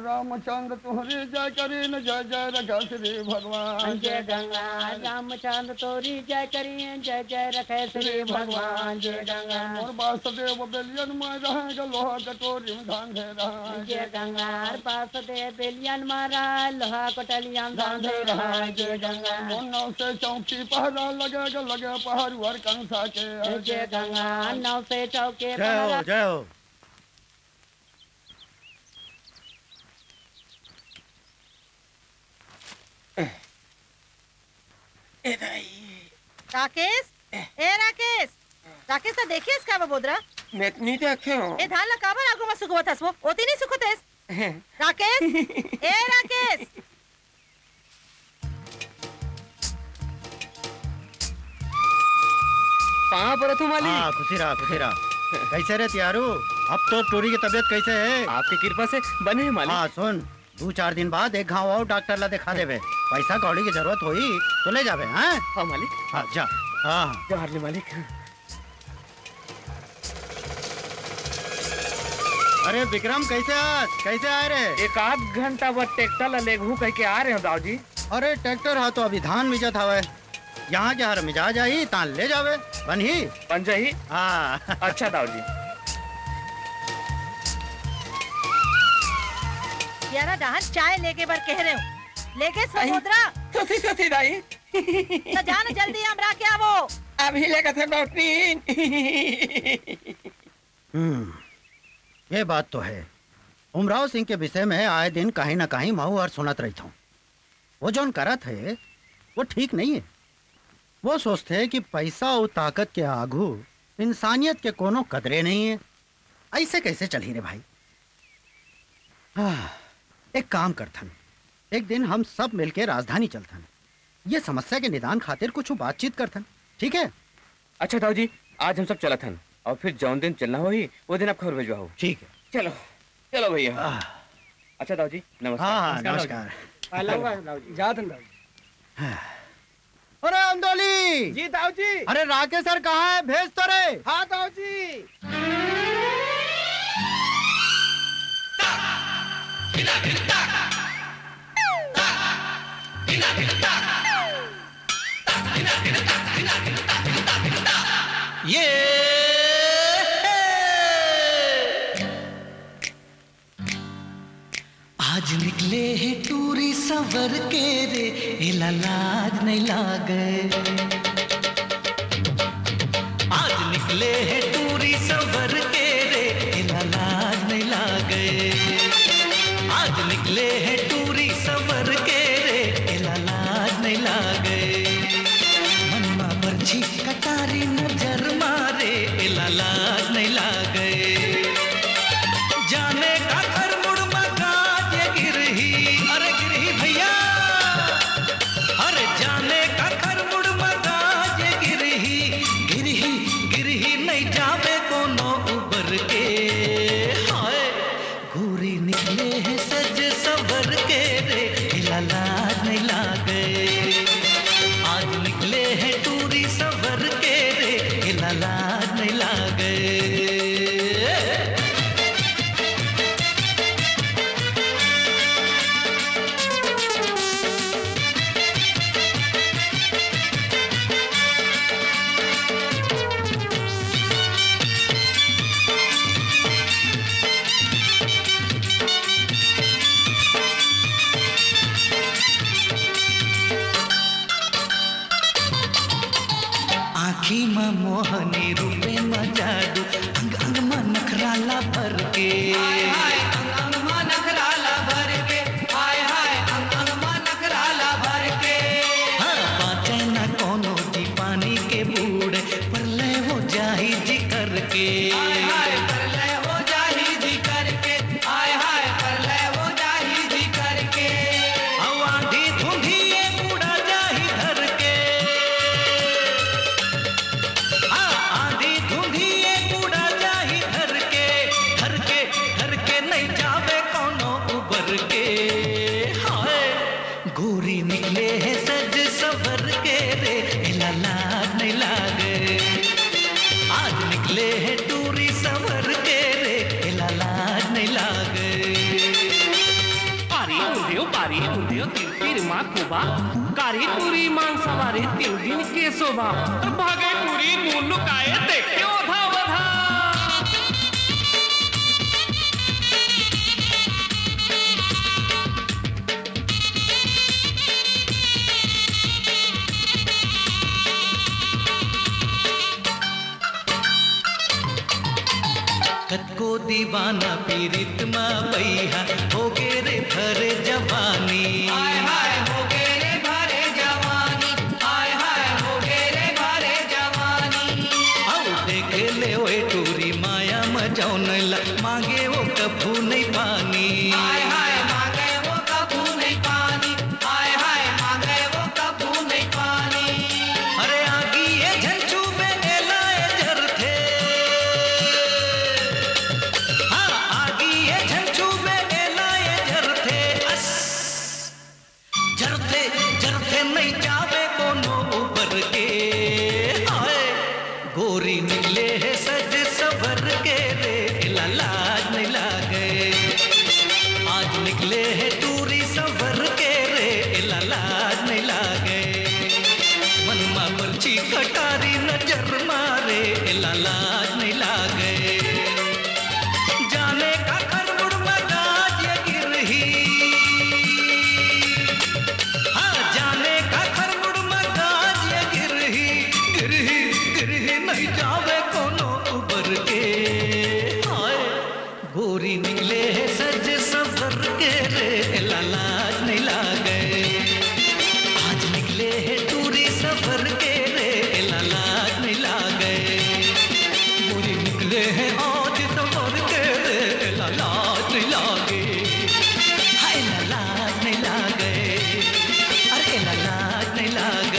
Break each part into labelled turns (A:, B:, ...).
A: रामचंद्र तुहरी जय करी न जय जय रखे श्री भगवान।
B: जय गंगा रामचंद्र तोरी जय करी जय जय रखे श्री भगवान। जय गंगा
A: मोर वासुदेव बेलियन में रहेगा लोहा कटोरी में धान दे रहा।
B: जय गंगा वासुदेव बेलियन मारा लोहा कटोरिया धान दे रहा। जय गंगा
A: मोर नाव से चौकी पहरा लगेगा लगे पहाड़ वर कंसा के।
B: जय गंगा नाव से चौके
C: जय हो।
D: राकेश राकेश राकेश तो देखिए इसका वो बोदरा
E: मैं नहीं देखे हूँ
D: ए धान लगा पर आगो में सुखो था वो ओती नहीं सुखो तेस राकेश राकेश
E: कहाँ पर तुम वाली?
C: हाँ खुशी रहा कैसे रे त्यारू? अब तो टोरी की तबीयत कैसे है?
E: आपकी कृपा से बने हैं मालिक।
C: हाँ सुन 2-4 दिन बाद एक घाव और डॉक्टर ला दिखा देवे। पैसा कौड़ी की जरूरत हुई तो ले जावे।
E: हाँ मालिक।
C: हाँ जा। हाँ
E: जवाहर ले मालिक।
C: अरे विक्रम कैसे आए रे?
E: एक आध घंटा बाद ट्रैक्टर ले घू कह के आ रहे हैं दाऊजी।
C: अरे ट्रैक्टर हाँ तो अभी धान मिजत हवे। यहाँ के हर मिजाज आई तान ले जावे बन जाही। हाँ
E: अच्छा दाऊजी।
D: यारा डहान चाय लेके बर कह रहे हो लेके समुद्रा
E: कथी दाई
D: तो जान जल्दी हमरा क्या वो
E: अभी लेकर थे लौटनी।
C: ये बात तो है। उमराव सिंह के विषय में आए दिन कहीं ना कहीं महू और सुनत रही हूँ। वो जौन करत है वो ठीक नहीं है। वो सोचते है कि पैसा और ताकत के आगू इंसानियत के कोनो कदरे नहीं है। ऐसे कैसे चली रे भाई? एक काम करथन, एक दिन हम सब मिलके राजधानी चलथन। ये समस्या के निदान खातिर कुछ बातचीत करथन, ठीक है?
E: अच्छा दाऊ जी आज हम सब चला थन और फिर जौन दिन चलना हो ही वो दिन आप खबर भेजवा हो।
C: ठीक है
E: चलो भैया। अच्छा दाऊ जी नमस्कार।
C: हाँ नमस्कार। अरे अंदोली
E: जी दाऊ जी।
C: अरे राकेश सर कहाँ है? भेज तो रे।
E: हाँ दाऊ जी।
F: ये आज निकले हैं टूरी सवर के रे इला लाज नहीं लागे। आज निकले हैं टूरी सवर के रे इला लाज नहीं लागे। आज निकले हैं टूरी सवर के रे इला लाज नहीं लागे। मनमा बर्छी कटारी नजर मारे इला लाज नहीं लागे। जाने का घर मुड़ मका ये गिरही अरे गिरही भैया। अरे जाने का घर मुड़ मका ये गिरही गिरही गिरही नहीं जावे कोनो उबर के। हाय घूरी निकले हैं सज सवर के रे इला लाज नहीं लागे। आज निकले हैं टूरी सवर के रे इला लाज नहीं लागे। आँखी में मोहनी रूपे में जादू अंग अंग में नखराला भर के। अंग अंग में नखराला भर के। हाय हाय अंग अंग में नखराला भर के। हाँ बातें न कोनो दी पानी के बूढ़े पर ले हो जाही जी करके। हाय हाय पर ले हो जाही जी करके। हाय हाय पर ले हो जाही जी करके। आंधी धुंधी ये उड़ा जाही धर के। आंधी धुंधी ये उड़ा जाही धर के धर के नहीं जावे कोनो उबर के। हाय गोरी निकले हैं सज सवर के रे इला लाज नहीं लागे। आज निकले हैं टूरी सवर के रे इला लाज नहीं लागे।
G: सवारी उदय कीर्ति माँ खूबा कारी पूरी मान सवारी 3 दिन के शोभा भागे पूरी दून लुकाए देखे ओधा वधा
F: कतको दीवाना पीरित मा बैहा हो गे रे भरे जवानी हाय हाय हो गे रे भरे जवानी हाय हाय हो गे रे भरे जवानी आओ देख ले ओए टूरी माया मजौन ला मांगे वो कभू नहीं पानी हाय हाय मांगे वो कभू नहीं पानी हाय हाय मांगे वो कभू नहीं पानी अरे आगी ये झंझू में एलाए जर थे जरते नहीं जावे कोनो ऊपर के हाय गोरी निकले है सज सवर के रे लाज नहीं लागे आज निकले है टूरी सवर के रे लाज नहीं लागे मनमा पर्ची कटारी नजर मारे लाज नहीं लागे जाने का खरबुड़ में गाज ये गिरही जाने का खरबुड़ में गाज ये गिरही गिरही गिरही नहीं जावे कोनो उबर के हाय गोरी निकले है सज सवर के रे लाज नहीं लागे आज निकले है टूरी सवर के रे लाज नहीं लागे गोरी निकले है आज सवर के रे लाज नहीं लागे हाय लाज नहीं लागे अरे लाज नहीं लागे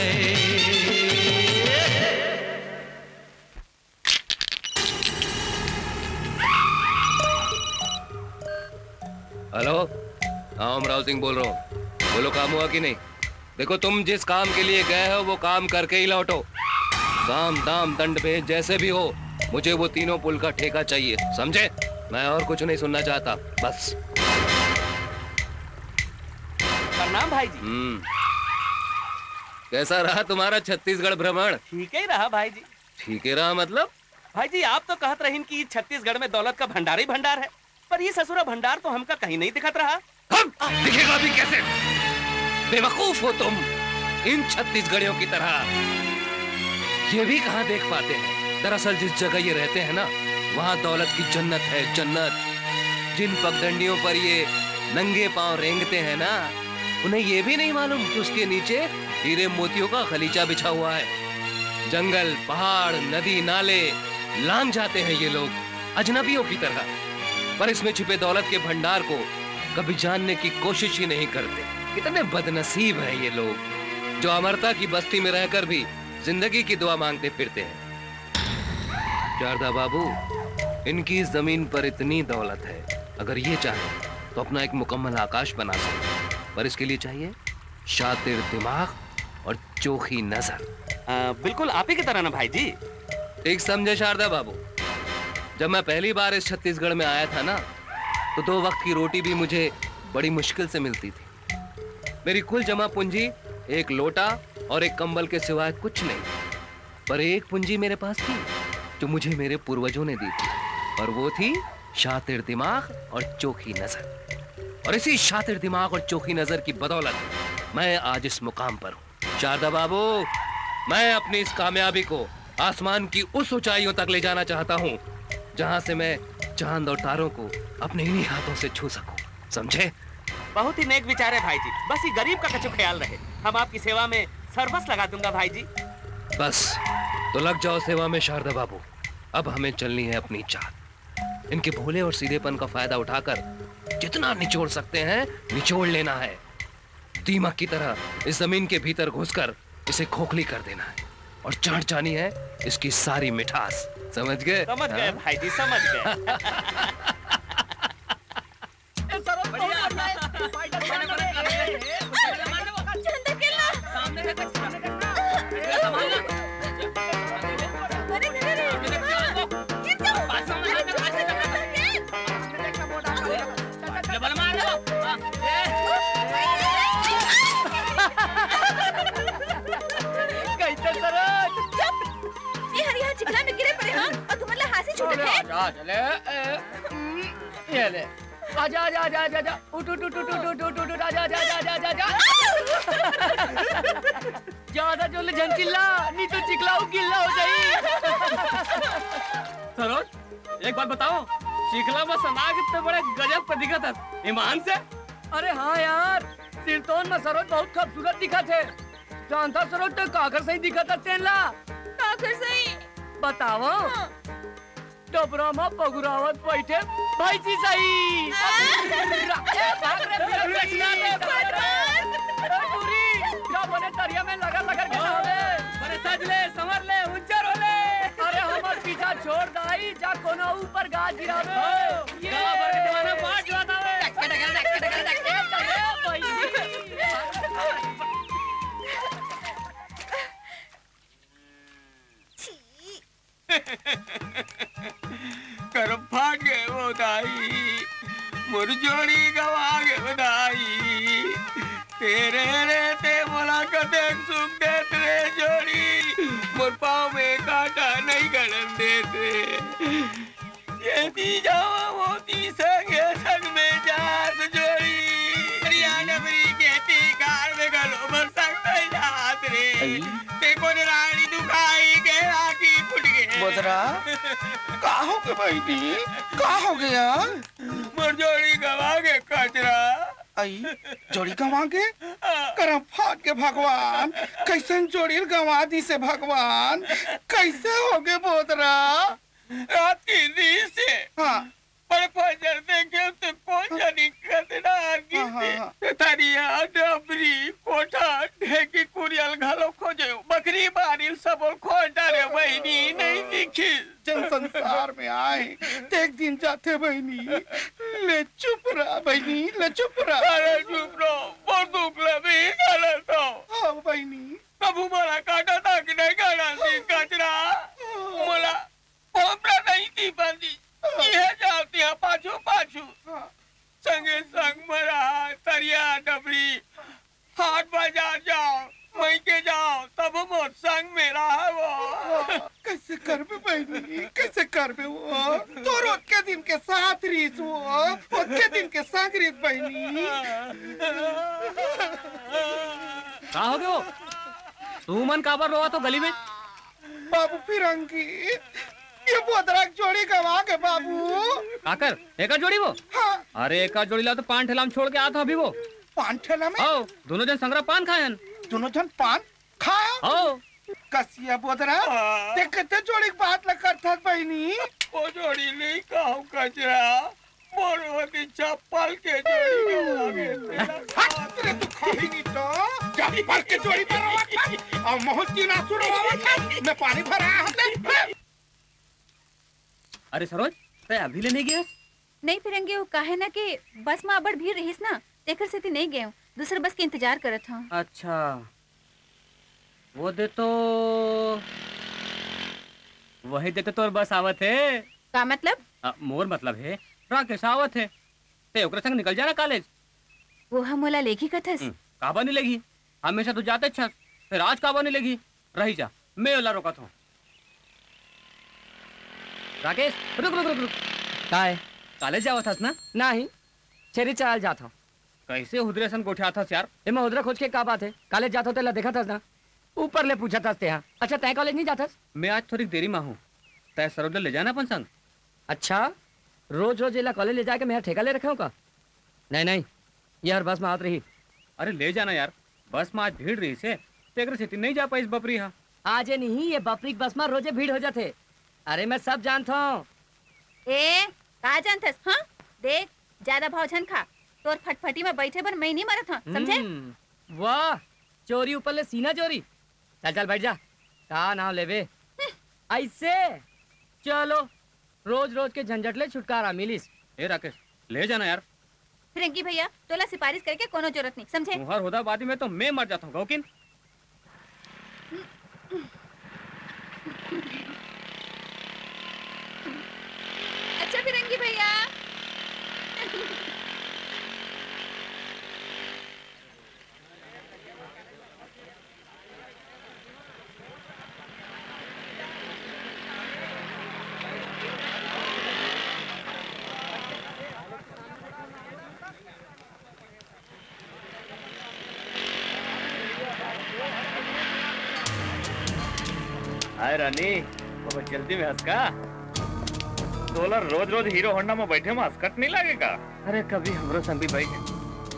E: हेलो, हाँ अमराव सिंह बोल रहा हूँ। बोलो काम हुआ कि नहीं? देखो तुम जिस काम के लिए गए हो वो काम करके ही लौटो। काम दाम दंड भेद जैसे भी हो, मुझे वो तीनों पुल का ठेका चाहिए, समझे? मैं और कुछ नहीं सुनना चाहता, बस।
G: प्रणाम भाई जी।
E: कैसा रहा तुम्हारा छत्तीसगढ़ भ्रमण?
G: ठीक ही रहा भाई जी।
E: ठीक ही रहा मतलब?
G: भाई जी आप तो कहत रहीन कि छत्तीसगढ़ में दौलत का भंडार ही भंडार है, पर ये ससुरा भंडार तो हमका कहीं नहीं दिखत रहा।
E: दिखेगा भी कैसे? बेवकूफ हो तुम। इन छत्तीसगढ़ियों की तरह ये भी कहाँ देख पाते हैं। दरअसल जिस जगह ये रहते हैं ना, वहाँ दौलत की जन्नत है, जन्नत। जिन पगडंडियों पर ये नंगे पांव रेंगते हैं ना, उन्हें ये भी नहीं मालूम कि उसके नीचे हीरे मोतियों का खलीचा बिछा हुआ है। जंगल, पहाड़, नदी, नाले लांग जाते हैं ये लोग अजनबियों की तरह, पर इसमें छिपे दौलत के भंडार को कभी जानने की कोशिश ही नहीं करते। कितने बदनसीब हैं ये लोग, जो अमरता की बस्ती में रहकर भी जिंदगी की दुआ मांगते फिरते हैं। शारदा बाबू, इनकी इस जमीन पर इतनी दौलत है, अगर ये चाहे तो अपना एक मुकम्मल आकाश बना सकते, पर इसके लिए चाहिए शातिर दिमाग और चोखी नजर।
G: बिल्कुल आप ही की तरह ना भाई जी।
E: ठीक समझे शारदा बाबू। जब मैं पहली बार इस छत्तीसगढ़ में आया था ना, तो 2 वक्त की रोटी भी मुझे बड़ी मुश्किल से मिलती थी। मेरी कुल जमा पूंजी 1 लोटा और 1 कंबल के सिवाय कुछ नहीं, पर एक पूंजी मेरे पास थी जो मुझे मेरे पूर्वजों ने दी थी, और वो थी शातिर दिमाग और चोखी नजर। और इसी शातिर दिमाग और चोखी नजर की बदौलत मैं आज इस मुकाम पर हूँ। शारदा बाबू, मैं अपनी इस कामयाबी को आसमान की उस ऊंचाइयों तक ले जाना चाहता हूँ जहाँ से मैं चांद और तारों को अपने इन्हीं हाथों से छू सकूं, समझे?
G: बहुत ही नेक विचार है भाई जी। बस ये गरीब का कछु ख्याल रहे। हम आपकी सेवा में सर्वस्व लगा दूंगा भाई जी।
E: बस तो लग जाओ सेवा में शारदा बाबू। अब हमें चलनी है अपनी चाल। इनके भोले और सीधेपन का फायदा उठाकर जितना निचोड़ सकते हैं निचोड़ लेना है। दीमक की तरह इस जमीन के भीतर घुसकर इसे खोखली कर देना है, और चाट जानी है इसकी सारी मिठास। समझ गए?
G: समझ गए भाई जी, समझ गए। चला चले ये ले आजा आजा आजा आजा आजा उठ उठ उठ उठ उठ उठ उठ आजा आजा आजा आजा आजा ज्यादा जोर झंचिल्ला नहीं तो चिकलाऊ गिल्ला हो जाई। सरोज एक बात बताओ, चिकला में सना कितने बड़े गजब का दिखा था ईमान से। अरे हाँ यार, सिरतोन में सरोज बहुत खूबसूरत दिखा थे। जानता सरोज तो काकर सही दिखा था तेला।
D: काकर सही
G: बताओ डबरा में पगुरावत बैठे भाई जी सही। बने तरिया में लगा लगा के बड़े सज ले संवर ले उज्जर हो ले। अरे हमार पीछा छोड़ दाई जा कोनो ऊपर गाज गिरावे। ये जमाना पाट जाता है।
A: कर भागे वो दाई मुरझोड़ी गवा गे बधाई तेरे रहते मुलाकात सुख देते रे जोड़ी मोर पाँव में कांटा नहीं गलन देते ये दी जावा मोती संगे संग में जात जोड़ी हरियाणा बरी कहती कार में गलो भर सकता जात रे ते को रानी दुखाई के आकी फुट गए
H: बोतरा का हो गया भाई दी का हो गया
A: मोर जोड़ी गवा के कचरा
H: आई जोड़ी गवा के करम फाट के भगवान कैसन जोड़ी गवा दी से भगवान कैसे हो गए बोतरा
A: रात की नींद से
H: हाँ
A: पर फजर देखे तो कौन जानी कतना की तरिया डबरी कोठा ढेकी कुरियल घालो खोजे बकरी बारिल सबल खोटा रे बहनी नहीं दिखी
H: जन संसार में आए एक दिन जाते बहनी ले चुप रहा बहनी ले चुप रहा
A: अरे चुप रहो बहुत दुख लगी गलत हो
H: हाँ बहनी
A: प्रभु मला काटा था कि नहीं काटा थी कचरा मला पोपरा नहीं थी बंदी ये जाती है पाछू पाछू संगे संग मरा तरिया डबरी हाट बाजार जाओ वहीं के जाओ तब मोर संग मेरा है वो
H: कैसे कर बे बहनी कैसे कर बे वो तो रोज के दिन के साथ रीस वो के दिन के संग रीस बहनी
G: का हो गयो तू मन काबर रोवा तो गली में
H: बाबू फिरंगी ये बोतरा जोड़ी गवा के बाबू
G: आकर एका जोड़ी वो
H: हाँ
G: अरे एका जोड़ी ला तो पान ठेला में छोड़ के आता अभी वो
H: पान ठेला में
G: आओ दोनों जन संग्रह पान खायन
H: दोनों जन पान खाओ
G: आओ
H: कसिया बोतरा ते कितने जोड़ी की बात लग करता बहनी
A: वो जोड़ी नहीं कहूँ कचरा मोरवती चप्पल के जोड़ी गवा के
H: तेरे तो खाई नहीं तो चप्पल के जोड़ी पर रवा और मोहती ना सुरवा मैं पानी भरा हमने
G: अरे सरोज ते अभी ले नहीं गया
I: नहीं फिरेंगे वो काहे ना कि बस में अबड़ भीड़ रहीस ना तेकर से नहीं गए दूसरे बस के इंतजार करत हूँ।
G: अच्छा वो दे तो वही दे तो बस आवत है
I: का मतलब
G: मोर मतलब है राकेश आवत है ते ओकरे संग निकल जाना कॉलेज
I: वो हम मोला लेगी कथस
G: काबा नहीं लगी हमेशा तो जाते अच्छा फिर आज काबा नहीं लगी रही जा मैं ओला रोकत हूँ राकेश रुक रुक रुक रुक का है कॉलेज जावत हस ना नहीं छेरी चाल जात हूँ कैसे उधरे सन गोठे आता यार मैं उधर खोज के का बात है कॉलेज जात हो देखा था ना ऊपर ले पूछा था यहाँ अच्छा तय कॉलेज नहीं जाता मैं आज थोड़ी देरी में हूँ तय सरोज ले जाना अपन संग अच्छा रोज रोज इला कॉलेज ले जाके मेरा ठेका ले रखे का नहीं नहीं ये हर बस में आत रही अरे ले जाना यार बस में आज भीड़ रही से तेरे नहीं जा पाई इस बपरी हाँ आज नहीं ये बपरी बस में रोजे भीड़ हो जाते अरे मैं सब जानता हूँ
I: ए का जानथस हाँ देख ज्यादा भाव झन खा तोर फटफटी में बैठे पर मैं नहीं मरत हूँ समझे
G: वाह चोरी ऊपर ले सीना चोरी चल चल बैठ जा का नाम लेवे ऐसे चलो रोज रोज के झंझट ले छुटकारा मिलिस ए राकेश ले जाना यार
I: फिरंगी भैया तोला सिफारिश करके कोनो जरूरत नहीं समझे
G: मुहर होदा बादी में तो मैं मर जाता हूँ गौकिन
I: अच्छा फिरंगी भैया
J: हाय रानी, बहुत जल्दी में हंस का। डॉलर रोज रोज हीरो होंडा में बैठे में हंसकट नहीं लगेगा। अरे कभी हमरो संग भी बैठे।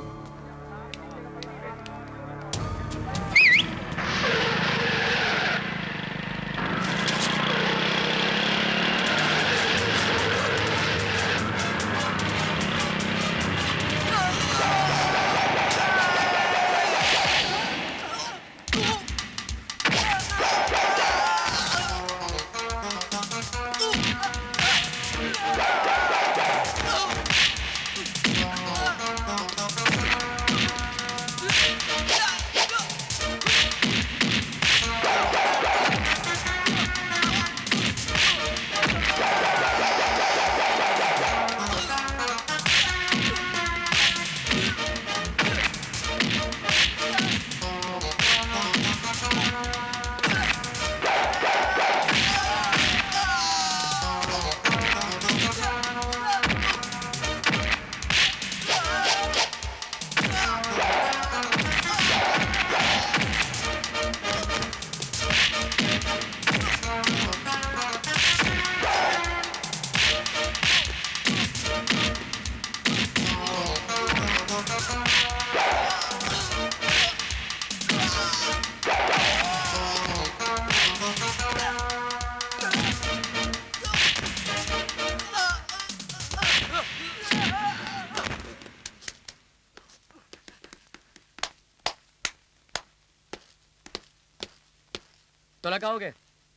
G: तो लगाओगे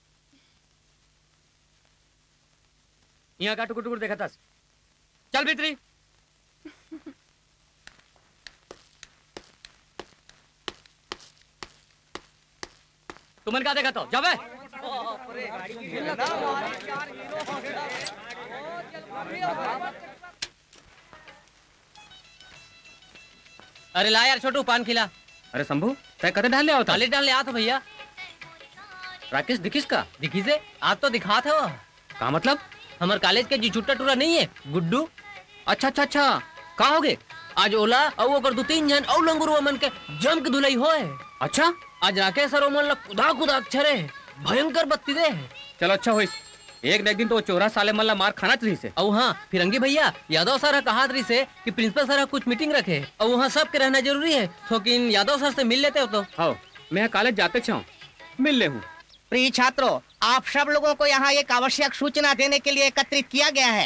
G: यहाँ का टुकुर टुकुर देखा था। चल भीतरी। तुमने क्या देखा तो जावे।
K: अरे ला यार छोटू पान खिला।
G: अरे शंभू तय कदे डाल ले आओ।
K: ताली डाल ले आ तो भैया।
G: राकेश दिखिस का?
K: दिखी से आप तो दिखा था वो।
G: का मतलब?
K: हमारे कॉलेज के जी छुट्टा टूरा नहीं है गुड्डू।
G: अच्छा अच्छा अच्छा का हो गए?
K: आज ओला और वो कर दो तीन जन और लंगुरवा मन के जम के धुलाई हो है।
G: अच्छा
K: आज राकेश सर मन ला खुदा खुदा अक्षरे भयंकर बत्ती दे।
G: चलो अच्छा होइस। एक दिन तो चोरा साले मल्ला मार खाना रही से।
K: और हाँ फिरंगी भैया यादव सर कहा रही से कि प्रिंसिपल सर कुछ मीटिंग रखे और वहाँ सब के रहना जरूरी है। तो इन यादव सर से मिल लेते हो तो।
G: हाँ मैं कॉलेज जाते चाहूँ मिल ले हूँ।
L: प्रिय छात्रों, आप सब लोगों को यहाँ एक आवश्यक सूचना देने के लिए एकत्रित किया गया है।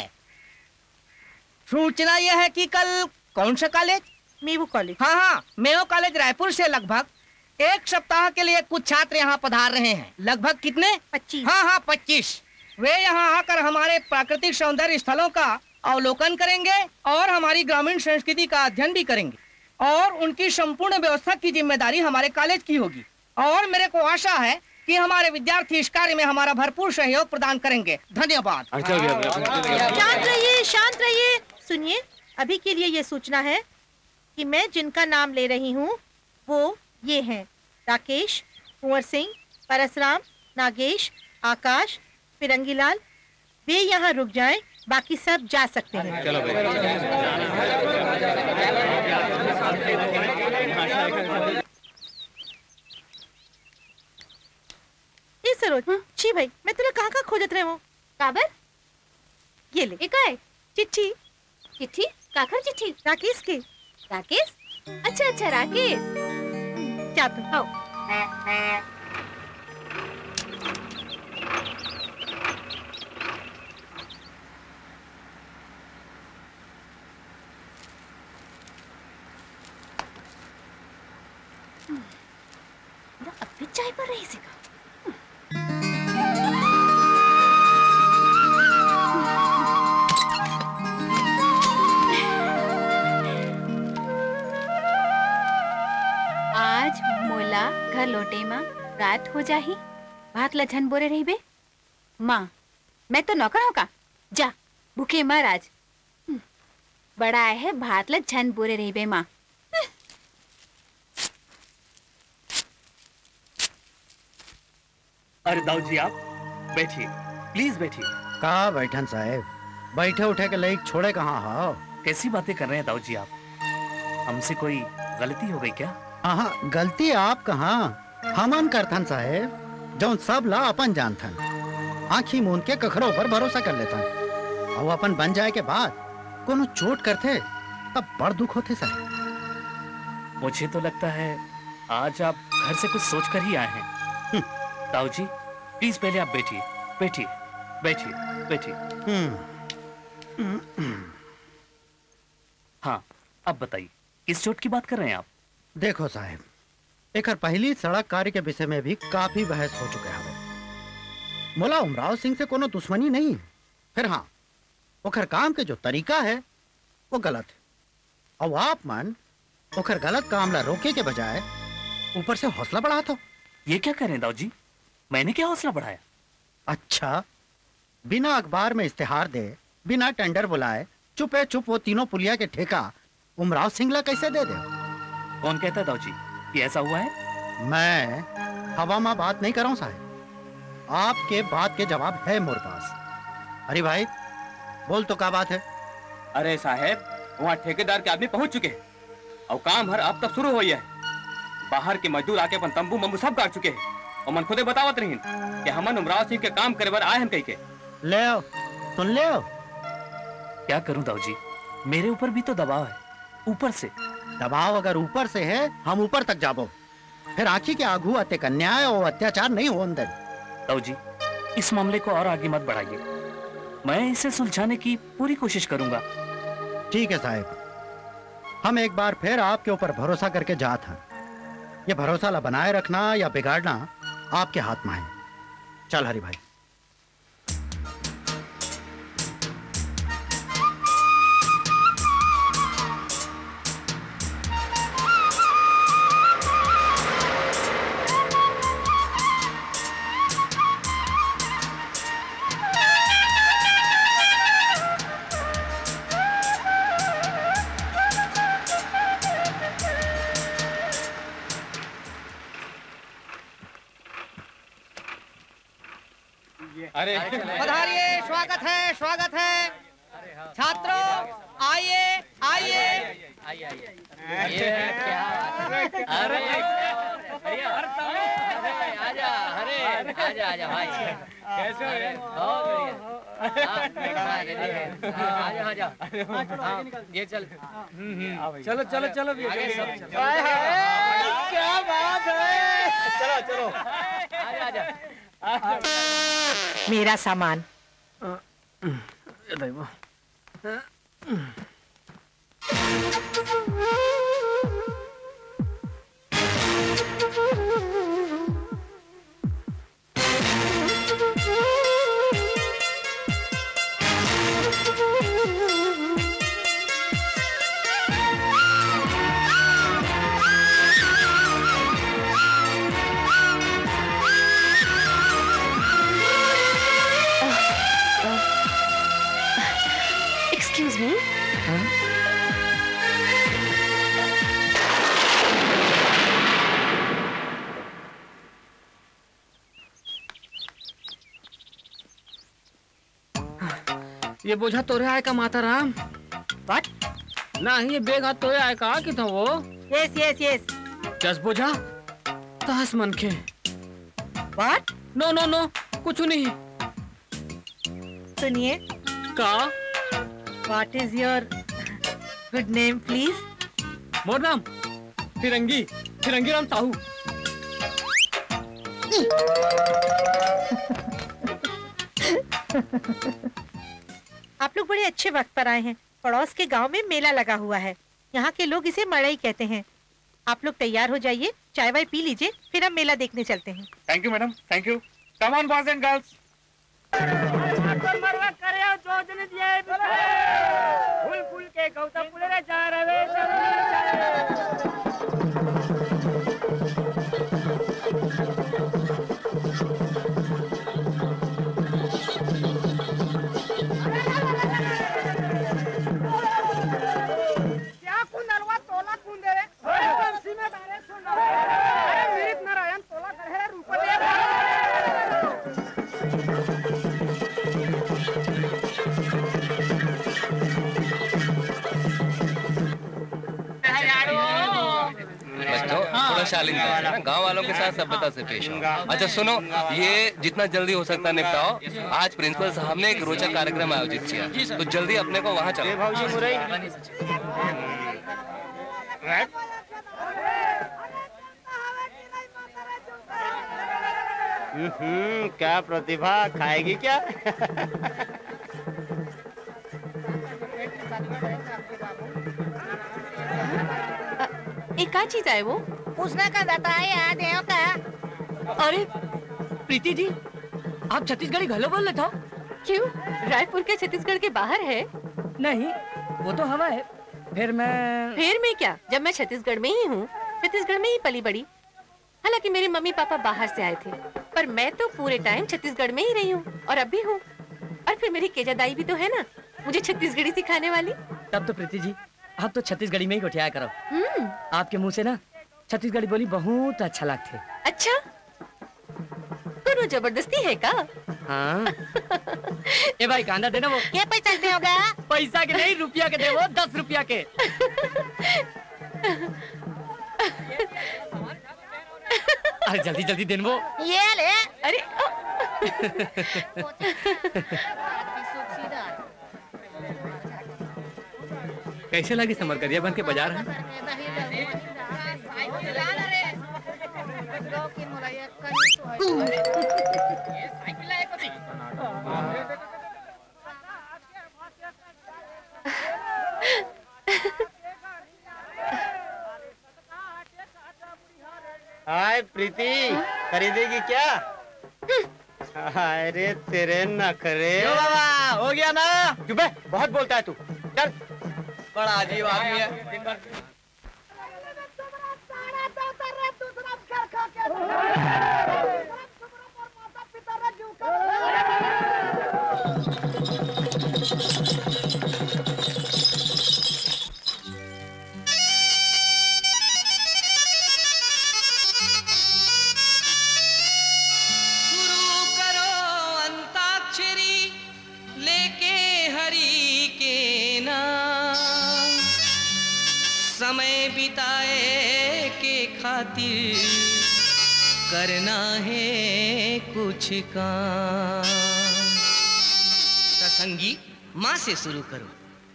L: सूचना यह है कि कल कौन सा कॉलेज?
D: मेवो कॉलेज।
L: हाँ, मेवो कॉलेज रायपुर से लगभग एक सप्ताह के लिए कुछ छात्र यहाँ पधार रहे हैं। लगभग कितने?
D: 25।
L: हाँ 25। वे यहाँ आकर हमारे प्राकृतिक सौंदर्य स्थलों का अवलोकन करेंगे और हमारी ग्रामीण संस्कृति का अध्ययन भी करेंगे और उनकी संपूर्ण व्यवस्था की जिम्मेदारी हमारे कॉलेज की होगी। और मेरे को आशा है कि हमारे विद्यार्थी इस कार्य में हमारा भरपूर सहयोग प्रदान करेंगे। धन्यवाद।
D: शांत रहिए, शांत रहिए। सुनिए, अभी के लिए ये सूचना है कि मैं जिनका नाम ले रही हूँ वो ये हैं: राकेश, कुंवर सिंह, परसराम, नागेश, आकाश, फिरंगीलाल। वे यहाँ रुक जाएं, बाकी सब जा सकते हैं।
J: चलो
D: ये सरोज, छी भाई, मैं तेरा कहाँ खोजत रहे हूँ।
I: काबर?
D: ये ले।
I: ये काय?
D: चिट्ठी।
I: चिट्ठी? काकर चिट्ठी?
D: राकेश की।
I: राकेश? अच्छा अच्छा राकेश।
D: क्या तुम?
I: आओ। अब भी चाय पर रही सी का। आज मोला घर लौटे माँ रात हो जाही। भात ला झन बोरे रही बे। माँ मैं तो नौकर हूँ का? जा भूखे मर आज। बड़ा है भात ला झन बोरे रही बे माँ।
J: अरे दाऊ जी आप बैठिए, प्लीज बैठिए।
C: कहा बैठन साहेब, बैठे उठे के लायक छोड़े कहाँ हो?
J: कैसी बातें कर रहे हैं दाऊ जी आप? हमसे कोई गलती हो गई क्या?
C: हाँ गलती आप कहाँ, हमन करथन साहेब। जौन सब ला अपन जानथन, आंखी मूंद के कखरों पर भरोसा कर लेथन और अपन बन जाए के बाद कोनो चोट करते तब बड़ दुख होते साहब।
J: मुझे तो लगता है आज आप घर से कुछ सोच कर ही आए हैं। ताऊ जी प्लीज पहले आप बैठिए, बैठिए, बैठिए, बैठिए। हाँ अब बताइए किस चोट की बात कर रहे हैं आप?
C: देखो साहब, एक पहली सड़क कार्य के विषय में भी काफी बहस हो चुके हैं। मोला उमराव सिंह से कोनो दुश्मनी नहीं है, फिर हाँ ओखर काम के जो तरीका है वो गलत है और आप मन ओखर गलत काम ला रोके के बजाय ऊपर से हौसला बढ़ा था।
J: ये क्या करें दाऊ जी, मैंने क्या हौसला बढ़ाया?
C: अच्छा, बिना अखबार में इस्तेहार दे, बिना टेंडर बुलाए चुपे चुप वो तीनों पुलिया के ठेका उमराव सिंह ला कैसे दे दे?
J: कौन कहता दाऊ जी ये ऐसा हुआ है?
C: मैं हवा में बात नहीं कर रहा हूँ साहब, आपके बात के जवाब है मोरे पास। अरे भाई बोल तो क्या बात है?
G: अरे साहब वहाँ ठेकेदार के आदमी पहुंच चुके हैं और काम हर अब तक शुरू हो है। बाहर के मजदूर आके अपन तंबू मम्बू सब काट चुके हैं और मन खुदे बतावत नहीं कि हमन उमराव सिंह के काम करे बर आए हम कहीं के।
C: ले आओ, सुन ले आओ।
J: क्या करूं दाऊ जी, मेरे ऊपर भी तो दबाव है, ऊपर से।
C: दबाव अगर ऊपर से है हम ऊपर तक जाबो, फिर आखी के आगू अत्य अन्याय और अत्याचार नहीं हो अंदर।
J: दाऊ जी इस मामले को और आगे मत बढ़ाइए, मैं इसे सुलझाने की पूरी कोशिश करूंगा।
C: ठीक है साहब, हम एक बार फिर आपके ऊपर भरोसा करके जात हैं। ये भरोसा ला बनाए रखना या बिगाड़ना आपके हाथ में है। चल हरी भाई।
L: पधारिए, स्वागत है, स्वागत है। छात्रों आइए, आइए।
K: ये क्या? अरे आजा, अरे आजा आजा भाई, कैसे हो? बहुत बढ़िया। आजा आजा, ये चल। चलो चलो चलो,
L: क्या बात है?
K: चलो चलो, आजा आजा।
D: मेरा सामान।
I: Excuse me?
G: ये बोझा तोरे आए का माता राम?
D: What?
G: नहीं ये बेग हाथ तोरे आए का कि था वो?
D: Yes, yes, yes.
G: 10 बोझा? 10 मन के।
D: What?
G: नो नो नो, कुछ नहीं।
D: सुनिए।
G: का?
D: What is your good name, please?
G: मोर नाम फिरंगी, फिरंगी राम साहू।
D: आप लोग बड़े अच्छे वक्त पर आए हैं। पड़ोस के गांव में मेला लगा हुआ है, यहाँ के लोग इसे मड़ई कहते हैं। आप लोग तैयार हो जाइए, चाय वाय पी लीजिए, फिर हम मेला देखने चलते हैं।
J: Thank you madam, thank you. Come on boys and girls.
L: फूल फूल के गौतम पुलरे जा रहे। क्या कुंदरवा तोला कुंदे रे? बंसी में डाले सुन रे। अरे वीर नारायण तोला करे रुपये।
E: शालीन है ना, गांव वालों के साथ सभ्यता से पेश आओ। अच्छा सुनो, ये जितना जल्दी हो सकता है निपटाओ। आज प्रिंसिपल साहब ने एक रोचक कार्यक्रम आयोजित किया, तो जल्दी अपने को वहाँ चलो।
C: क्या प्रतिभा, खाएगी क्या?
I: एक का चीज है वो?
D: उसने का बताया देव का।
G: अरे प्रीति जी, आप छत्तीसगढ़ी घलो बोल लेते हो?
I: क्यों, रायपुर के छत्तीसगढ़ के बाहर है?
G: नहीं, वो तो हवा है। फिर मैं
I: क्या, जब मैं छत्तीसगढ़ में ही हूँ, छत्तीसगढ़ में ही पली बड़ी। हालांकि मेरे मम्मी पापा बाहर से आए थे, पर मैं तो पूरे टाइम छत्तीसगढ़ में ही रही हूँ और अब भी हूँ। और फिर मेरी केजा दाई भी तो है ना, मुझे छत्तीसगढ़ी सिखाने वाली।
G: तब तो प्रीति जी, आप तो छत्तीसगढ़ी में ही गोठिया करो। आपके मुंह से ना छत्तीसगढ़ी बोली बहुत अच्छा लगते।
I: अच्छा, कोनो जबरदस्ती है का?
G: हाँ। ए भाई कांदा देना वो।
D: क्या पैसा दे होगा?
G: पैसा के नहीं, रुपया के दे वो, 10 रुपया के। अरे जल्दी जल्दी देन वो।
D: ये ले।
I: अरे
K: कैसे लगी समरकरिया बन के बाजार है?
C: हाय प्रीति, खरीदेगी क्या? अरे तेरे नखरे।
L: यो बाबा, हो गया ना?
C: चुप है, बहुत बोलता है तू। चल।
L: बड़ा अजीब आदमी है।
F: समय बिताए के खातिर करना है कुछ काम। संगी माँ से शुरू करो।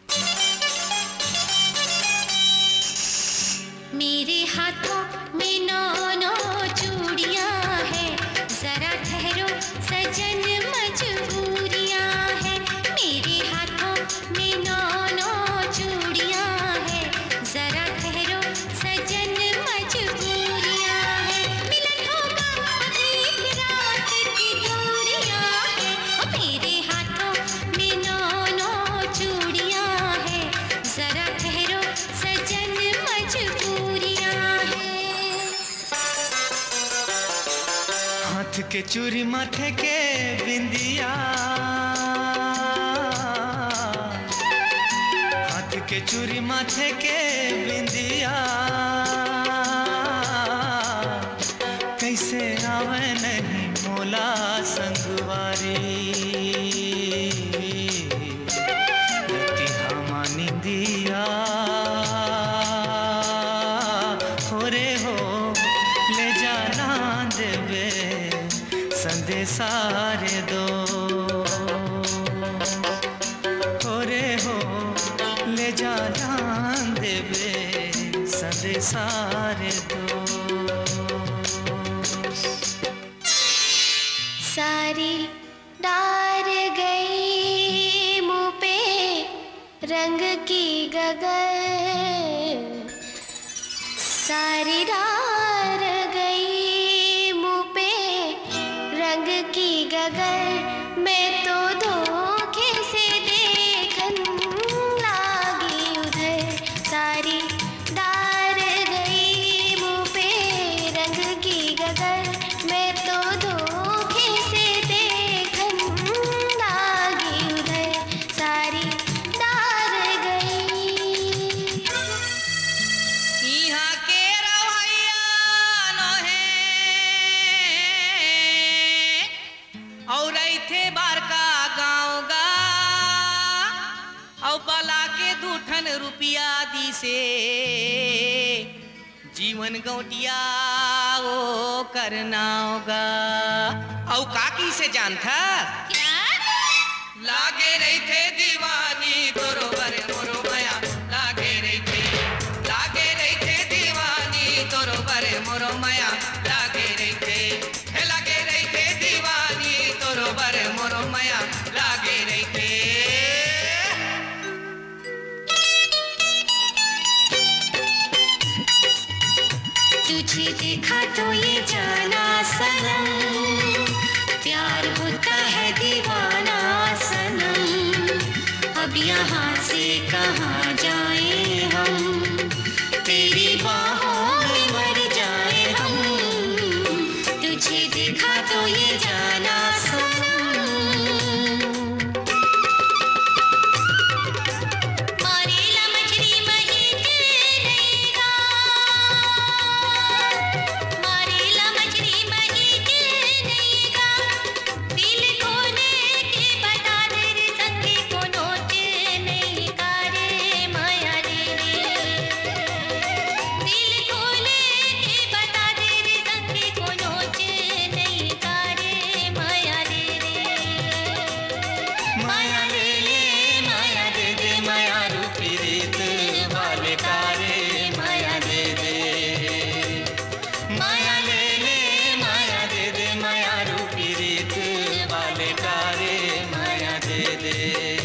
M: मेरे हाथों में 9 चूड़ियां हैं, जरा ठहरो सजन मजबूरियां हैं। मेरे हाथों में 9 चूड़ियां हैं, जरा ठहरो सजन मजबूरियां हैं। मिलन होगा एक रात की दूरियां हैं। मेरे हाथों में 9 चूड़ियां हैं, जरा ठहरो सजन मजबूरियां हैं।
F: हाथ के चूड़ी माथे के बिंदिया, हाथ के चूड़ी माथे के बिंदिया, कैसे आवे नहीं मोला संगवारी। रति हमा निंदिया हो रे हो, ले जाना देवे संदेशा रे दो। हो रे हो, ले जाना देवे संदेशा रे दो।
M: सारी डार गई मुँह पे रंग की गगन, सारी डार गई मुँह पे रंग की गगन। मैं तो धोखे से देखन लागी उधर, सारी डार गई मुँह पे रंग की गगन। मैं तो धोखे से देखन लागी उधर, सारी डार गई।
F: यहाँ के रवैया नो है और थे बार का गाँव गा, और बला के 2 ठन रुपया दी से जीवन गौटिया वो करना होगा। औ काकी से जान था लागे रही थे दीवानी तोरो बरे मोरो माया लागे रही थे दीवानी तोरो बरे मोरो माया लागे रही थे दीवानी तोरो बरे मोरो माया लागे रही थे।
M: तुझे देखा तो ये जाना सनम प्यार होता है दीवाना सनम। अब यहाँ से कहाँ जाए हम तेरी बाहों में मर जाए हम। तुझे देखा तो ये जाना सनम। मारेला मछली मही चलेगा मारेला मछली मही चलेगा दिल खोले के बता दे रे संगी को नोच नहीं करे माया रे दिल खोले के बता दे रे संगी को नोच नहीं करे माया रे
F: माया ले ले माया दे दे माया रूपी रीत वाले कारे माया दे दे माया ले ले माया दे दे माया रूपी रीत वाले कारे माया दे दे।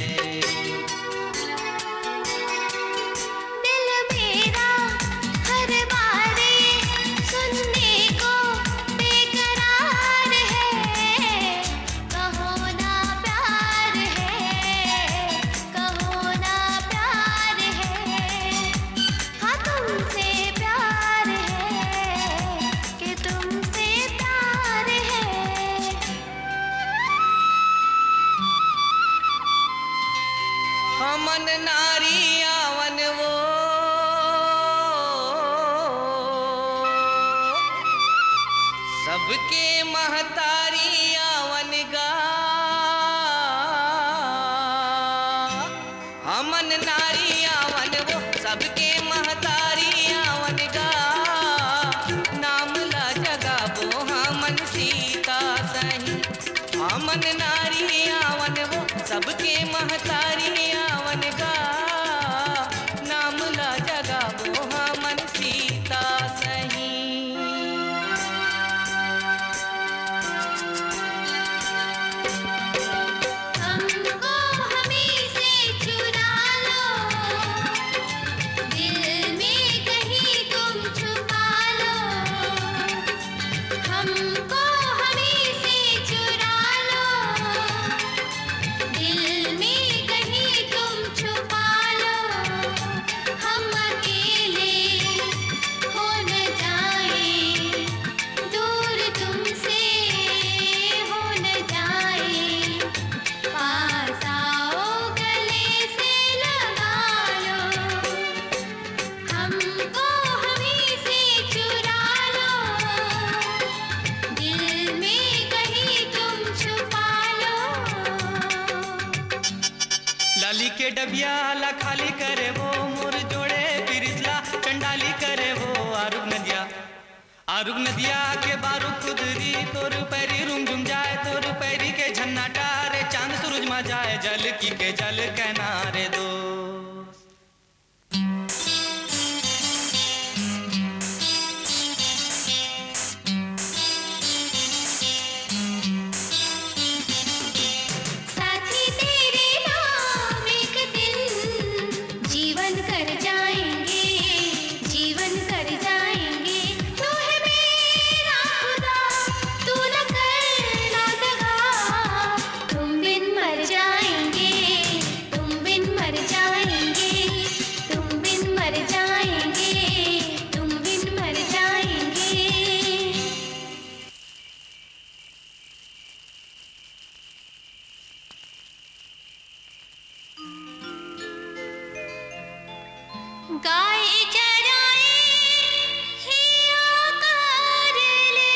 M: दिल मेरा हर बारे सुनने को बेकरार है कहो ना प्यार है कहो ना प्यार है हाँ तुमसे प्यार है कि तुमसे प्यार है।
F: हमन नारी आवन वो सबके महतारी आवन गा। हमन नारी आवन वो सबके महतारी आवन गा। नाम ला जगा वो हमन सीता सही हमन नारी आवन वो सबके महतारी आवन गा। नाम ला जगा वो हमन सीता सही।
M: हमको हमी से चुरा लो दिल में कहीं तुम छुपा लो। हमको हमी से चुरा लो दिल में कहीं तुम छुपा लो। हम अकेले हो न जाए दूर तुमसे हो न जाए पास आओ गले से लगा लो। हमको हमी से चुरा लो दिल में कहीं तुम छुपा लो।
F: लाली के डबिया ला खाली करे वो मोर जोड़े बिरजला चंडाली करे वो आरुग नदिया के बारू खुदरी तोर पैरी रुम जाए तोर पैरी के झन्नाटा रे चांद सूरज मा जाए जल की के जल किनारे दो।
M: साथी तेरे नाम एक दिन जीवन कर जाएंगे जीवन कर जाएंगे। तू है मेरा खुदा तू न करना दगा तुम बिन मर जाएंगे तुम बिन मर जाएंगे तुम बिन मर जाएंगे तुम बिन मर जाएंगे। गाय चराए हिया कर ले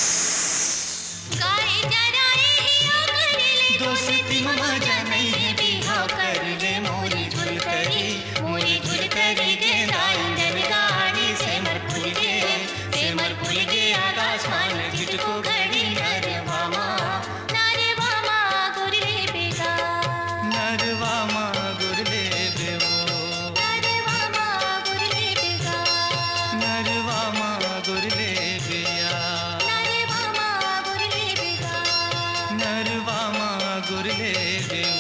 M: गाय चराए हिया कर ले
F: दोस्ती में मजा नहीं है
M: तुझको घड़ी नरवामा नरवामा गुरले बेगा
F: नरवामा गुरले बेवो
M: नरवामा गुरले बेगा
F: नरवामा गुरले बेया
M: नरवामा गुरले बेगा
F: नरवामा गुरले बेवो।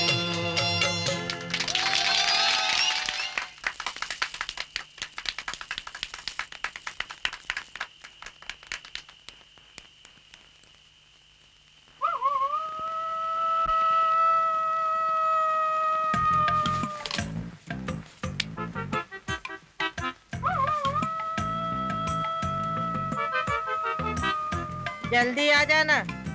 D: जल्दी आ जाना।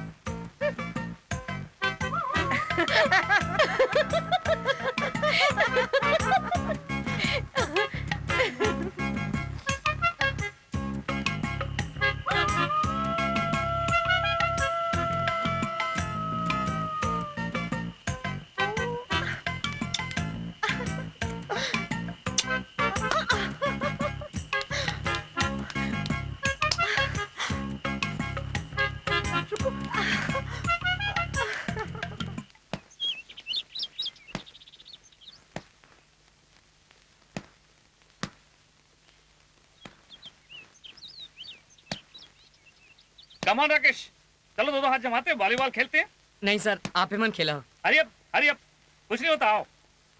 J: कमान राकेश, चलो दोनों हाथ जमाते हैं, वॉलीबॉल खेलते हैं।
G: नहीं सर, आप ही मन खेला।
J: हरी अप, कुछ नहीं होता, आओ।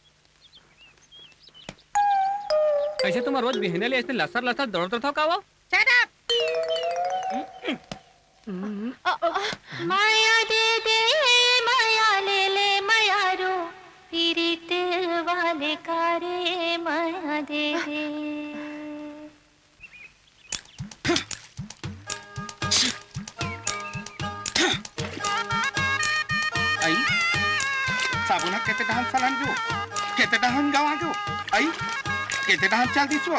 G: कैसे तुम रोज बिहने ले ऐसे लसर लसर दौड़ते था का वो?
D: Shut up!
M: माया दे दे माया ले ले माया रो पीरित वाले कारे माया दे दे।
H: आई साबुना केते दहान सालान जो केते दहान गावा जो आई केते दहान चल दिसो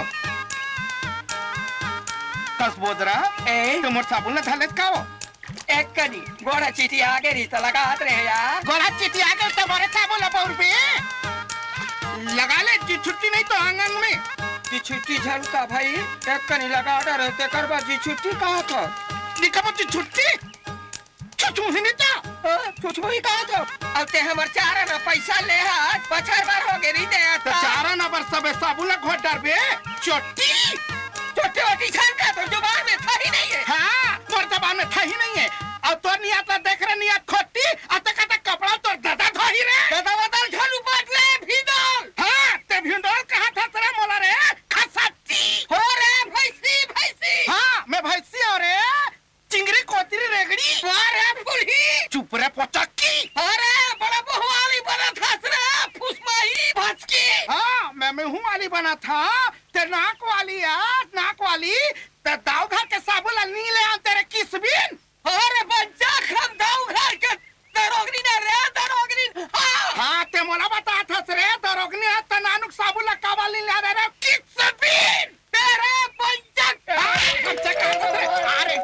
H: कस बोदरा तुम साबुन धालेत काओ
A: एक कनी गोड़ा चीटी आगे रिश्ता लगा रहे यार।
H: गोड़ा चीटी आगे तुम्हारे साबुन लपाउर पे लगा ले जी छुट्टी नहीं तो आंगन में
A: जी छुट्टी झलका भाई एक कनी लगा रहते करबा जी छुट्टी कहा था
H: निकबो जी छुट्टी छुचू ही नहीं था
A: छुचू ही कहा था अब ते हमर चारा ना पैसा ले हाथ बछर बार हो गई दे
H: तो चारा ना बर सब साबुन घोट डाल बे चोटी
A: छोटे वाटी झलका तो जुबान में था ही नहीं है।
H: हाँ मोर जबान में था ही नहीं है और तो नियत देख रहे नियत खोटी अतक अतक कपड़ा तो दादा था ही रे
A: दादा बदल झलू पाट ले भीदल।
H: हाँ ते भीदल कहाँ था तेरा मोला रे खसती
A: हो रे भैंसी
H: हाँ मैं भैंसी हो रे चिंगरी कोतरी रेगड़ी
A: वारे फुलही
H: चुप रे पोचक्की
A: अरे बड़ा बहुवाली बना था रे फुसमाही भचकी।
H: हाँ मैं हूँ वाली बना था ते नाक वाली यार नाक वाली ते दाव घर के साबुन नहीं ले आन तेरे किस बिन
A: अरे बच्चा खम दाव घर के दरोगनी ना रे दरोगनी।
H: हाँ ते मोला बता था रे दरोगनी है ते नानुक साबुन का वाली ले आ रे किस बिन
A: तेरे बच्चा
H: बच्चा कहाँ रे अरे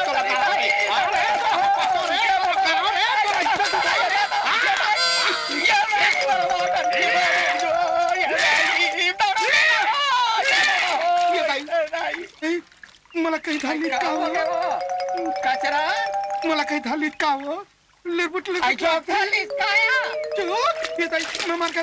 H: मला काही धालीत का हो
A: कचरा
H: मला काही धालीत का हो लेबुट लेबुट
A: धालीत काया
H: जो ये ताई मैं मर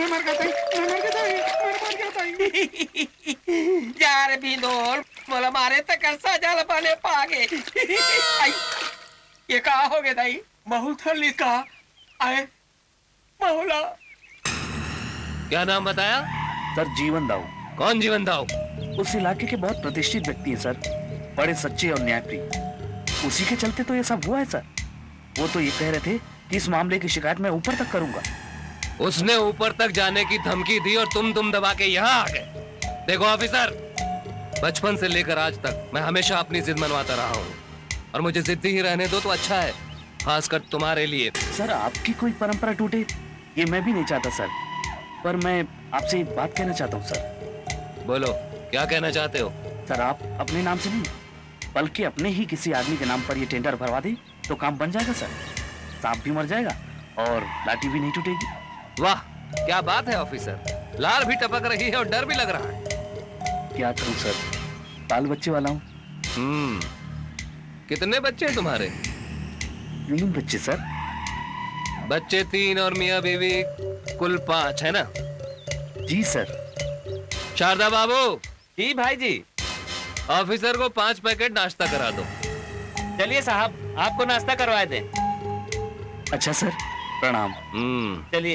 H: गई
A: यार भींदोल मला मारे तो कैसा जल बने पागे आई ये कहा हो गया दाई बहुत धालीत का आए बहुला।
E: क्या नाम बताया?
J: सर जीवन दाऊ।
E: कौन जीवन दाऊ?
J: उस इलाके के बहुत प्रतिष्ठित व्यक्ति हैं सर, बड़े सच्चे और न्यायप्रिय। उसी के चलते तो ये सब हुआ है सर। वो तो ये कह रहे थे कि इस मामले की शिकायत मैं ऊपर तक करूंगा।
E: उसने ऊपर तक जाने की धमकी दी और तुम दबा के यहाँ आ गए। देखो ऑफिसर, बचपन से लेकर आज तक मैं हमेशा अपनी जिद मनवाता रहा हूँ और मुझे जिद्दी ही रहने दो तो अच्छा है, खासकर तुम्हारे लिए।
J: सर आपकी कोई परंपरा टूटे ये मैं भी नहीं चाहता सर, पर मैं आपसे एक बात कहना चाहता हूँ सर।
E: बोलो, क्या कहना चाहते हो?
J: सर आप अपने नाम से नहीं बल्कि अपने ही किसी आदमी के नाम पर ये टेंडर भरवा दे तो काम बन जाएगा सर। सांप भी मर जाएगा और लाठी भी नहीं टूटेगी।
E: वाह क्या बात है ऑफिसर, लाल भी टपक रही है और डर भी लग रहा है।
J: क्या करूं सर, बाल बच्चे वाला हूँ।
E: कितने बच्चे हैं तुम्हारे?
J: 3 बच्चे सर।
E: बच्चे 3 और मियाँ बीवी कुल 5 है ना?
J: जी सर।
E: शारदा बाबू।
J: जी भाई जी।
E: ऑफिसर को 5 पैकेट नाश्ता करा दो।
J: चलिए साहब, आपको नाश्ता करवा दें। अच्छा सर, प्रणाम।
E: चलिए।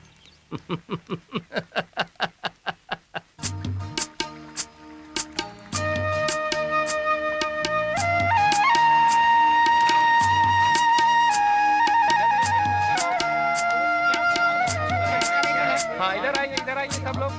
G: हाँ, इधर आइए सब लोग।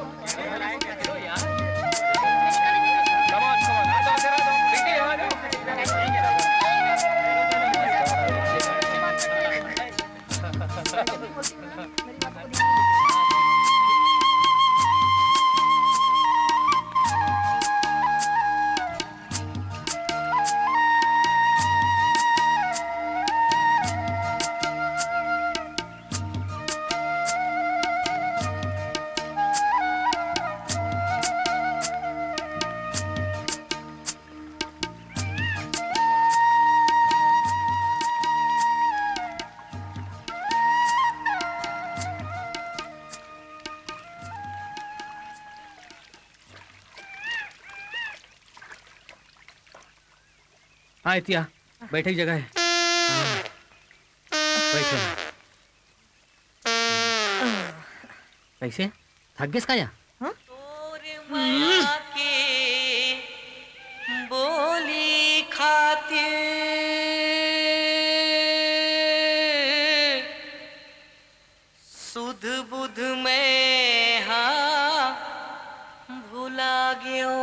G: हाँ इतिया, बैठे की जगह है। बैठो। कैसे थक गए इसका या?
F: बोली खातिर सुध बुध में हाँ भुला गयो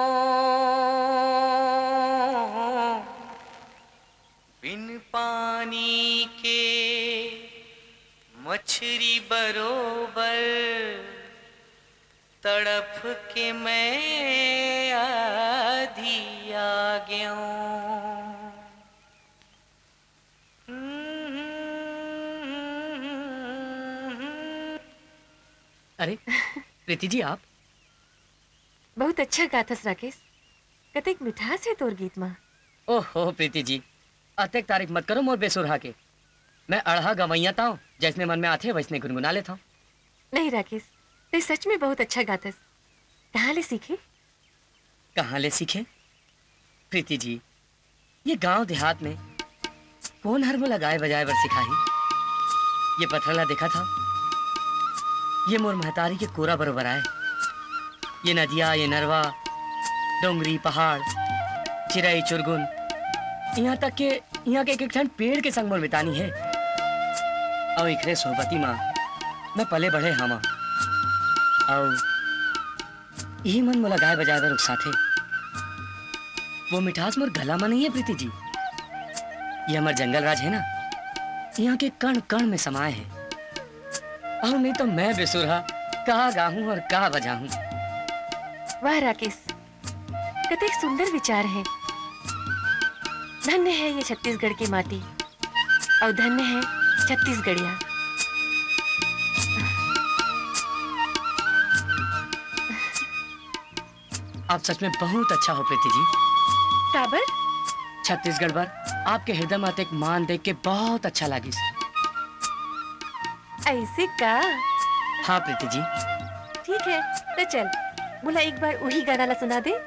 F: बिन पानी के मछली बरोबर तड़प के मैं आधी आ गया
G: अरे प्रीति जी, आप
N: बहुत अच्छा गाथस राकेश। कतेक मिठास है तोर गीत में।
G: ओहो प्रीति जी, अतेक तारीफ मत करो मोर बेसुरहा के। मैं अड़हा गवैया ताऊं, जैसने मन में आते वैसने गुनगुना लेता हूँ।
N: नहीं राकेश, ते सच में बहुत अच्छा गाथस। कहाँ ले सीखे?
G: कहाँ ले सीखे? प्रीति जी, ये गांव देहात में कौन हरमुला गाय बजाए बर सिखाही? ये पथरला देखा था, ये मोर महतारी के कोरा बरोबर आए। ये नदिया, ये नरवा, डोंगरी, पहाड़, चिड़ई चुरगुन, यहाँ तक के यहाँ के एक ठंड पेड़ के संग मोर बितानी है। और इखरे सोहबती माँ मैं पले बढ़े हामा और यही मन मोला गाय बजाए बर उकसाथे। वो मिठास मोर गला में नहीं है प्रीति जी, ये हमार जंगल राज है ना, यहाँ के कण कण में समाये है। और नहीं तो मैं बेसुरहा कहाँ गाहूँ और कहाँ बजाऊं।
N: वाह राकेश, कतेक सुंदर विचार है। धन्य है ये छत्तीसगढ़ की माटी और धन्य है छत्तीसगढ़िया।
G: आप सच में बहुत अच्छा हो प्रीति जी।
N: काबर?
G: छत्तीसगढ़ पर आपके हृदय में एक मान देख के बहुत अच्छा लगी।
N: ऐसे का?
G: हाँ प्रीति जी।
N: ठीक है तो चल, बोला एक बार वही गाना ला सुना दे।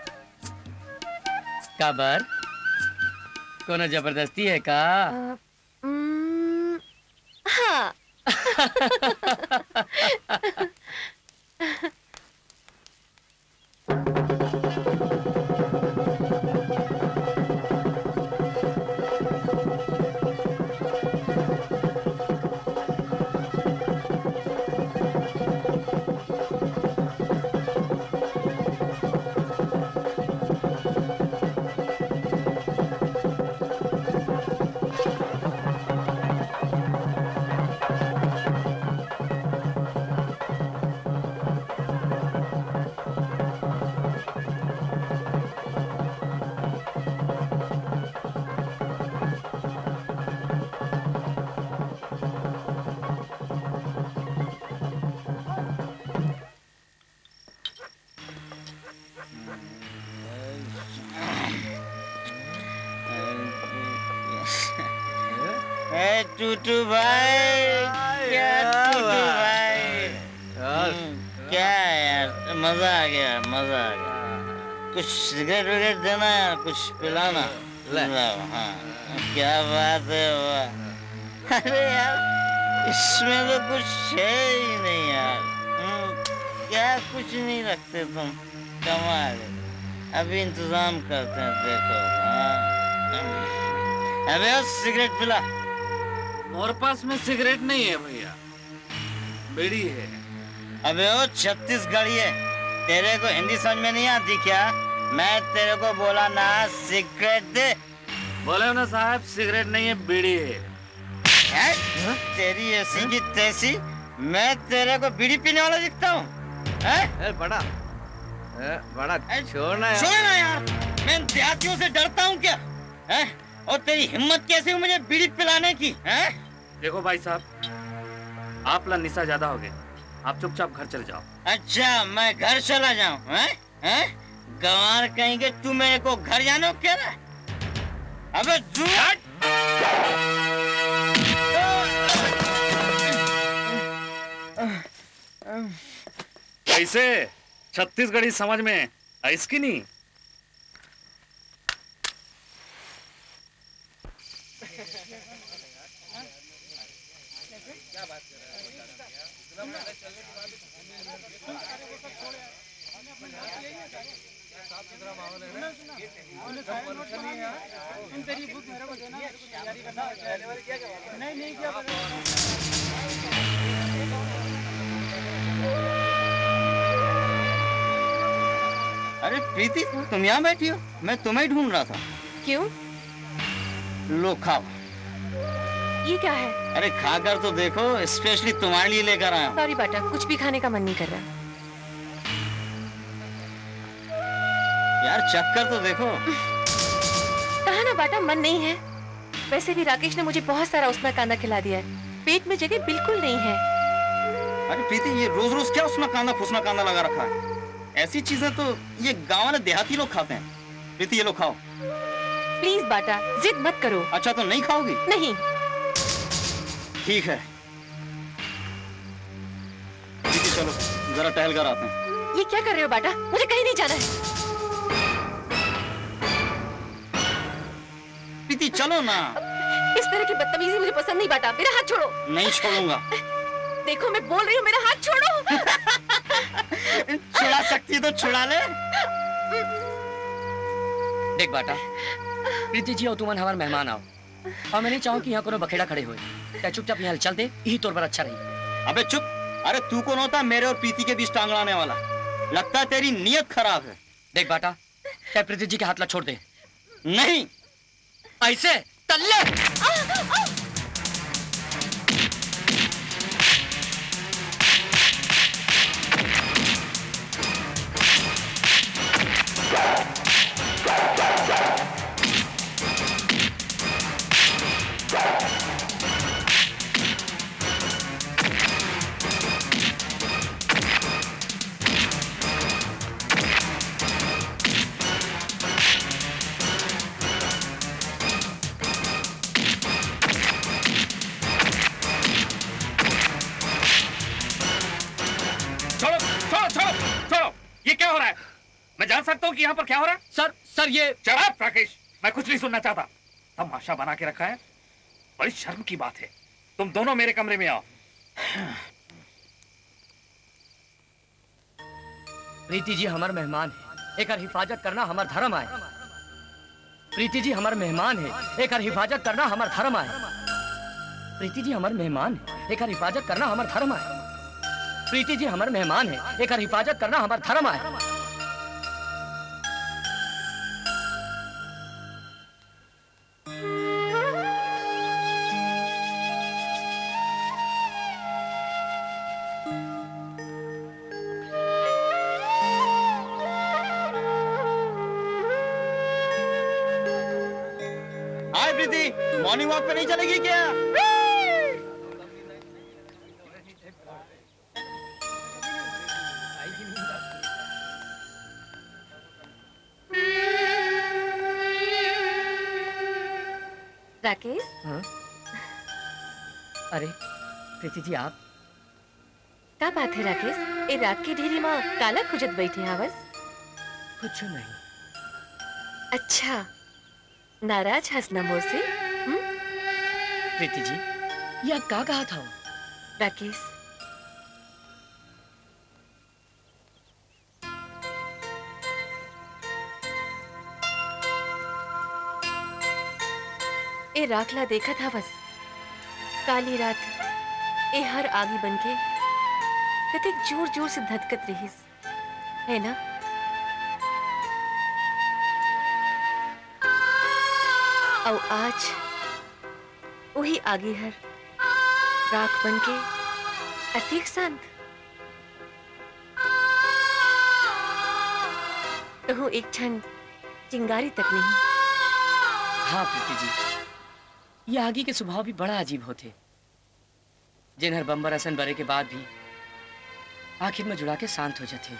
G: काबर? कोनो जबरदस्ती है का?
N: हाँ।
O: टूटू भाई, क्या टूटू भाई, क्या यार, मजा आ गया, मजा आ गया। कुछ सिगरेट विगरेट देना यार, कुछ पिलाना। हाँ, क्या बात है वाह। अरे यार इसमें तो कुछ है ही नहीं यार। क्या कुछ नहीं रखते तुम, कमाल है। अभी इंतजाम करते हैं, देखो। अबे वो सिगरेट पिला।
J: मोर पास में सिगरेट नहीं है भैया, बीड़ी है।
O: अबे वो छत्तीसगढ़ी है, तेरे को हिंदी समझ में नहीं आती क्या? मैं तेरे को बोला ना सिगरेट दे।
J: बोले ना साहब, सिगरेट नहीं है, बीड़ी है।
O: तेरी ऐसी की तैसी, मैं तेरे को बीड़ी पीने वाला दिखता हूँ?
G: बड़ा बड़ा छोड़ना यार।
O: छोड़ना यार, मैं देहातियों से डरता हूँ क्या? है? और तेरी हिम्मत कैसे हुई मुझे बीड़ी पिलाने की? है?
J: देखो भाई साहब, आप ला निशा ज्यादा हो गए, आप चुपचाप घर चले जाओ।
O: अच्छा, मैं घर चला जाऊँ? गंवार कहेंगे, तू मेरे को घर जाने को कह रहा है? अबे तू
J: कैसे छत्तीसगढ़ी समझ में है इसकी नहीं?
O: अरे प्रीति, तुम यहाँ बैठी हो? मैं तुम्हें ही ढूंढ रहा था।
N: क्यों?
O: लो खाओ।
N: ये क्या है?
O: अरे खाकर तो देखो, स्पेशली तुम्हारे लिए लेकर आया हूँ।
N: सॉरी बेटा, कुछ भी खाने का मन नहीं कर रहा।
O: यार चक्कर तो देखो।
N: कहा ना बेटा, मन नहीं है। वैसे भी राकेश ने मुझे बहुत सारा उसना कांदा खिला दिया है, पेट में जगह बिल्कुल नहीं है।
O: अरे प्रीति, ये रोज रोज क्या उसना कांदा फुसना कांदा लगा रखा है? ऐसी चीजें तो ये गांव वाले देहाती लोग खाते हैं। प्रीति, ये लो खाओ।
N: प्लीज बेटा, जिद मत करो।
O: अच्छा, तो नहीं खाओगी?
N: नहीं।
O: ठीक है प्रीति, चलो जरा टहल कर आते हैं।
N: ये क्या कर रहे हो बेटा? मुझे कहीं नहीं जाना है।
O: प्रीति चलो ना।
N: इस तरह की बदतमीजी मुझे पसंद नहीं बेटा, मेरा हाथ छोड़ो।
O: नहीं छोड़ूंगा।
N: देखो मैं बोल रही हूँ, मेरा हाथ छोड़ो।
O: छुड़ा सकती है तो छुड़ा ले।
G: देख बेटा, प्रीति जी और तुमन हमारे मेहमान आओ, और मैं नहीं चाहूँ कि यहाँ कोनो बखेड़ा खड़े हुए। क्या चुपचाप यहाँ चल दे, यही तौर पर अच्छा रही।
O: अबे चुप। अरे तू कौन होता मेरे और प्रीति के बीच टांग लाने वाला? लगता है तेरी नीयत खराब है।
G: देख बेटा, क्या प्रीति जी के हाथ ला छोड़ दे।
O: नहीं,
G: ऐसे तल्ले।
J: मैं जान सकता हूँ कि यहाँ पर क्या हो रहा है?
G: सर ये
J: चुप राकेश, मैं कुछ नहीं सुनना चाहता। तमाशा बना के रखा है, बड़ी शर्म की बात है। तुम दोनों मेरे कमरे में आओ।
G: प्रीति जी हमारे मेहमान है, एकर हिफाजत करना हमार धर्म है। प्रीति जी हमारे मेहमान है, एकर हिफाजत करना हमार धर्म है। प्रीति जी हमारे मेहमान है, एकर हिफाजत करना हमार धर्म है। प्रीति जी हमारे मेहमान है, एकर हिफाजत करना हमार धर्म है।
O: हाय प्रीति, मॉर्निंग वॉक पे नहीं चलेगी क्या?
N: राकेश,
G: अरे प्रीति जी आप
N: का बात है राकेश? ए रात की ढेरी माँ काला खुजत बैठे आवस?
G: कुछ नहीं।
N: अच्छा नाराज हंसना मोर से?
G: प्रीति जी ये आप का कहा था?
N: राकेश ए राखला देखा था बस काली रात ए हर आगी बनके कतेक जोर जोर से धधकत रहीस है ना? और आज वही आगे हर राख बनके अतिक शांत तो एक क्षण चिंगारी तक नहीं।
G: हाँ प्रीति जी ये आगे के स्वभाव भी बड़ा अजीब होते जिन्हर बम्बर असन बरे के बाद भी आखिर में जुड़ा के शांत हो जाते।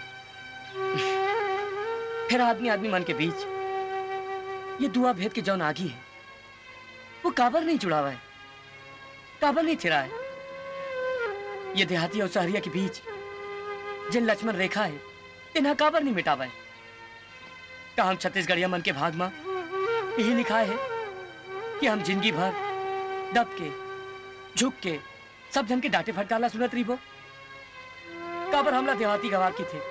G: फिर आदमी आदमी मन के बीच ये दुआ भेद के जौन आगी है वो काबर नहीं जुड़ावा है, काबर नहीं थिरा है। ये देहाती और शहरिया के बीच जिन लक्ष्मण रेखा है इन्हें काबर नहीं मिटावा है। का हम छत्तीसगढ़िया मन के भाग में यही लिखा है कि हम जिंदगी भर दब के झुक के सब जन के डांटे फटकाला सुनत रही वो। काबर हमला देहाती गवार की थे?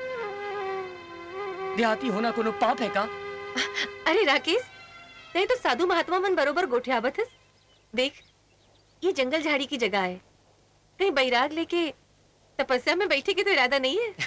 G: देहाती होना कोनो पाप है का?
N: अरे राकेश नहीं तो साधु महात्मा मन बरोबर गोठे आवत है। देख ये जंगल झाड़ी की जगह है, कहीं बैराग लेके तपस्या में बैठे के तो इरादा नहीं है।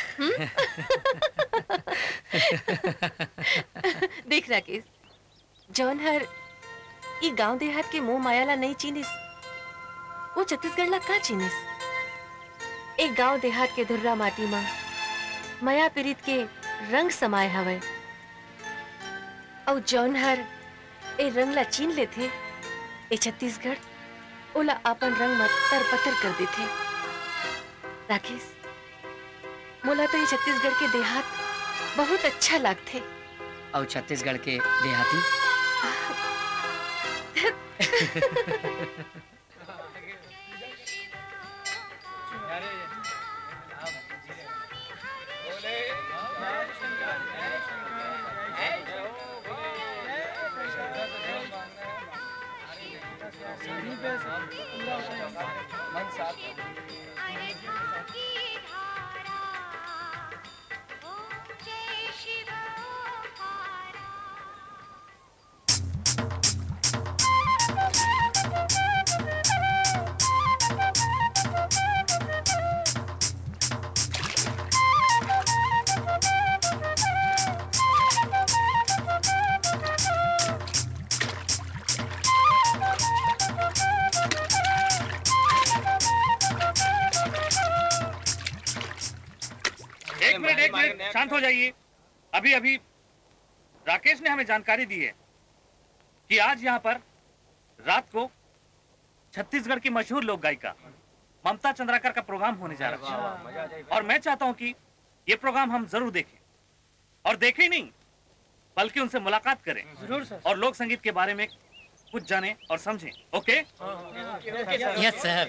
N: देख राकेश जौन हर ये गांव देहात के मोह मायाला नहीं चीनिस वो छत्तीसगढ़ ला का चीनिस। एक गांव देहात के धुर्रा माटी में माया पीड़ित के रंग समाये हवे और जौन हर ए रंग ला चीन लेथे ए छत्तीसगढ़ ओला अपन रंग में तरपतर कर देथे। राकेश मोला तो ये छत्तीसगढ़ के देहात बहुत अच्छा लगते।
G: और छत्तीसगढ़ के देहाती
J: एक मिनट शांत हो जाइए। अभी अभी राकेश ने हमें जानकारी दी है कि आज यहाँ पर रात को छत्तीसगढ़ की मशहूर लोक गायिका ममता चंद्राकर का प्रोग्राम होने जा रहा है और मैं चाहता हूँ कि ये प्रोग्राम हम जरूर देखें और देखें ही नहीं बल्कि उनसे मुलाकात करें
L: जरूर सर।
J: और लोक संगीत के बारे में कुछ जानें और समझें। ओके?
K: Yes sir.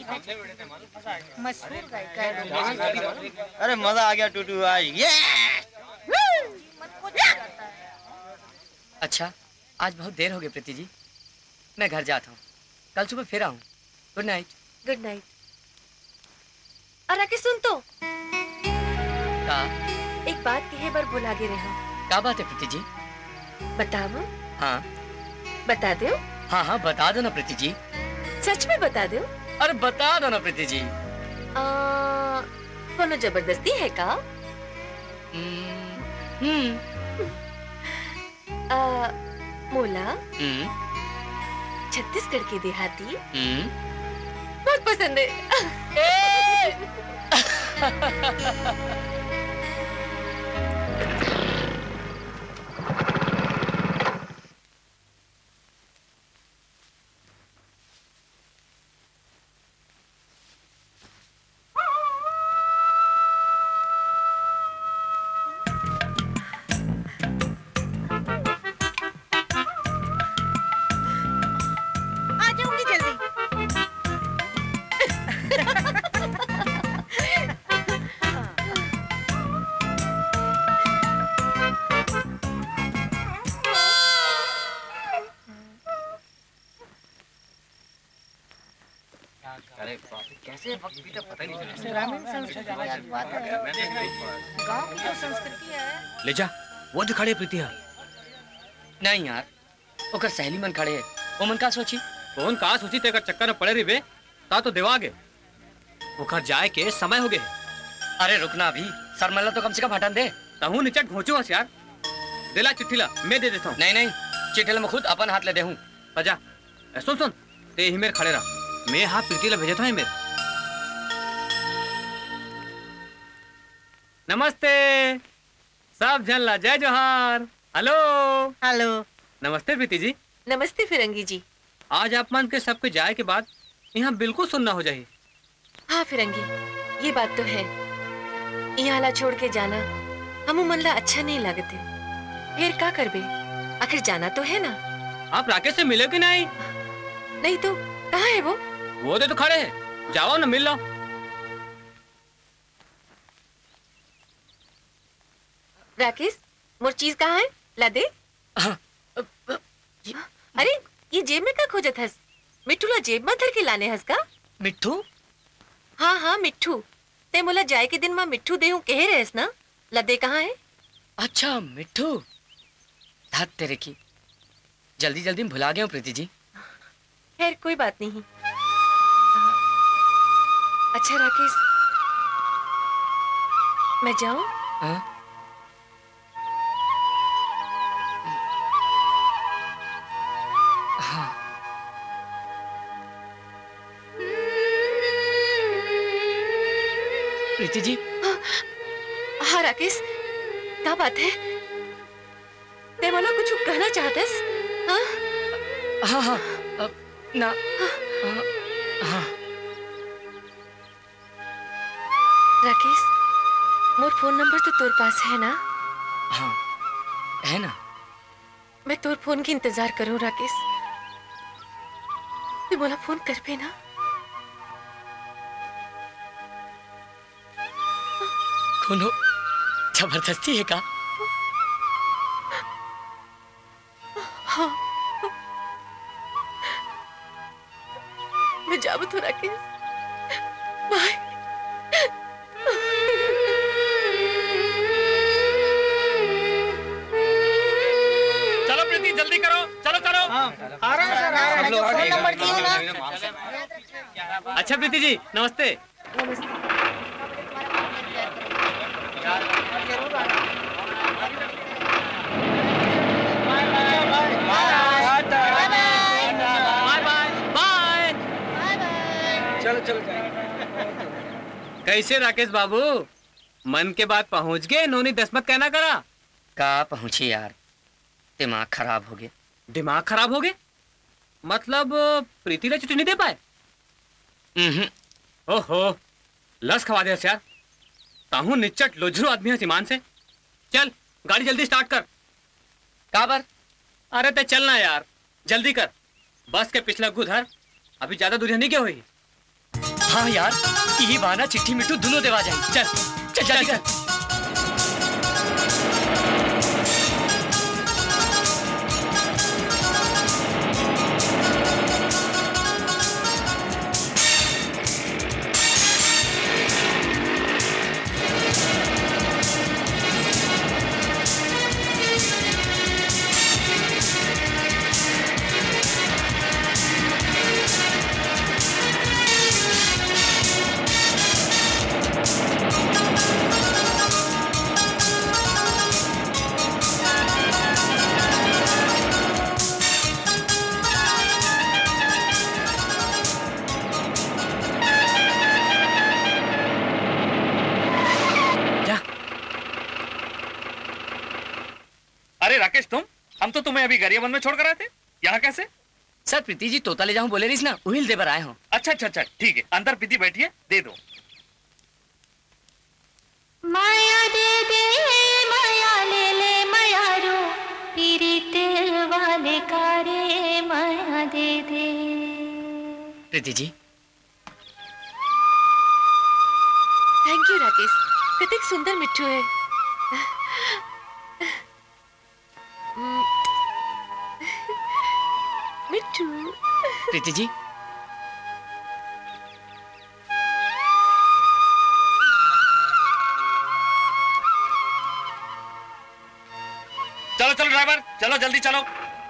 D: मशहूर गायिका है।
O: अरे मजा आ गया टूटू आज। ये
G: अच्छा, आज बहुत देर हो गई प्रीति जी, मैं घर जाता हूँ, कल सुबह फिर आऊँ। Good night.
N: Good night. और आके सुन तो
G: का
N: एक बात कहे बार भुला गे रहे हो।
G: क्या बात है प्रीति जी?
N: बताओ।
G: हाँ
N: बता दो।
G: हाँ हाँ बता दो ना प्रीति जी।
N: सच में बता दो।
G: अरे बता दो ना प्रीति जी।
N: कोनो जबरदस्ती है का? मोला छत्तीसगढ़ के देहाती बहुत पसंद है।
E: कैसे वक्त बीता पता ही नहीं चला।
D: ग्रामीण संस्कृति गांव की जो संस्कृति है।
E: ले जा, वो जो खड़े प्रीतिया।
G: नहीं यार, ओकर सहेली मन खड़े है, वो मन का सोची?
E: कौन का सोची तेकर चक्कर में पड़े रही बे, ता तो देवा गे। ओकर जाए के समय हो गए।
G: अरे रुकना अभी, सरमल्ला तो कम से कम हटन दे।
E: तहु निचट घोचो हस यार। दिला चिट्ठी ला, मैं दे देता हूँ।
G: नहीं नहीं, चिट्ठी ला मैं खुद अपन हाथ ले दे हूँ।
E: जा, सुन सुन, ते ही मेरे खड़े रहा। मैं हाँ प्रीति ला भेजा था ही मेरे। नमस्ते सब जन ला, जय जोहार। Hello
D: hello.
E: नमस्ते प्रीति जी।
N: नमस्ते फिरंगी जी।
E: आज आप मान के सबके जाए के बाद यहाँ बिल्कुल सुनना हो जाए।
N: हाँ फिरंगी, ये बात तो है। यहाँ ला छोड़ के जाना हम मन ला अच्छा नहीं लगते। फिर क्या करबे, आखिर जाना तो है ना।
E: आप राकेश से मिले कि नहीं?
N: नहीं तो कहाँ है वो?
E: वो तो खड़े हैं, जाओ ना मिल लो।
N: राकेश, मोर चीज कहाँ है? ला दे। अरे ये जेब में क्या खोजत हस? मिट्ठू ला जेब में धर के लाने हस का?
G: मिट्ठू?
N: हाँ हाँ मिट्ठू, ते मोला जाए के दिन माँ मिट्ठू दे हूँ कहे रहेस ना। ला दे कहाँ है?
G: अच्छा मिट्ठू, धत तेरे की, जल्दी जल्दी में भुला गया हूँ प्रीति जी।
N: खैर कोई बात नहीं। अच्छा राकेश, मैं जाऊं?
G: हाँ? हाँ। प्रीति जी।
N: हाँ राकेश, क्या बात है? ते मोला कुछ कहना चाहतस? हाँ?
G: हाँ हाँ ना। हाँ।
N: राकेश, मोर फोन नंबर तो तोर पास है ना?
G: हाँ है ना।
N: मैं तोर फोन की इंतजार करूं राकेश। तू मोला फोन कर पे ना?
G: कोनो जबरदस्ती है का?
N: हाँ। मैं जाऊँ तो राकेश। बाय।
E: चलो प्रीति जल्दी करो, चलो चलो।
D: आ रहा है सर, आ रहा है। जो फोन नंबर दिए ना।
E: अच्छा प्रीति जी नमस्ते।
H: चलो चलो।
E: कैसे राकेश बाबू, मन के बात पहुंच गए? नोनी दसमत कहना करा।
G: का पहुंची यार, दिमाग खराब हो गया।
E: दिमाग खराब हो गए मतलब प्रीति ने चिट्ठी नहीं दे पाए? ओहो, लस खवा दे यार। ताहू निच्चट लोझरू आदमी है सीमान से। चल गाड़ी जल्दी स्टार्ट कर।
G: काबर?
E: अरे ते चलना यार, जल्दी कर। बस के पिछला गुधर, अभी ज्यादा दूरी नहीं क्या हुई।
G: हाँ यार, यही बहाना चिट्ठी मिट्टू दोनों देवा जाए। चल चल जल्दी कर।
J: अरे राकेश, तुम? हम तो तुम्हें अभी गरियाबंद में छोड़कर आए थे, यहाँ कैसे?
G: सर प्रीति जी तोता ले जाऊं बोले रही ना, उहिल दे पर आए हूँ।
J: अच्छा अच्छा अच्छा, ठीक है, अंदर प्रीति बैठी है, दे दो।
M: माया दे दे माया ले ले माया रो, तेरे दिल वाले कारे माया दे दे।
G: प्रीति जी
N: थैंक यू राकेश, कितनी सुंदर मिट्टू है। मिट्टू।
G: प्रीति जी
J: चलो चलो ड्राइवर, चलो जल्दी चलो।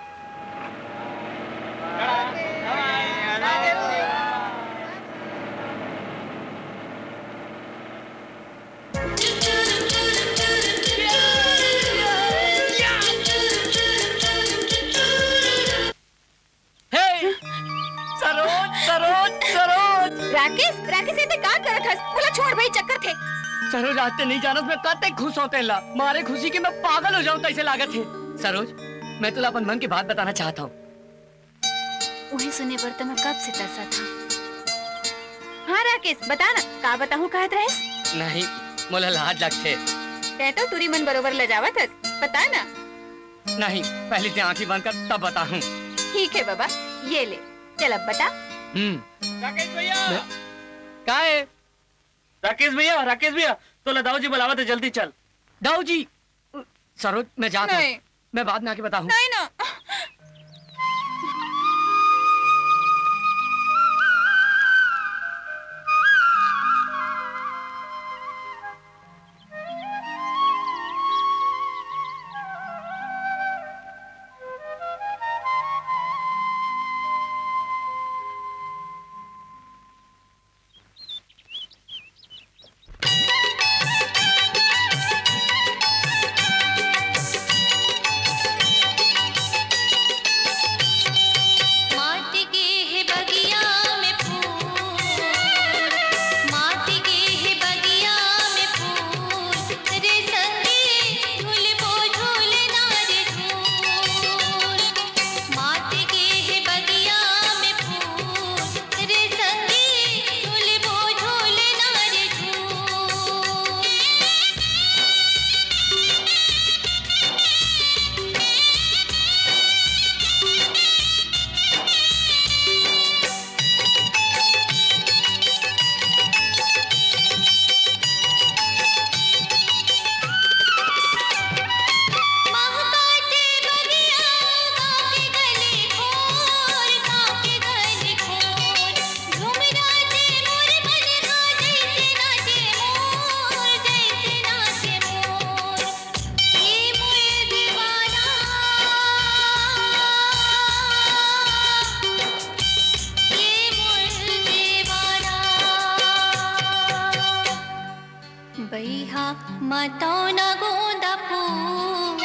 I: राकेश राकेश ये का करत हस? बोला छोड़ भाई, चक्कर थे।
G: सरोज आज ते नहीं जानत मैं कते खुश होते ला, मारे खुशी के मैं पागल हो जाऊं तैसे लागत है। सरोज मैं तुला अपन मन की बात बताना चाहता हूँ।
I: वही सुने पर तो मैं कब से तरसा था। हाँ राकेश बता ना, का बताऊँ कहत रहे?
G: नहीं मोला लाज लगते।
I: ते तो तुरी मन बरोबर ले जावत हस, बता ना।
G: नहीं पहले ते आंखें बंद कर तब बता हूँ।
I: ठीक है बाबा, ये ले, चल अब बता।
J: राकेश भैया
G: का है?
J: राकेश भैया तो दाऊ जी बुलावा तो जल्दी चल।
G: दाऊ जी सरोज मैं जाता हूँ,
I: नहीं।
G: मैं बाद में आके बताऊँ।
I: नहीं ना।
M: मतो न गोंदा फूल,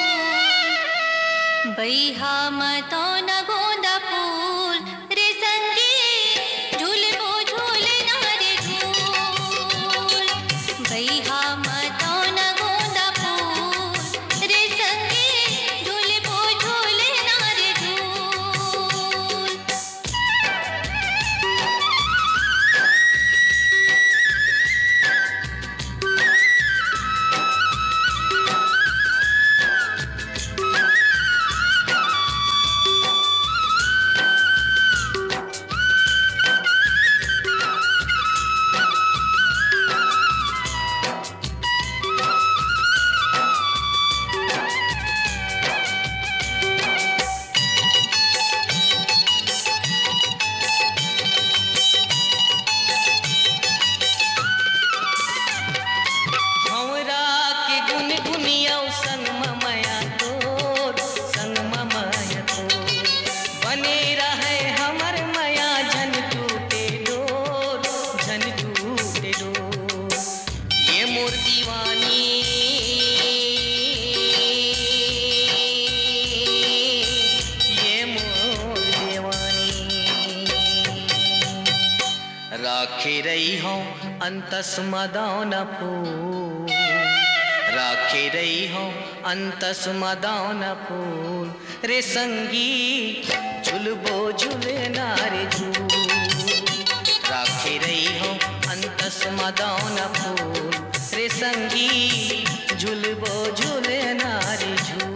M: बैहा मतो न गोंदा फूल रे संगी झूलबो झूलना रे झूल। बैहा मतो न गोंदा फूल रे संगी झूलबो झूलना रे झूल।
F: धन टूटे रो। ये मोर दीवानी ये मोर दीवानी राखे रही हो अंतस मदान फूल राखे रही हो अंतस मदान फूल रे संगी झुलबो झूले नारे झूल राखे रही हो अंतस मदान फूल रे संगी झुलबो झूले नारे झूल।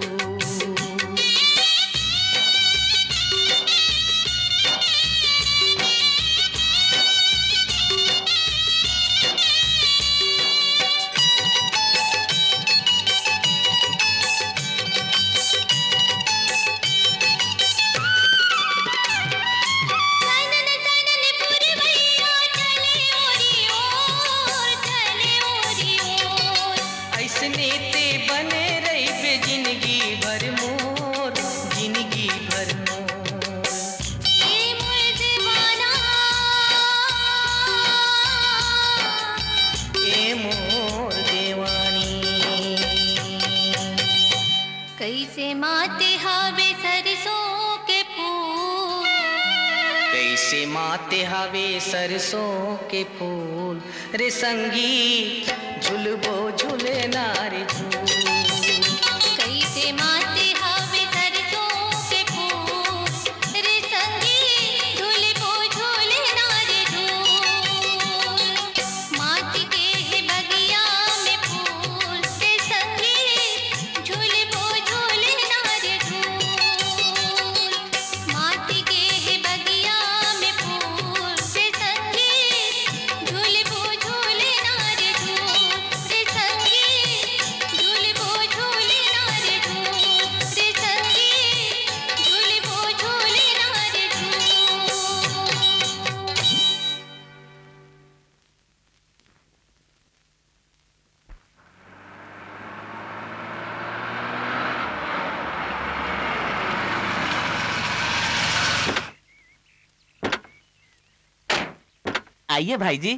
M: कैसे माते हवे सरसों के फूल
F: कैसे माते हवे सरसों के फूल रे संगी झुलबो झूले नारे झूल
M: कैसे माते हवे सरसों के फूल रे संगी झूलबो झूले नारे झूल माटी के है बगिया में फूल रे संगी झूलबो झूले नारे झूल माटी के है बगिया में फूल रे संगी झूलबो झूले नारे झूल रे संगी झूलबो झूले नारे झूल रे संगी झूलबो झूले नारे
O: आइए भाई जी।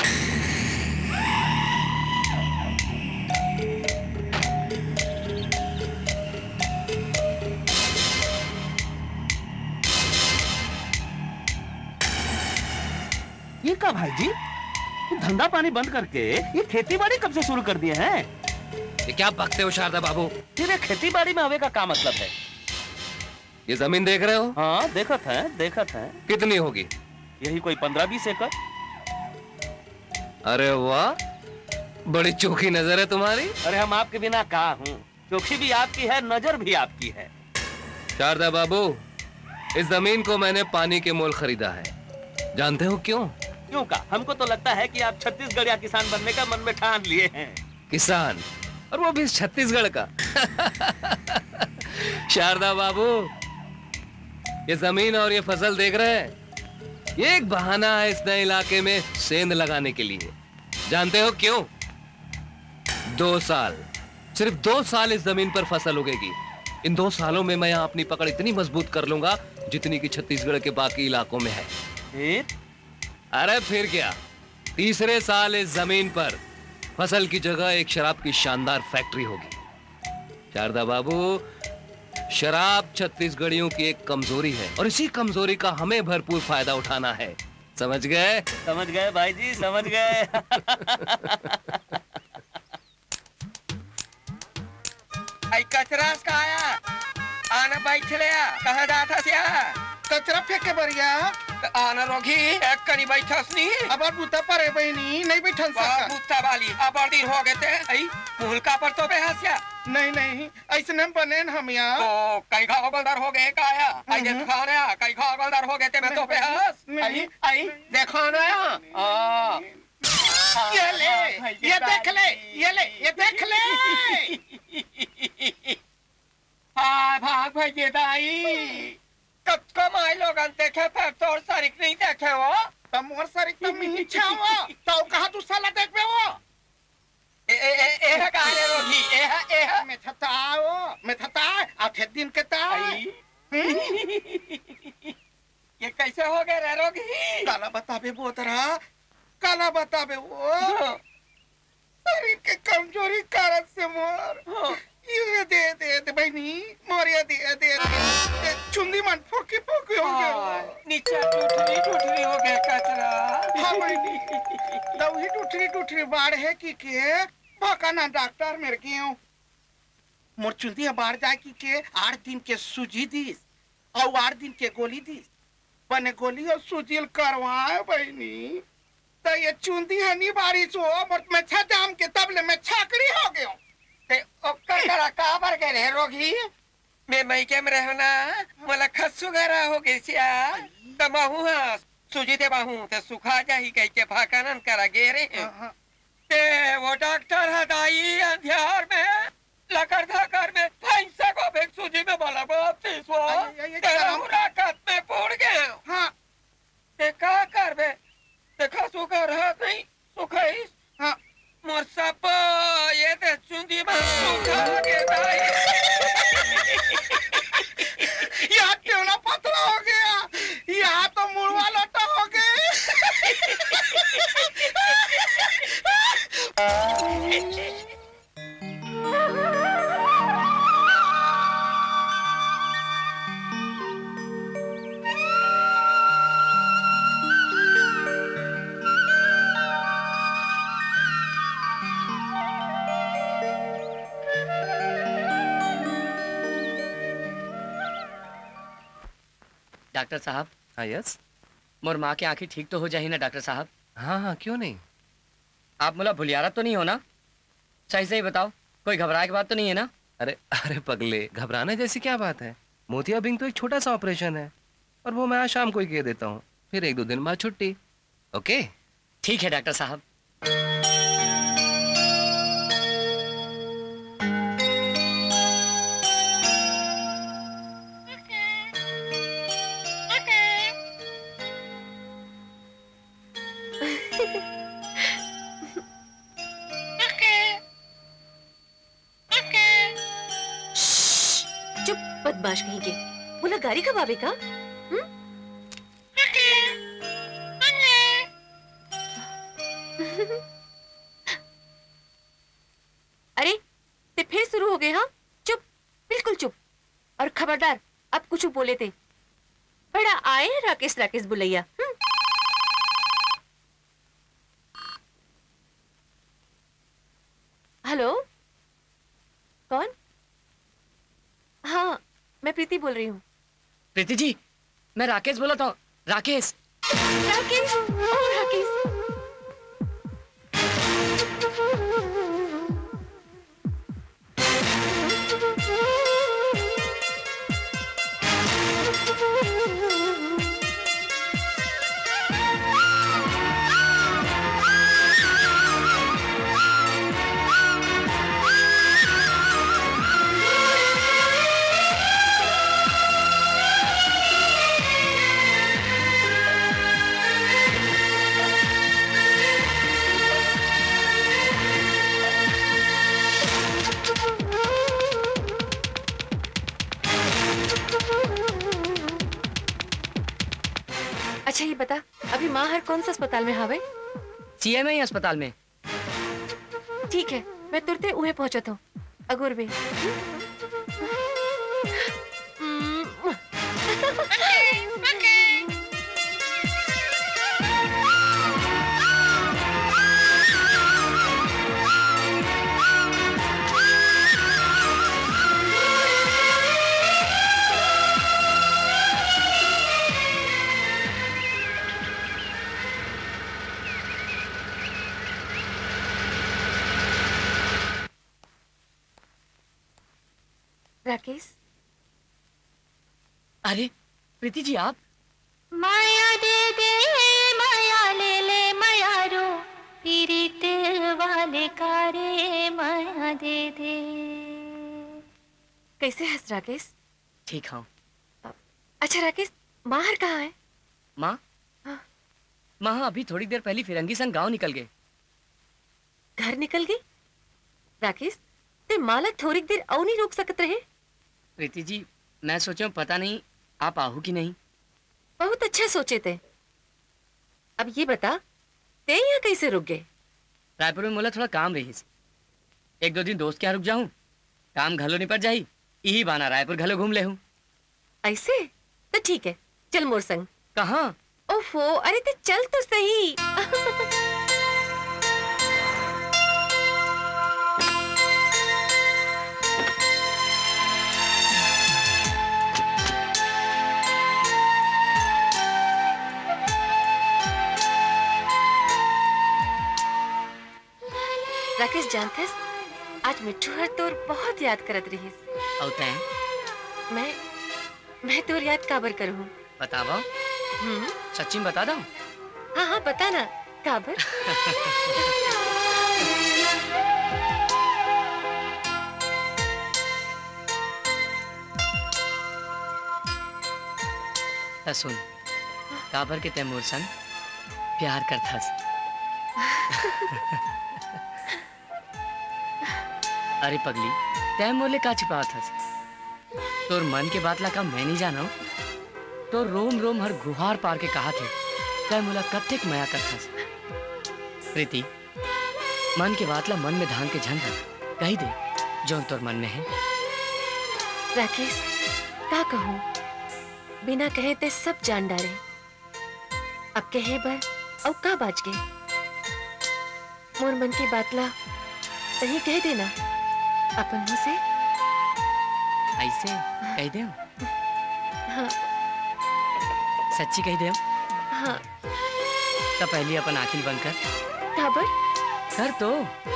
O: ये क्या भाई जी, ये धंधा पानी बंद करके ये खेती बाड़ी कब से शुरू कर दिए हैं?
E: ये क्या बकते हो शारदा बाबू?
O: फिर खेती बाड़ी में आवे का क्या मतलब है?
E: ये जमीन देख रहे हो?
O: हाँ देखत है, देखत है।
E: कितनी होगी?
O: यही कोई 15-20 एकड़।
E: अरे वाह, बड़ी चोखी नजर है तुम्हारी।
O: अरे हम आपके बिना कहाँ हूँ, चोखी भी आपकी है, नजर भी आपकी है।
E: शारदा बाबू, इस जमीन को मैंने पानी के मोल खरीदा है। जानते हो क्यों?
O: क्यों का? हमको तो लगता है कि आप छत्तीसगढ़िया किसान बनने का मन में ठान लिए हैं।
E: किसान, और वो भी छत्तीसगढ़ का। शारदा बाबू, ये जमीन और ये फसल देख रहे हैं, ये एक बहाना है इस नए इलाके में सेंध लगाने के लिए। जानते हो क्यों? 2 साल, सिर्फ 2 साल इस जमीन पर फसल उगेगी। इन 2 सालों में मैं यहाँ अपनी पकड़ इतनी मजबूत कर लूंगा जितनी कि छत्तीसगढ़ के बाकी इलाकों में है। अरे फिर क्या, तीसरे साल इस जमीन पर फसल की जगह एक शराब की शानदार फैक्ट्री होगी। शारदा बाबू, शराब छत्तीसगढ़ियों की एक कमजोरी है और इसी कमजोरी का हमें भरपूर फायदा उठाना है। समझ गए?
O: समझ गए भाई जी, समझ गए।
A: आई कचरा का आया आना बैठ लिया, कहाँ जाता सिया?
H: कचरा फेंके बरिया
A: आना रोगी एक कनी बैठस नी।
H: अब बुता परे बहनी नहीं बैठन सका।
A: बुता वाली अब दिन हो गए थे। आई फूल का पर तो बेहसिया।
H: नहीं नहीं ऐसे न बने हम यहाँ।
A: तो कई खा गोलदार हो गए काया। आई देख खाना कई खा गोलदार हो गए थे मैं तो बेहस। आई आई देखो ना यार।
H: ये ले, ये देख ले, ये ले, ये देख ले।
A: हाँ भाग भाई दाई। कब कमाई लोग देखे फिर तोर सारिक नहीं देखे वो।
H: तब मोर सारिक तब नहीं छावा। तो कहाँ तू साला देख पे वो?
A: काले रोगी
H: मैं थता आठे दिन के ताई।
A: ये कैसे हो गए रे रोगी?
H: काला बताबे बोतरा, कल साला बताबे वो शरीर के कमजोरी कारण से मोर ये दे बहनी मोरिया दे चुंदी मन फोकी फोकी हो गया
A: नीचे टूटरी हो गया कचरा।
H: हाँ बहनी दवही टूटरी बाढ़ है कि के भाका ना डॉक्टर मेरे के मोर चुंदी बाढ़ जाए कि के 8 दिन के सूजी दीस और 8 दिन के गोली दीस बने गोली और सूजी करवाए बहनी तो ये चुंदी है नहीं बारिश हो मोर मैं छाम के तबले में छाकड़ी हो गयो
A: ते ओकर करा काबर के रे रोगी मैं मैके में रहना मला खस्सु गरा हो गई सिया तमाहू हां सूजी दे बाहू ते सुखा जाही कह के भाकानन करा गेरे ते वो डॉक्टर हदाई अंधियार में लकर धाकर में पैसा को बेक सूजी में बोला वापस वो तेरा मुलाकात में पड़ गए
H: हां
A: ते का करबे देखा सुखा रहा नहीं सुखाइस
H: हां
A: मोर सब ये ते चुंदी में सुखा के दाई
H: या टेवना पतला हो गया या तो मुड़वा लटा हो गए
G: डॉक्टर साहब।
E: हाँ यस।
G: मोर माँ की आंखें ठीक तो हो जाही ना डॉक्टर साहब?
E: हाँ हाँ क्यों नहीं।
G: आप मुला भुलियारा तो नहीं हो ना? सही सही बताओ, कोई घबराए की बात तो नहीं है ना?
E: अरे अरे पगले, घबराने जैसी क्या बात है। मोतियाबिंद तो एक छोटा सा ऑपरेशन है और वो मैं आज शाम को ही कह देता हूँ, फिर 1-2 दिन बाद छुट्टी। ओके
G: ठीक है डॉक्टर साहब।
N: बदमाश कहीं के बोला गाड़ी कब आवेगा? अरे ते फिर शुरू हो गए? हाँ चुप, बिल्कुल चुप। और खबरदार अब कुछ बोले थे बड़ा आए राकेश बुलैया। हेलो कौन? हाँ मैं प्रीति बोल रही हूँ।
G: प्रीति जी मैं राकेश बोला था। राकेश
N: राकेश ओह राकेश। अच्छा ये बता अभी माँ हर कौन सा अस्पताल में हावे?
G: CMI अस्पताल में।
N: ठीक है मैं तुरते उहे पहुंचत हूँ अगुर भी। राकेश।
G: अरे प्रीति जी आप?
M: माया दे दे माया ले ले माया रो पीरित वाले कारे माया दे दे।
N: कैसे हंस राकेश?
G: ठीक हूँ।
N: अच्छा राकेश माहर कहाँ है?
G: माँ?
N: हाँ।
G: माँ अभी थोड़ी देर पहले फिरंगी संग गांव निकल गए।
N: घर निकल गई? राकेश ते मालक थोड़ी देर और नहीं रोक सकते रहे?
G: प्रीति जी मैं सोचा पता नहीं आप आहू की नहीं।
N: बहुत अच्छा सोचे थे। अब ये बता ते यहाँ कैसे रुक गए?
G: रायपुर में मोला थोड़ा काम रही। एक दो दिन दोस्त के यहाँ रुक जाऊं, काम घलो निपट जाही, यही बाना रायपुर घलो घूम ले हूँ।
N: ऐसे तो ठीक है, चल मोर संग।
G: कहाँ?
N: ओफो, अरे तो चल तो सही। राकेश जानथस, आज मिट्टू हर तोर बहुत याद करत रही। मैं तोर याद काबर करूँ?
G: बतावा। सच्ची बता दो।
N: हाँ हाँ बता ना, काबर?
G: सुन, काबर के तैमूर संग प्यार करथस। अरे पगली, तै मोले का छिपावथस? तोर मन के बात ला का मैं नहीं जाना हूँ। तो रोम रोम हर गुहार पार के कहा थे, तै मोला कत्तेक माया करथस। प्रीति, मन के बात ला मन में धान के झन रख, कही दे जो तोर मन में है।
N: राकेश, का कहूँ? बिना कहे ते सब जान डाले। अब कहे बर और का बाज गए? मोर मन की बात ला तही कह देना अपन मुँह से।
G: ऐसे कह दे?
N: हाँ।
G: सच्ची कह दे?
N: हाँ।
G: तो पहले अपन आखिल बंद कर।
N: काबर?
G: कर तो।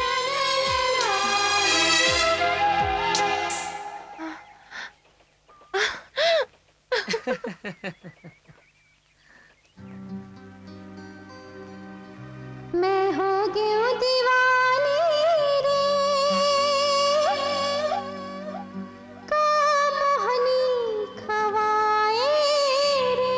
M: मैं हो गई हूँ दीवानी रे, कामोहनी खवाए रे।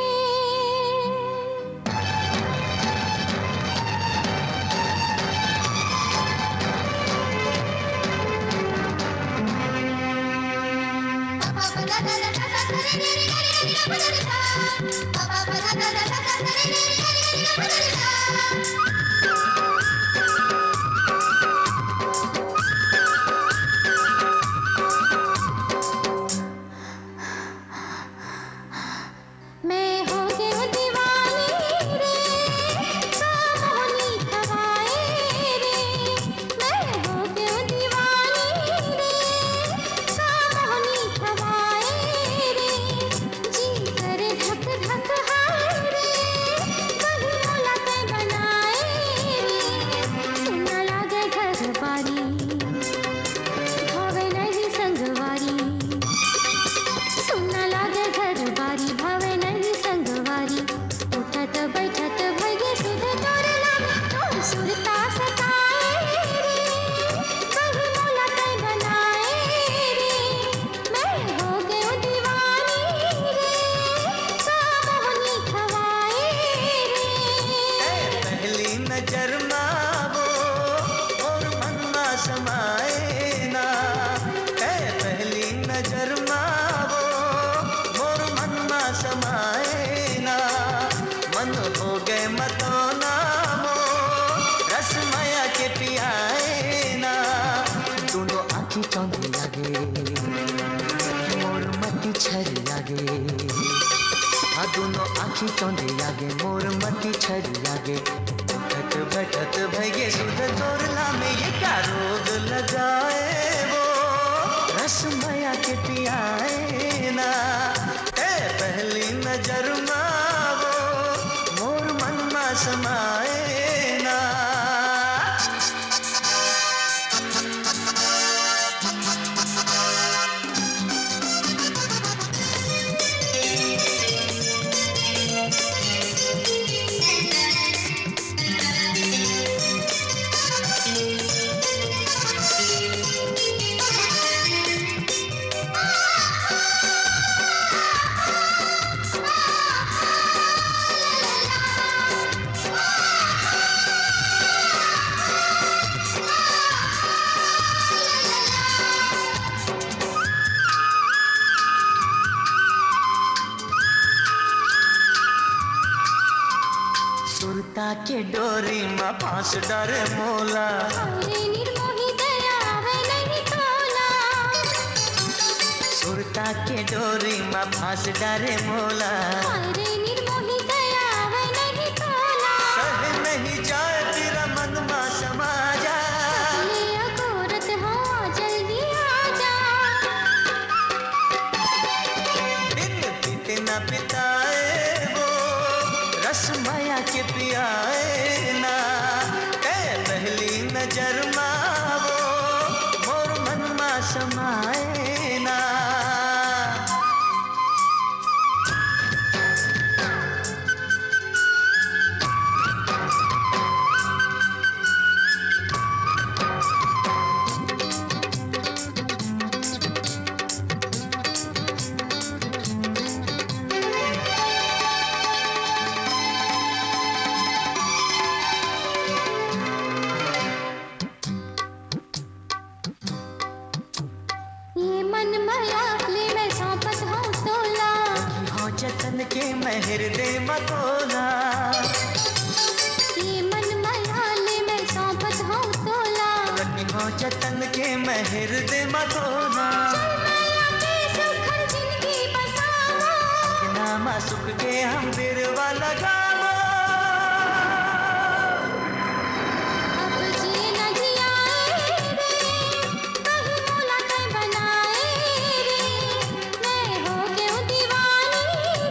M: मैं हो गई हूँ दीवानी रे, कामोहनी खवाए रे। मैं हो गई हूँ दीवानी रे, कामोहनी खवाए रे। जी करे धक धक हाय रे, कहीं मोला ते बनाए रे। सुना लागे घर बारी, भावे नहीं संगवारी। सुना लागे घर बारी, भावे नहीं संगवारी। उठत बैठत भगे सुध तोर नाम, तोर सुरता सताए रे। कहीं मोला ते बनाए रे। मैं हो गई हूँ दीवानी रे, कामोहनी खवाए रे।
F: पहली नजर मावो और मन ना समाए ना। पहली नजर मावो मोर मन ना समाए ना। मन हो गए मतो नामो, रस माया के पियाए ना। दोनों आँखी चौंधी लागे, मोर मती छरी लागे। हाँ दोनों आँखी चौंधी लागे, मोर मती छरी लागे। उठत बैठत भगे सुध तोरला में ये क्या रोग लगाए वो, रस माया के पियाए ना। पहली नजर मावो मोर मन मा समाए ना। सुरता के डोरी में फांस डरे मोला सुरता के डोरी में फांस डरे मोला सह नहीं जाए तेरा मन में समा जा दिन बीते ना बिताए वो रस माया के पियाए ना ते पहली नजर माँ वो मोर मन में समाए ना के मैं हृदय मतोला ये मन मयाले मैं सौंपत हूँ तोला रखी हो जतन के मैं हृदय मतोला नामा सुख के हम बिरवा लगावा अब जी न जियाए रे कहीं मोला कहीं बनाए रे मैं हो गई दीवानी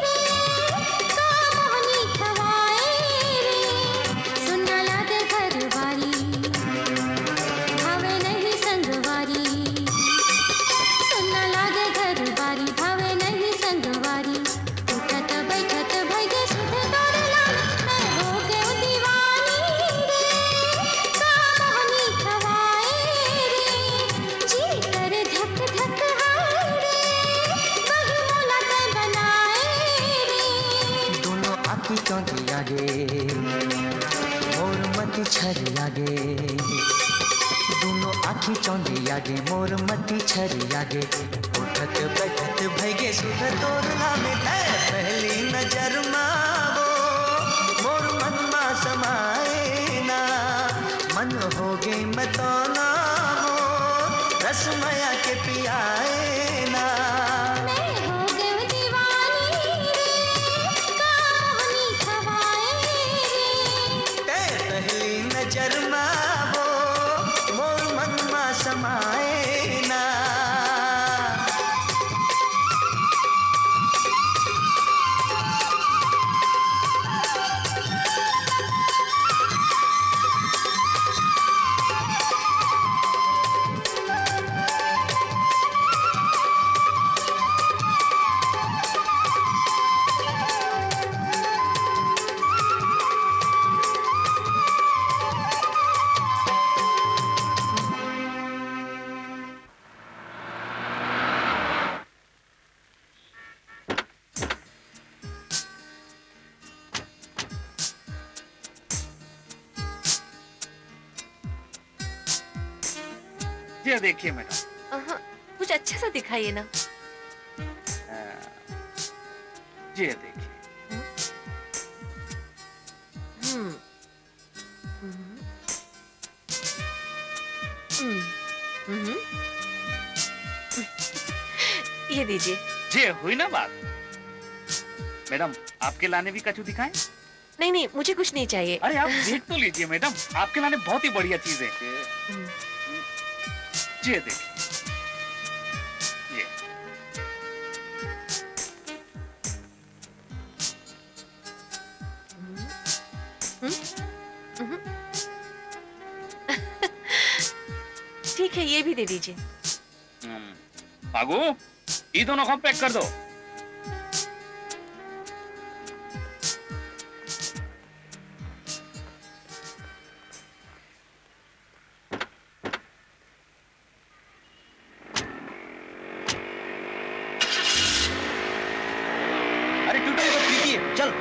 F: चौंधी आगे मोर मती छरी आगे दोनों आँखी चौंधी आगे मोर मती छरी आगे उठत बैठत भैगे सुध तोरला में पहली नजर मावो मोर मन मा समाए ना मन हो गई मैं तो ना हो रसमया के पियाए ना जरमा वो मोर मन मा समाए ना
J: ये देखिए मैडम
N: कुछ अच्छा सा दिखाइए ना।
J: ये देखिए।
N: ये दीजिए।
J: ये हुई ना बात। मैडम आपके लाने भी कछु दिखाएं?
N: नहीं नहीं मुझे कुछ नहीं चाहिए।
J: अरे आप देख तो लीजिए मैडम, आपके लाने बहुत ही बढ़िया चीज है। ये देखिए।
N: ठीक है ये भी दे दीजिए।
J: पागू ये दोनों को पैक कर दो।
C: अरे टूटे तो कीजिए चल।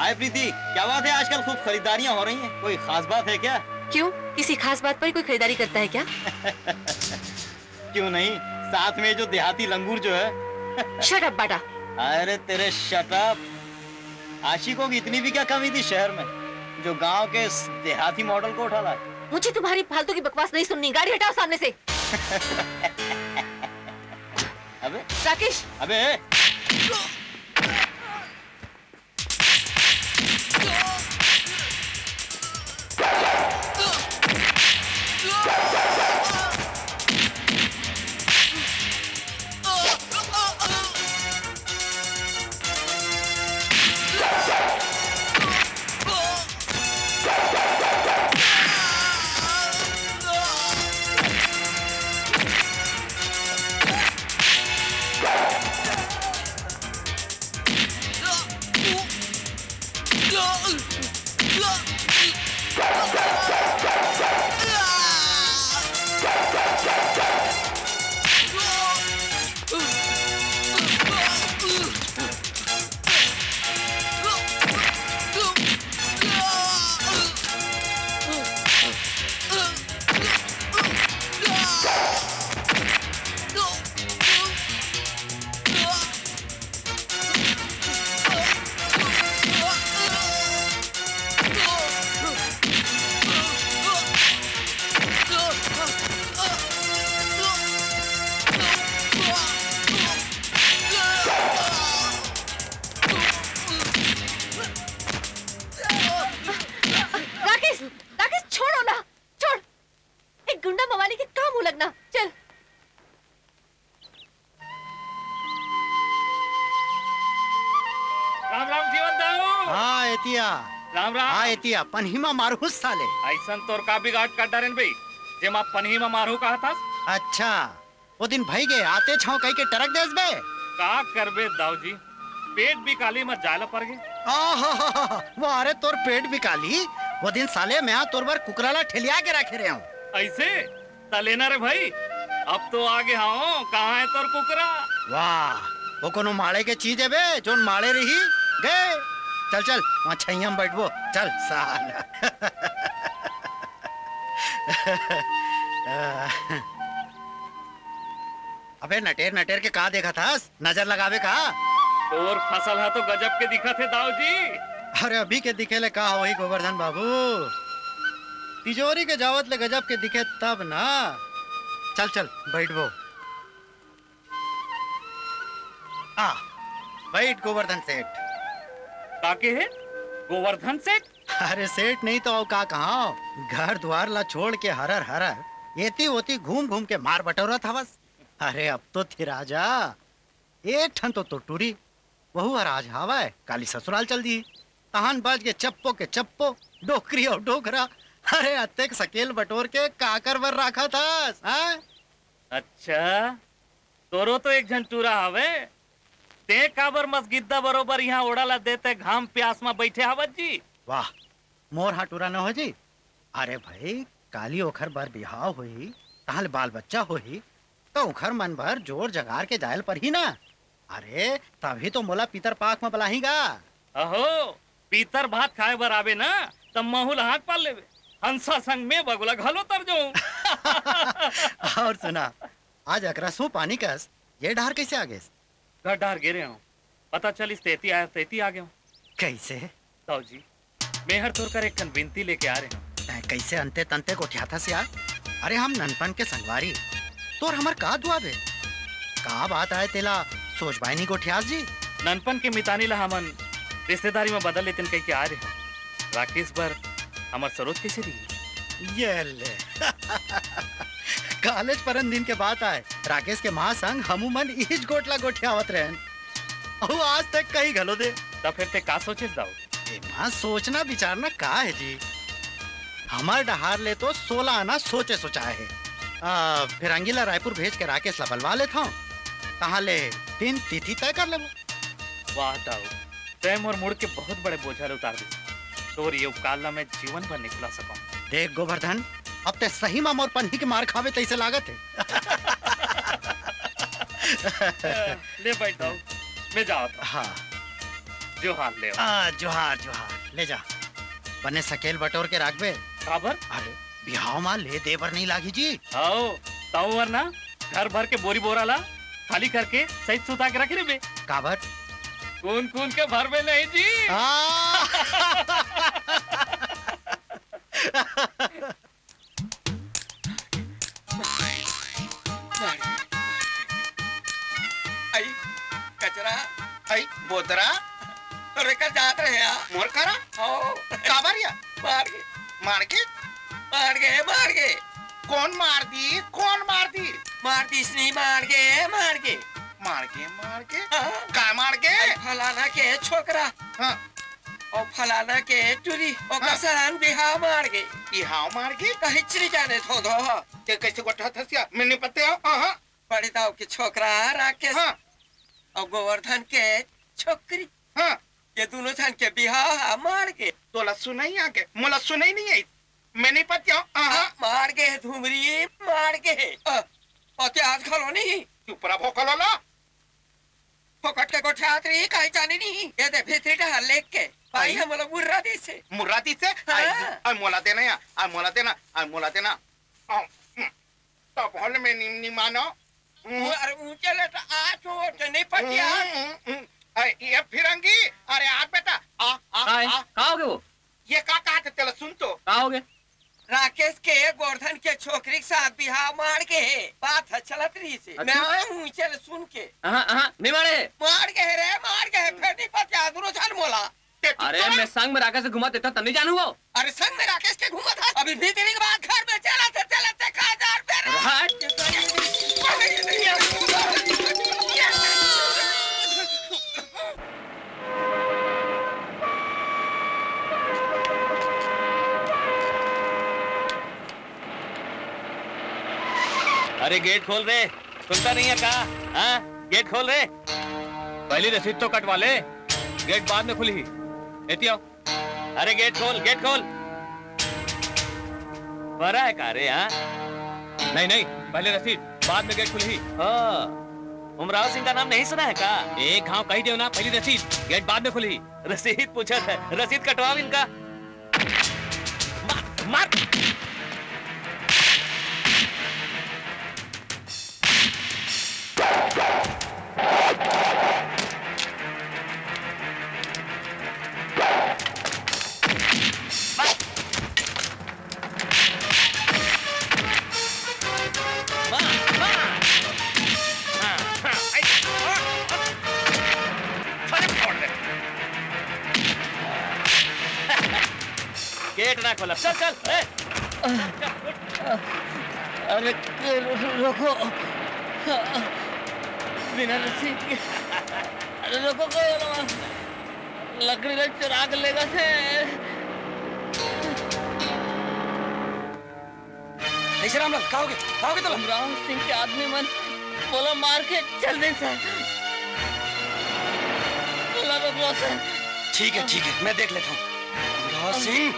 O: हाय प्रीति, क्या बात है? आजकल खूब खरीदारियां हो रही हैं, कोई खास बात है क्या?
N: क्यों, किसी खास बात पर कोई खरीदारी करता है क्या?
O: क्यों नहीं, साथ में जो देहाती लंगूर जो है।
N: शट अप बाटा।
O: अरे तेरे शट अप। आशिकों की इतनी भी क्या कमी थी शहर में जो गांव के इस देहाती मॉडल को उठा लाए?
N: मुझे तुम्हारी फालतू की बकवास नहीं सुननी, गाड़ी हटाओ सामने से।
O: अबे
N: राकेश,
O: अबे
C: एतिया पनहीमा मारू साले।
J: ऐसन तोर का बिगाड़ कर डरेन भाई जे मां पनहीमा मारू कहा था।
C: अच्छा वो दिन भाई गए आते छाव कहीं के टरक देस बे
J: का करबे दाऊ जी, पेट भी काली मत जाला पर गए।
C: वो अरे तोर पेट भी काली, वो दिन साले मैं तोर बार कुकराला ठेलिया के रखे रहे हूँ।
J: ऐसे तलेना रे भाई, अब तो आगे हाँ कहाँ है तोर कुकरा?
C: वाह वो कोनो माड़े के चीज है बे जोन माड़े रही गए। चल चल वहाँ छैया में बैठबो चल साला। अबे नटेर नटेर के कहा देखा था, नजर लगावे का?
J: और फसल है तो गजब के दिखा थे दाऊ जी।
C: अरे अभी के दिखे ले कहा वही गोवर्धन बाबू, तिजोरी के जावत ले गजब के दिखे तब ना। चल चल बैठबो। आ बैठ गोवर्धन सेठ।
J: काके है गोवर्धन सेठ?
C: अरे सेठ नहीं तो का कहा, घर द्वार ला छोड़ के हरर हरर एती ओती घूम घूम के मार बटोरा था बस। अरे अब तो थी राजा एक ठन तो टूरी वहू राज हवा है, काली ससुराल चल दी तहान बाज के चप्पो के चप्पो डोकरी और डोकरा। अरे अत्ते सकेल बटोर के काकर बर रखा था।
J: अच्छा तोरो तो एक झंटूरा हवे, ते काबर मस्गिद्दा बरोबर यहाँ ओढ़ाला देते घाम प्यास में बैठे हवत जी।
C: वाह मोर हाटूरा न हो जी। अरे भाई काली ओखर बार बिहाव हुई तहाल बाल बच्चा हुई तो उखर मन भर जोर जगार के जायल पर ही ना। अरे तभी तो मोला पीतर पाक में बलाहीगा।
J: अहो पीतर भात खाए बर आवे ना तब महूल हाथ पाल लेवे, हंसा संग में बगुला घालो तर जाऊं।
C: और सुना आज अकरसों पानी कस ये डहार कैसे आ गए?
J: घर डहार गिरे हूँ, पता चली तेती आया तेती आ गया हूँ।
C: कैसे?
J: ताऊ जी मेहर तोड़ कर एक विनती लेके आ रहे
C: हैं। कैसे अंते तंते को ठियाता से यार? अरे हम ननपन के संगवारी तोर हमर का दुआ बे? का बात आए तेला सोच बाई नहीं को ठियास जी?
J: ननपन के मितानी ला हमन रिश्तेदारी में बदल लेते कहीं के आ रहे हैं। राकेश बर हमार सरोज कैसे रही?
C: ये ले कॉलेज परन दिन के बात आए राकेश के महासंग हमूमन इज गोटला गोठियावत रहन और आज तक कहीं घलो दे।
J: तब फिर ते का सोचे दाऊ?
C: मां सोचना विचारना का है जी, हमार डहार ले तो 16 आना सोचे सोचा है। फिर अंगिला रायपुर भेज के राकेश ला बलवा लेता हूँ, कहाँ ले दिन तिथि तय कर ले।
J: वाह दाऊ तैम और मुड़ के बहुत बड़े बोझा उतार दी, तो ये उपकार ला मैं जीवन भर निकला सकूं।
C: देख गोवर्धन अब ते सही माम और पन्ही के मार खावे तैसे लागत है।
J: ले बैठ दाऊ मैं जाओ।
C: हाँ
J: जोहार ले
C: जोहार जोहार ले जा बने सकेल बटोर के राखबे
J: काबर
C: अरे बिहाव मां ले देवर नहीं लागी जी
J: आओ ताऊ वरना घर भर के बोरी बोरा ला खाली करके सही सुता के रखे रे बे
C: काबर
J: कौन कौन के भर में नहीं जी
A: आई कचरा
H: आई बोदरा
A: अरे का जात रहे या
H: मोर करा
A: आओ
H: काबरिया
A: मार के
H: मार के
A: मार के मार के
H: कौन मार दी
A: मार दी इसने मार के
H: मार के का मार के
A: फलाना के छोकरा
H: हाँ
A: और फलाना के चुरी और कसरान बिहाव मार के
H: बिहाव मार के
A: कहीं चली जाने थो दो
H: ते कैसे गोठा थसिया मैं नहीं पते हो हां
A: बड़े दाव के छोकरा राकेश
H: हाँ
A: और गोवर्धन के छोकरी
H: हाँ
A: ये दोनों जन के बिहाव मार के
H: तो लस्सू नहीं आके मोला सुनाई नहीं आई मैं नहीं पते हो हां
A: मार के धुमरी मार के और ते आज खलो नहीं
H: ऊपर भोकलो ला
A: फोकट के गोठे आतरी कहीं जाने नहीं ये दे भीतरी ढाल लेक के भाई हम लोग मुर्रादी से
H: आई मोला देना तब हल में निम्नी मानो
A: अरे ऊंचे ले तो आज हो तो नहीं पटिया
H: ये फिरंगी अरे आज बेटा
G: कहाँ हो गए वो
H: ये का कहते तेरा सुन तो
G: कहाँ हो गए
A: राकेश के गोवर्धन के छोकरी के साथ बिहाव मार के है बात है चलत रही से मैं आया हूँ चल सुन के
G: नहीं
A: मार के है रे मार के है फिर नहीं पता दोनों जान मोला
G: अरे मैं संग में राकेश से घुमा देता तब नहीं जानू वो
A: अरे संग में राकेश के घुमा था अभी भीतरी के बाद घर में चला खा
E: अरे गेट खोल रे सुनता नहीं है कहा हाँ गेट खोल रे पहली रसीद तो कटवा ले गेट बाद में खुली लेती आओ अरे गेट खोल बरा है का रे हाँ नहीं पहले रसीद बाद में गेट खुली उमराव सिंह का नाम नहीं सुना है का एक घाव कही दो ना पहली रसीद गेट बाद में खुली रसीद पूछा था रसीद कटवाओ इनका मार गेट ना खोला चल
O: अरे रोको बिना रसीद के अरे रोको लकड़ी का चुराग लेगा थे
E: राम कहोगे तो
O: राम सिंह के आदमी मन बोला मार के चल दे सर बोला रोको सर
E: ठीक है मैं देख लेता हूँ राम सिंह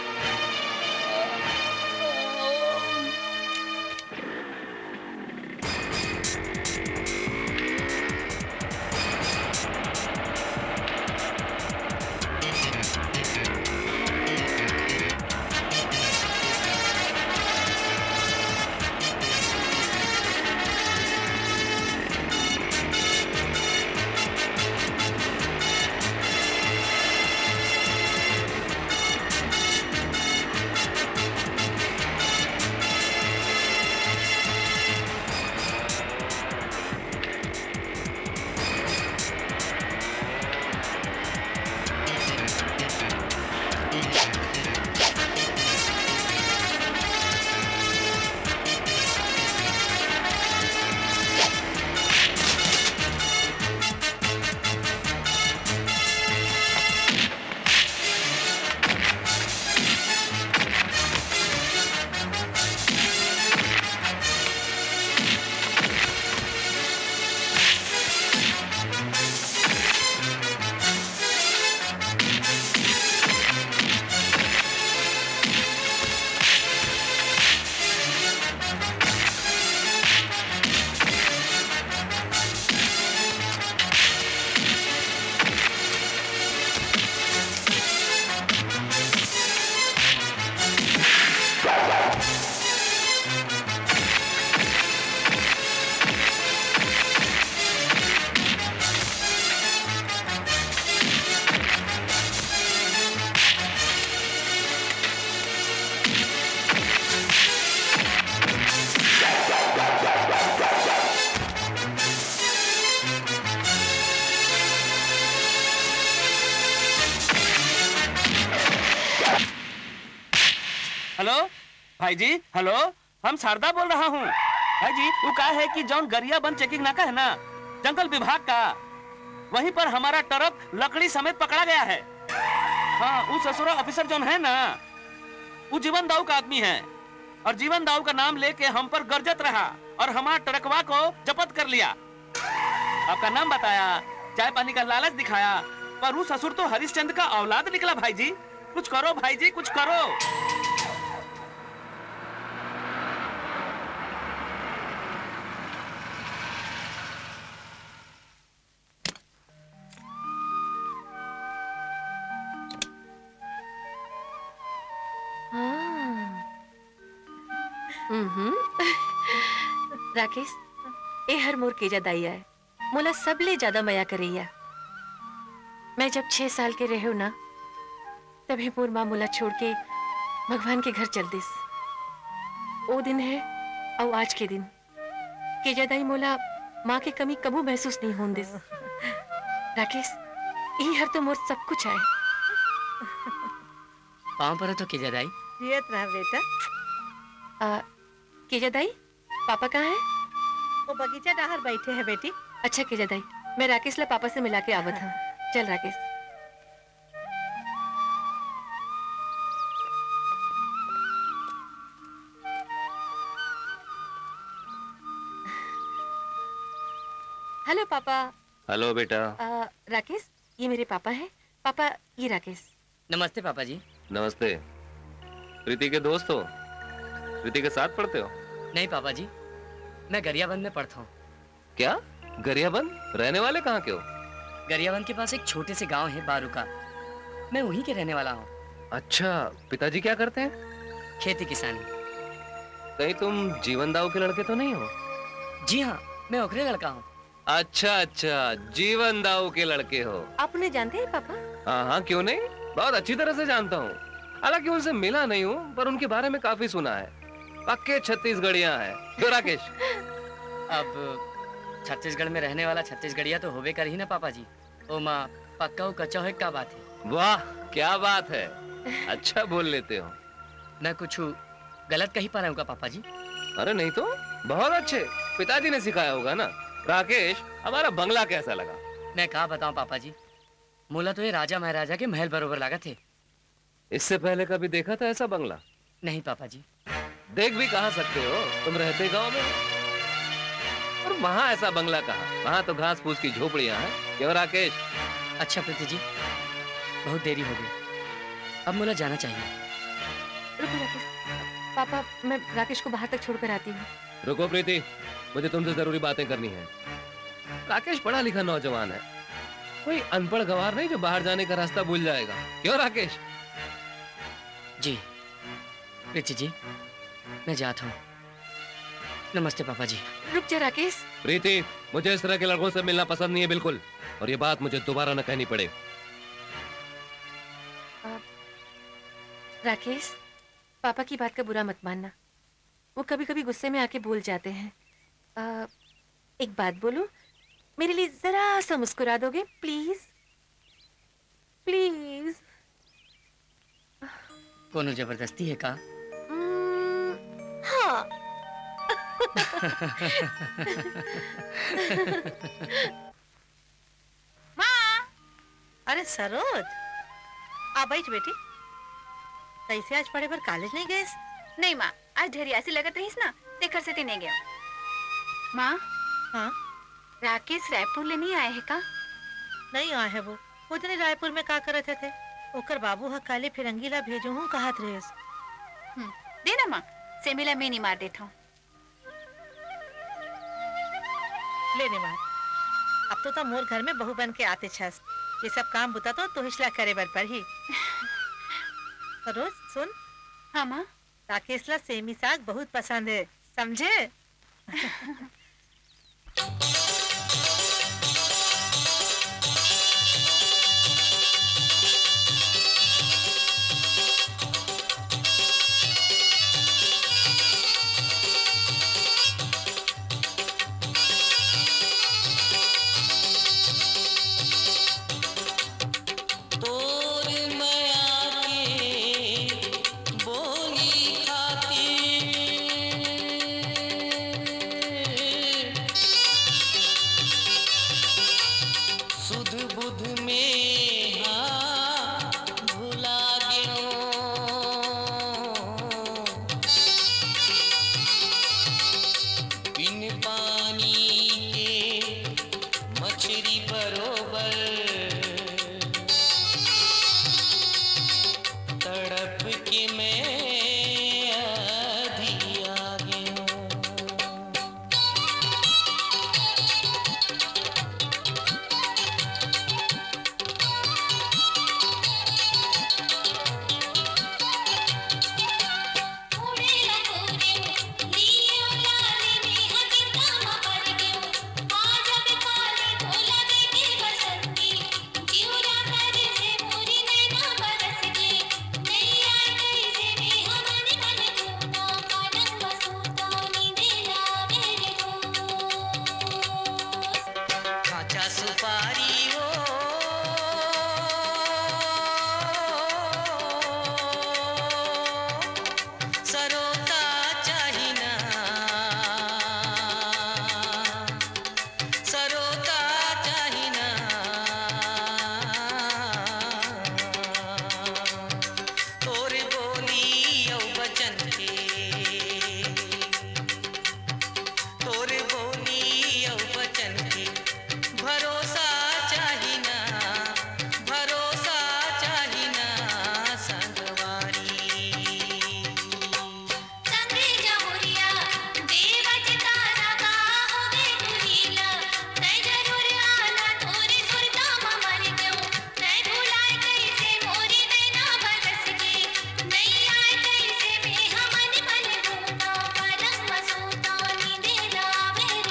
E: भाई जी हेलो, हम शारदा बोल रहा हूँ। भाई जी वो कहा है कि जौन गरिया बंद चेकिंग नाका है ना, जंगल विभाग का, वहीं पर हमारा ट्रक लकड़ी समेत पकड़ा गया है। हाँ, वो ससुरा ऑफिसर जौन है ना, वो जीवन दाऊ का आदमी है और जीवन दाऊ का नाम लेके हम पर गरजत रहा और हमारा ट्रकवा को जब्त कर लिया। आपका नाम बताया, चाय पानी का लालच दिखाया, पर वो ससुर तो हरिश्चंद्र का औलाद निकला। भाई जी कुछ करो, भाई जी कुछ करो।
N: राकेश, ए हर मोर केजा दाइया है, मोला सबले ज्यादा मया करैया। मैं जब 6 साल के रहे ना, तभी मोर माँ मोला छोड़ के भगवान के घर चल दिस। वो दिन है और आज के दिन केजा दाई मोला माँ की कमी कबू महसूस नहीं होन दिस। राकेश, ई हर तो मोर सब कुछ है।
G: पाँव पर तो केजा दाई।
D: जियत रहा बेटा।
N: केजा दाई, पापा कहाँ है?
D: वो बगीचा बाहर बैठे हैं बेटी।
N: अच्छा केजा दाई, मैं राकेश ला पापा से मिला के आवत हूँ। चल राकेश। हेलो पापा।
E: हेलो बेटा।
N: राकेश, ये मेरे पापा हैं। पापा, ये राकेश।
G: नमस्ते पापा जी।
E: नमस्ते। प्रीति के दोस्त हो? प्रीति के साथ पढ़ते हो?
G: नहीं पापा जी, मैं गरियाबंद में पढ़ता हूँ।
E: क्या गरियाबंद? रहने वाले कहाँ के हो?
G: गरियाबंद के पास एक छोटे से गांव है बारू का, मैं वहीं के रहने वाला हूँ।
E: अच्छा, पिताजी क्या करते हैं?
G: खेती किसानी।
E: कहीं तुम जीवन दाऊ के लड़के तो नहीं हो?
G: जी हाँ, मैं ओखरे लड़का हूँ।
E: अच्छा अच्छा, जीवन दाऊ के लड़के हो।
N: आप उन्हें जानते हैं पापा?
E: हाँ हाँ, क्यों नहीं, बहुत अच्छी तरह से जानता हूँ। हालांकि उनसे मिला नहीं हूँ, पर उनके बारे में काफी सुना है। पक्के छत्तीसगढ़िया है। तो राकेश,
G: अब छत्तीसगढ़ में रहने वाला छत्तीसगढ़िया तो होबे कर ही ना पापा जी। ओ माँ, पक्का हो कच्चा हो क्या बात है।
E: वाह क्या बात है, अच्छा बोल लेते हो।
G: मैं कुछ गलत कही पा रहा हूँ क्या पापा जी?
E: अरे नहीं तो, बहुत अच्छे, पिताजी ने सिखाया होगा ना। राकेश, हमारा बंगला कैसा लगा?
G: मैं कहा बताऊं पापा जी, मोला तो ये राजा महाराजा के महल बरोबर लगा थे।
E: इससे पहले कभी देखा था ऐसा बंगला?
G: नहीं पापा जी।
E: देख भी कहाँ सकते हो, तुम रहते गांव में। और वहाँ ऐसा बंगला कहाँ, वहाँ तो घास फूस की झोपड़ियाँ हैं। क्यों राकेश?
G: अच्छा प्रीति जी, बहुत देरी हो गई, अब मोला जाना चाहिए।
N: रुको राकेश, पापा मैं राकेश को बाहर तक छोड़कर आती हूँ।
E: रुको प्रीति, मुझे तुमसे जरूरी बातें करनी है। राकेश पढ़ा लिखा नौजवान है, कोई अनपढ़ गवार नहीं जो बाहर जाने का रास्ता भूल जाएगा। क्यों राकेश?
G: जी प्रीति जी, मैं जाता हूँ। नमस्ते पापा जी।
N: रुक जा राकेश।
E: प्रीति, मुझे इस तरह के लड़कों से मिलना पसंद नहीं है बिल्कुल, और ये बात मुझे दोबारा न कहनी पड़े।
N: राकेश, पापा की बात का बुरा मत मानना, वो कभी कभी गुस्से में आके बोल जाते हैं। एक बात बोलूं, मेरे लिए जरा सा मुस्कुरा दोगे प्लीज? प्लीज।
G: कोनो जबरदस्ती है का?
N: हाँ।
D: माँ, अरे सरोज, आ बैठ बेटी। कैसे आज पढ़े पर कॉलेज नहीं गए?
I: नहीं माँ, आज ढेरिया से लगत रहीस ना, देखर से नहीं गया। माँ,
D: हाँ
I: राकेश रायपुर ले नहीं आए है का?
D: नहीं आए है वो दिन रायपुर में का करते थे। ओकर बाबू हा काले फिरंगी ला भेजू हूँ कहत रहेस।
I: दे ना माँ, सेमिला में नहीं मार देता हूँ।
D: लेने मार, अब तो मोर घर में बहू बन के आते छस। ये सब काम बुता तो हिसला करे बर पर ही। सरोज सुन।
I: हाँ माँ।
D: राकेश ला सेमी साग बहुत पसंद है, समझे?
F: तोर माया के बोली खातिर बिन पानी के मछली बरोबर तड़प के मैं अधिया गया। काचा सुपारी हो सरोता चाहिना, सरोता चाहिना। तोरे बोली औ बचन के, तोरे बोली औ बचन के भरोसा चाहिना, भरोसा चाहिना संगवारी।
M: संगे जमुरिया देवज तारा का होगे दुरीला, तै जरूर आना तोरे सुरता मर क्यों, तै भुलाए कैसे मोरी नैना बरस के, नहीं आए कैसे मैं हमन मन ढूंढा, पलंग मसूता नींदे लावे रे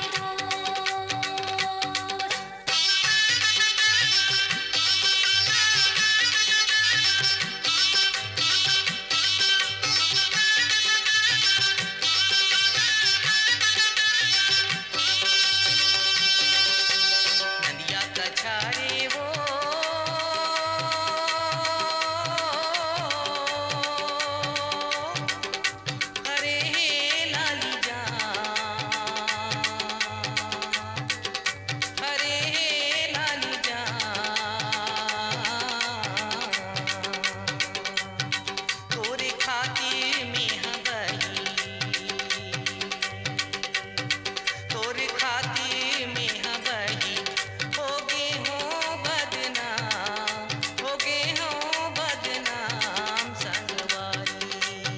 F: नदिया कछारे हो हरे लाली जा, हरे लाली जा। तोरे खातिर में हबही, तोरे खातिर में हबही होगे हो बदनाम, होगे हो बदनाम संगवारी।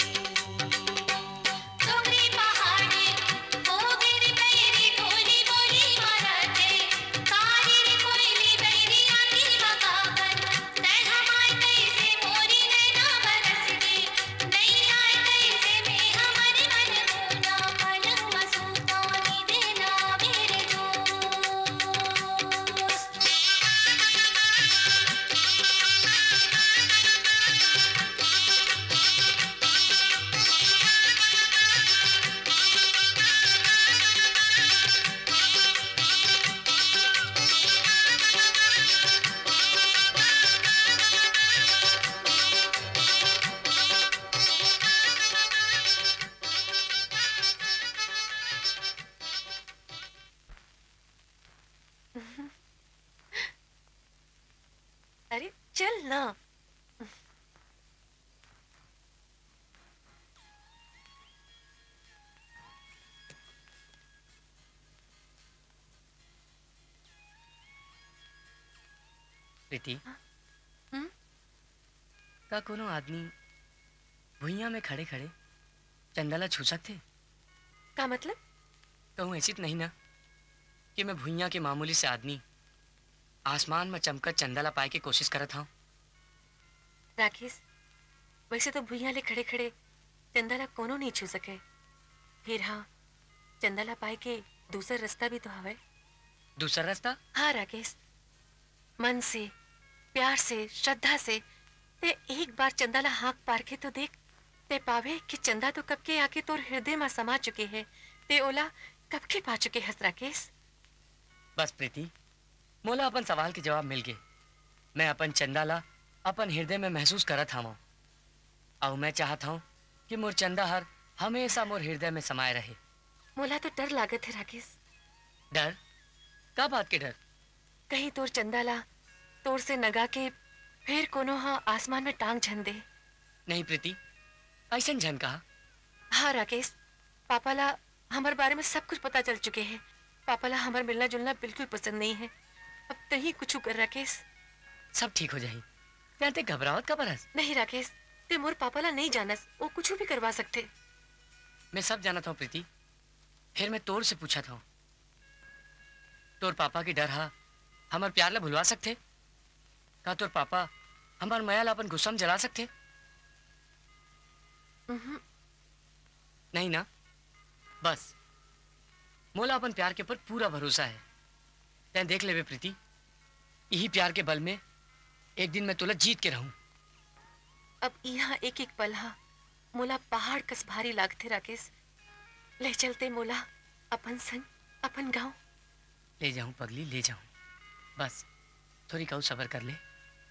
M: डोंगरी पहाड़ी होगे रे बैरी ढोली बोली मराठे, कारी रे कोयली बैरी आंधी बगावन, तै हमाय कैसे मोरी नैना बरस के, नहीं आए कैसे मैं हमन मन ढूंढा, पलंग मसूता नींदे लावे रे
N: अरे चल ना।
G: प्रीति, का कोनो आदमी भुइयां में खड़े खड़े चंदला छू सकते?
N: का मतलब?
G: कहूँ ऐसी तो नहीं ना कि मैं भुइयां के मामूली से आदमी आसमान में चमकत चंदला पाए की कोशिश करत हूँ।
N: राकेश, वैसे तो भुइयां ले खड़े खड़े चंदला कोनो नहीं छू सके, फिर हाँ चंदला पाए के दूसरा रास्ता भी तो हवे।
G: दूसरा रास्ता?
N: हाँ राकेश, मन से, प्यार से, श्रद्धा से ते एक बार चंदला हाँक पार के तो देख, ते पावे कि चंदा तो कब के आके तोर हृदय में समा चुके हैं, ते ओला कब के पा चुके हस राकेश।
G: बस प्रीति, मोला अपन सवाल के जवाब मिल गए। मैं अपन चंदाला अपन हृदय में महसूस करत हूँ, और मैं चाहता हूँ कि मोर चंदा हर हमेशा मोर हृदय में समाये रहे।
N: मोला तो डर लागत है राकेश।
G: डर? का बात के डर?
N: कहीं तोर चंदाला तोर से नगा के फिर कोनो हाँ आसमान में टांग झन दे।
G: नहीं प्रीति, ऐसा झन कहा।
N: हाँ राकेश, पापाला हमारे बारे में सब कुछ पता चल चुके हैं। पापा ला हमारे मिलना जुलना बिल्कुल पसंद नहीं है। अब तो ही कुछ कर राकेश।
G: सब ठीक हो जाही। जानते घबरावत का परस।
N: नहीं राकेश, ते मोर पापा ला नहीं जानस, वो कुछ भी करवा सकते।
G: मैं सब जाना था प्रीति। फिर मैं तोर से पूछा था, तोर पापा की डर हा हमार प्यार ला भुलवा सकते? का तोर पापा हमार माया ला अपन गुस्सा में जला सकते? नहीं ना? बस मोला अपन प्यार के ऊपर पूरा भरोसा है। तैं देख ले प्रीति, यही प्यार के बल में एक दिन मैं तुला जीत के रहूं।
N: अब यहाँ एक एक पल हा मोला पहाड़ कस भारी लागते राकेश। ले चलते मोला अपन संग अपन गांव।
G: ले जाऊं पगली, ले जाऊं। बस थोड़ी कहूँ सबर कर ले।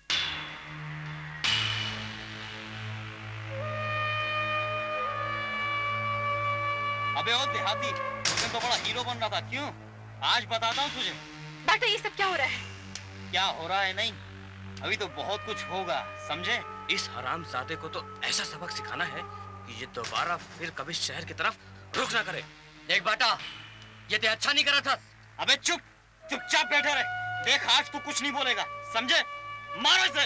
O: अबे ओ देहाती, तुम तो बड़ा हीरो बन रहा था, क्यों? आज बताता हूँ तुझे।
N: बेटा ये सब क्या हो रहा है?
O: क्या हो रहा है नहीं, अभी तो बहुत कुछ होगा, समझे?
E: इस हरामजादे को तो ऐसा सबक सिखाना है कि ये दोबारा फिर कभी शहर की तरफ रुख ना करे।
G: देख बेटा, ये ते अच्छा नहीं करा था।
O: अबे चुप, चुपचाप बैठा रहे। देख आज तू कुछ नहीं बोलेगा, समझे? मारो इसे।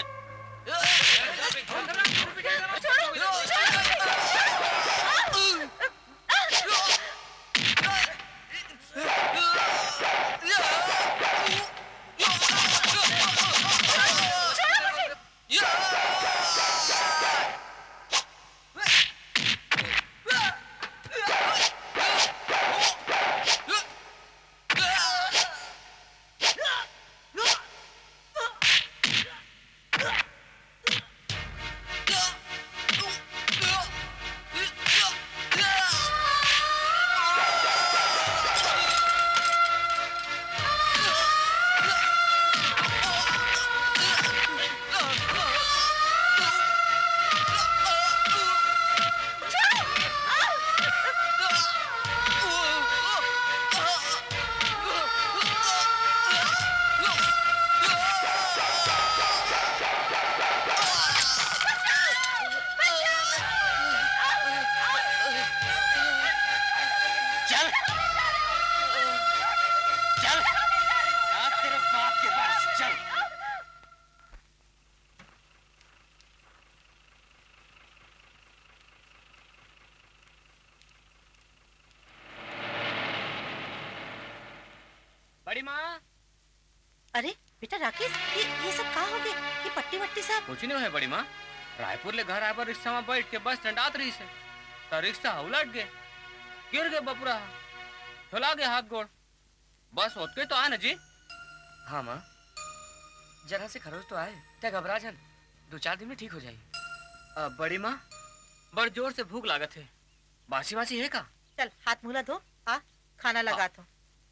G: बड़ी माँ।
D: अरे बेटा राकेश, ये सब कहाँ हो गए? ये पट्टी वट्टी सब?
G: कुछ नहीं है बड़ी माँ। रायपुर ले घर आए पर रिक्शा में बैठ के बस स्टैंड आत रही से तो रिक्शा उलट गए, गिर गए बपुरा, फैला गए हाथ गोड़। बस होत के तो आए ना जी। हाँ माँ, जरा से खरोच तो आए, ते घबरा जन, 2-4 दिन में ठीक हो जाएगी। बड़ी माँ, बड़ जोर से भूख लागत है, बासी बासी है का?
D: चल हाथ मुँह धो, आ खाना लगा तो।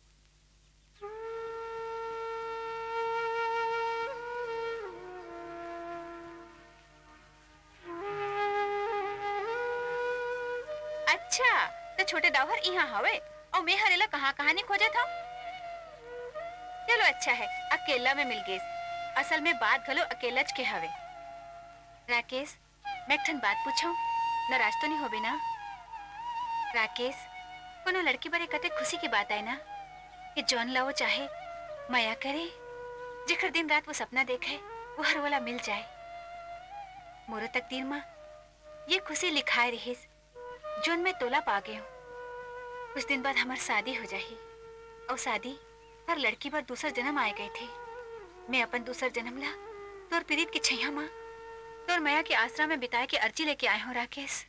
I: अच्छा तो छोटे दावर यहाँ हवे और मैं हरेला कहाँ नहीं खोजा था। चलो अच्छा है, अकेला में मिल गए। असल में बात घलो अकेलच के हवे। राकेश, मैं एक ठन बात पूछूं, नाराज तो नहीं होबे ना? राकेश, कोनो लड़की बारे कते खुशी की बात है ना कि जौन ला वो चाहे माया करे, जिखर दिन रात वो सपना देखे वो हर वाला मिल जाए। मोरो तकदीर माँ ये खुशी लिखाए रहीस जोन मैं तोला पा गए हूँ। कुछ दिन बाद हमार शादी हो जाही और शादी पर लड़की पर दूसरा जन्म आए गए थे। मैं अपन दूसरा जन्म ला तोर पीड़ित की छैया माँ तोर माया के आश्रम में बिताए के अर्जी लेके आए हूँ। राकेश,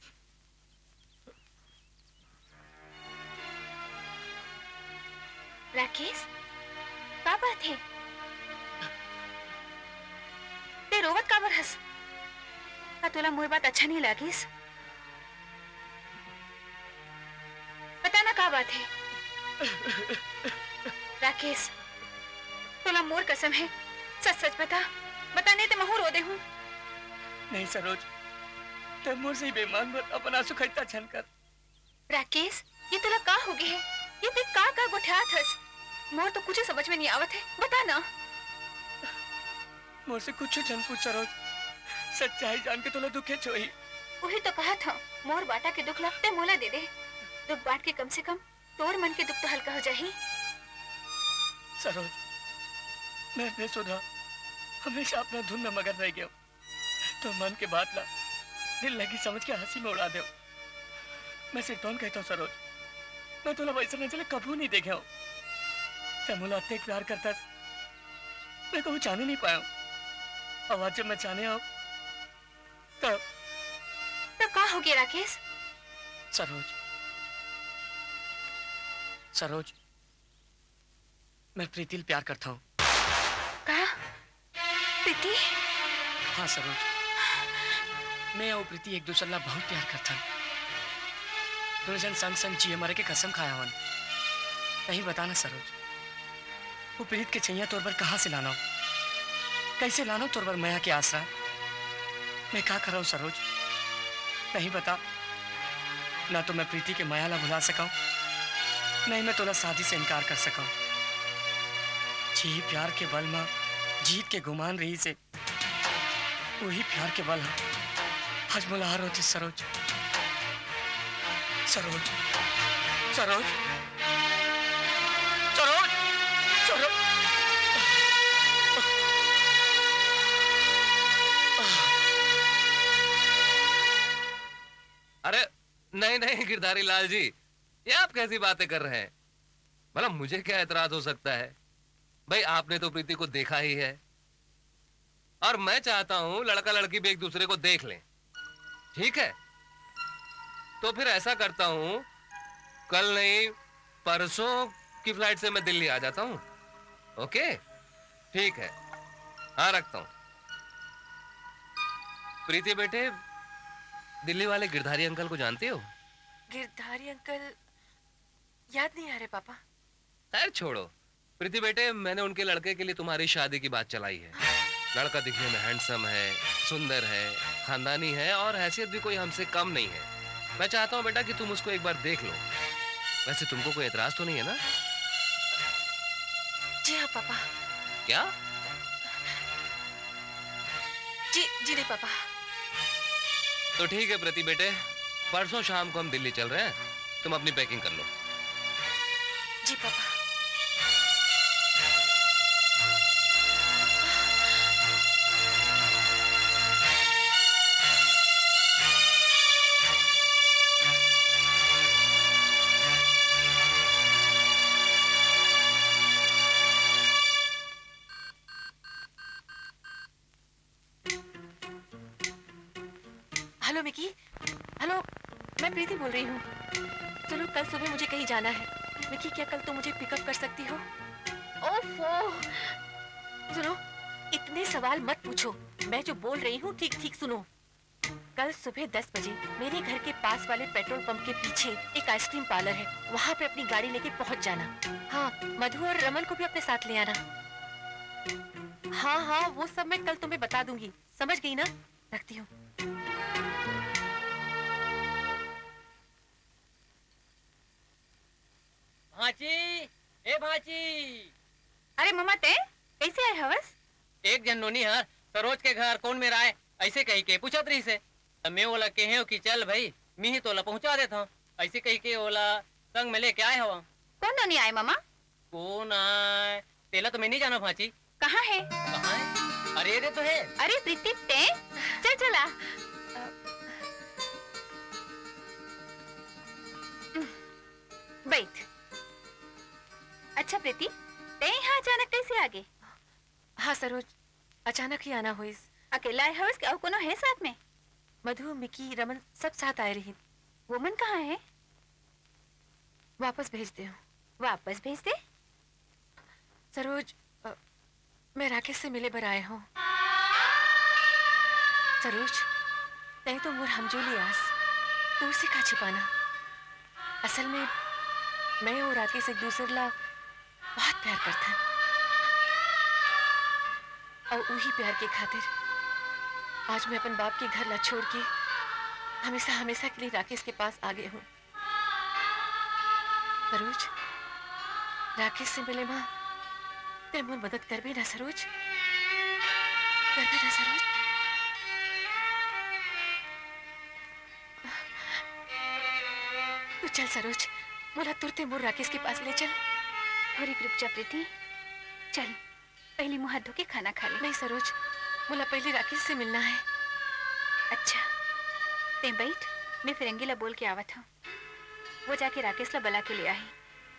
I: राकेश का बात है? ते रोवत का बरस? का तोला मोर बात अच्छा नहीं लागिस? पता ना का बात है? राकेश, तोला मोर कसम है, सच सच बता, बता नहीं तो महू रो दे हूँ।
G: नहीं सरोज, ते मोर से ही बेईमान मत, अपन आंसू खरीदता छन कर।
I: राकेश, ये तोला का हो गए है? ये ते का गुठात हस? मोर तो कुछ समझ में नहीं आवत है, बता ना।
G: मोर से कुछ जन पूछ सरोज, सच्चाई जान के तोला दुखे छोई।
I: वही तो कहा था, मोर बाटा के दुख लगते मोला दे दे। दुख बांट के कम से कम तोर मन के दुख तो हल्का हो जाही।
J: सरोज, मैं बेसुधा हमेशा अपना धुन में मगन रह गया। तो मन के बात ला दिल लगी समझ के हंसी में उड़ा दे। मैं सिर्फ तो कहता हूँ सरोज, मैं तुला वैसे न चले कभी नहीं देखे हूँ। ते मुला अत्ते प्यार करता मैं कभी जाने नहीं पाया। और आज जब मैं जाने आऊँ तब
I: का हो गया राकेश?
J: सरोज, सरोज, मैं प्रीति से प्यार करता हूँ।
I: कहा? प्रीति?
J: हाँ सरोज, मैं और प्रीति एक दूसरे ला बहुत प्यार करता हूँ। दोनों जन संग संग जिए मरे के कसम खाया हूँ। नहीं बताना सरोज, वो प्रीत के छैया तोर पर कहाँ से लाना हो, कैसे लाना तोर पर माया के आसरा। मैं क्या कर रहा हूँ सरोज, नहीं बता। ना तो मैं प्रीति के माया ला भुला सका, नहीं मैं तोला शादी से इनकार कर सका। जी प्यार के बल में जीत के गुमान रही से वही प्यार के बल आज मुलाहार होती सरोज। सरोज, सरोज, सरोज, सरोज।
E: अरे नहीं नहीं गिरधारी लाल जी, ये आप कैसी बातें कर रहे हैं? मतलब मुझे क्या एतराज हो सकता है? भाई आपने तो प्रीति को देखा ही है और मैं चाहता हूं लड़का लड़की भी एक दूसरे को देख लें। ठीक है, तो फिर ऐसा करता हूं, कल नहीं परसों की फ्लाइट से मैं दिल्ली आ जाता हूं। ओके ठीक है, हाँ रखता हूं। प्रीति बेटे, दिल्ली वाले गिरधारी अंकल को जानते हो?
N: गिरधारी अंकल याद नहीं आ रहे पापा।
E: खैर छोड़ो। प्रीति बेटे, मैंने उनके लड़के के लिए तुम्हारी शादी की बात चलाई है। लड़का दिखने में हैंडसम है, सुंदर है, खानदानी है और हैसियत भी कोई हमसे कम नहीं है। मैं चाहता हूँ बेटा कि तुम उसको एक बार देख लो। वैसे तुमको कोई एतराज तो नहीं है ना?
N: जी हाँ पापा।
E: क्या?
N: जी जी नहीं पापा।
E: तो ठीक है प्रीति बेटे, परसों शाम को हम दिल्ली चल रहे हैं, तुम अपनी पैकिंग कर लो।
N: जी पापा। हेलो मिकी, हेलो, मैं प्रीति बोल रही हूँ। चलो कल सुबह मुझे कहीं जाना है। मिकी क्या कल तुम मुझे पिकअप कर सकती हो? ओफो, सुनो, इतने सवाल मत पूछो। मैं जो बोल रही हूँ ठीक ठीक सुनो। कल सुबह 10 बजे मेरे घर के पास वाले पेट्रोल पंप के पीछे एक आइसक्रीम पार्लर है, वहाँ पे अपनी गाड़ी लेके पहुँच जाना। हाँ, मधु और रमन को भी अपने साथ ले आना। हाँ हाँ, वो सब मैं कल तुम्हें बता दूंगी, समझ गई ना? रखती हूँ।
K: भाची, ए भाची।
I: अरे मम्मा ते कैसे आए हवस?
K: एक जन नोनी हर सरोज के घर कौन मेरा है ऐसे कही के पूछत रही से। मैं ओला कहे कि चल भाई मी ही तोला पहुंचा देता हूँ, ऐसे कही के ओला संग में लेके आए हवा।
I: कौन नोनी आए मम्मा?
K: कौन आए तेला तो मैं नहीं जाना भाची।
I: कहाँ है?
K: कहाँ है? अरे रे तो है।
I: अरे प्रीति ते चल चला। बैठ। अच्छा प्रीति, ते यहाँ अचानक कैसे आ गए?
N: हाँ सरोज, अचानक ही आना हुई।
I: अकेला आए हवस क्या कोनो है साथ में?
N: मधु, मिकी, रमन सब साथ आए रही।
I: वोमन कहाँ है?
N: वापस भेज दे।
I: वापस भेज दे?
N: सरोज, मैं राकेश से मिले बर आए हूँ। सरोज, नहीं तो मोर हमजोली आस तो उसे का छिपाना। असल में मैं और राकेश एक दूसरे ला बहुत प्यार करते हैं और वही प्यार के खातिर आज मैं अपन बाप के घर ला छोड़ के हमेशा हमेशा के लिए राकेश के पास आ गई हूँ। सरोज, राकेश से मिले माँ ते मोर मदद कर भी ना सरोज, कर भी ना सरोज। तू चल सरोज, मुला तुरते मोर राकेश के पास ले चल।
I: थोड़ी रुक जा प्रीति, चल पहले मुंह हाथ धो के खाना खा ले।
N: नहीं सरोज, मुला पहले राकेश से मिलना है।
I: अच्छा ते बैठ, मैं फिरंगी ला बोल के आवत हूँ, वो जाके राकेश ला बुला के ले आई।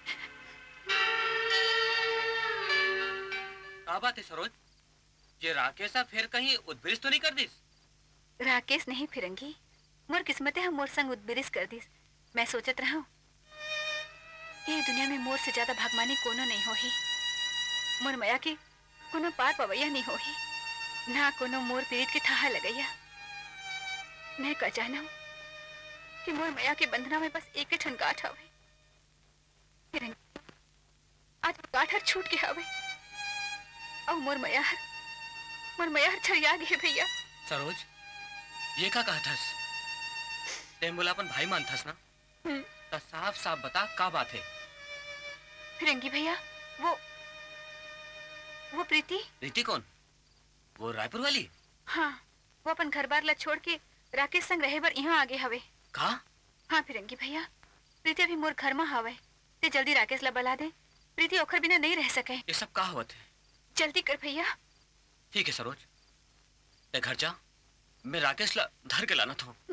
K: क्या बात है सरोज, ये राकेश फिर कहीं उद्बृष्ट तो नहीं कर दिस?
I: राकेश नहीं फिरंगी, मोर किस्मते हम मोर संग उद्बरिश कर दिस। मैं सोचत रहा हूँ ये दुनिया में मोर से ज्यादा भागमानी कोनो नहीं होही। मोर मया के कोनो पार पवैया नहीं होही, ना कोनो मोर पीड़ित के थाहा लगैया। मैं का जानूं कि मोर मया के बंधना में बस एक ठन गांठ हवे। फिरंगी आज गांठ हर छूट के हवे और मोर मया हर छरिया गए भैया।
K: सरोज, ये का कहा थस? तेम बोला अपन भाई मान थस ना? तो साफ साफ बता का बात है?
I: फिरंगी भैया, वो प्रीति।
K: प्रीति कौन? वो रायपुर वाली?
I: हाँ, वो अपन घर बार ला छोड़ के राकेश संग रहे बर यहाँ आगे हवे।
K: का?
I: हाँ फिरंगी भैया, प्रीति अभी मोर घर में हवे, ते जल्दी राकेश ला बुला दे। प्रीति ओखर बिना नहीं रह सके।
K: ये सब का होत है?
I: जल्दी कर भैया।
K: ठीक है सरोज, ते घर जा, मैं राकेश ला धर के लाना था।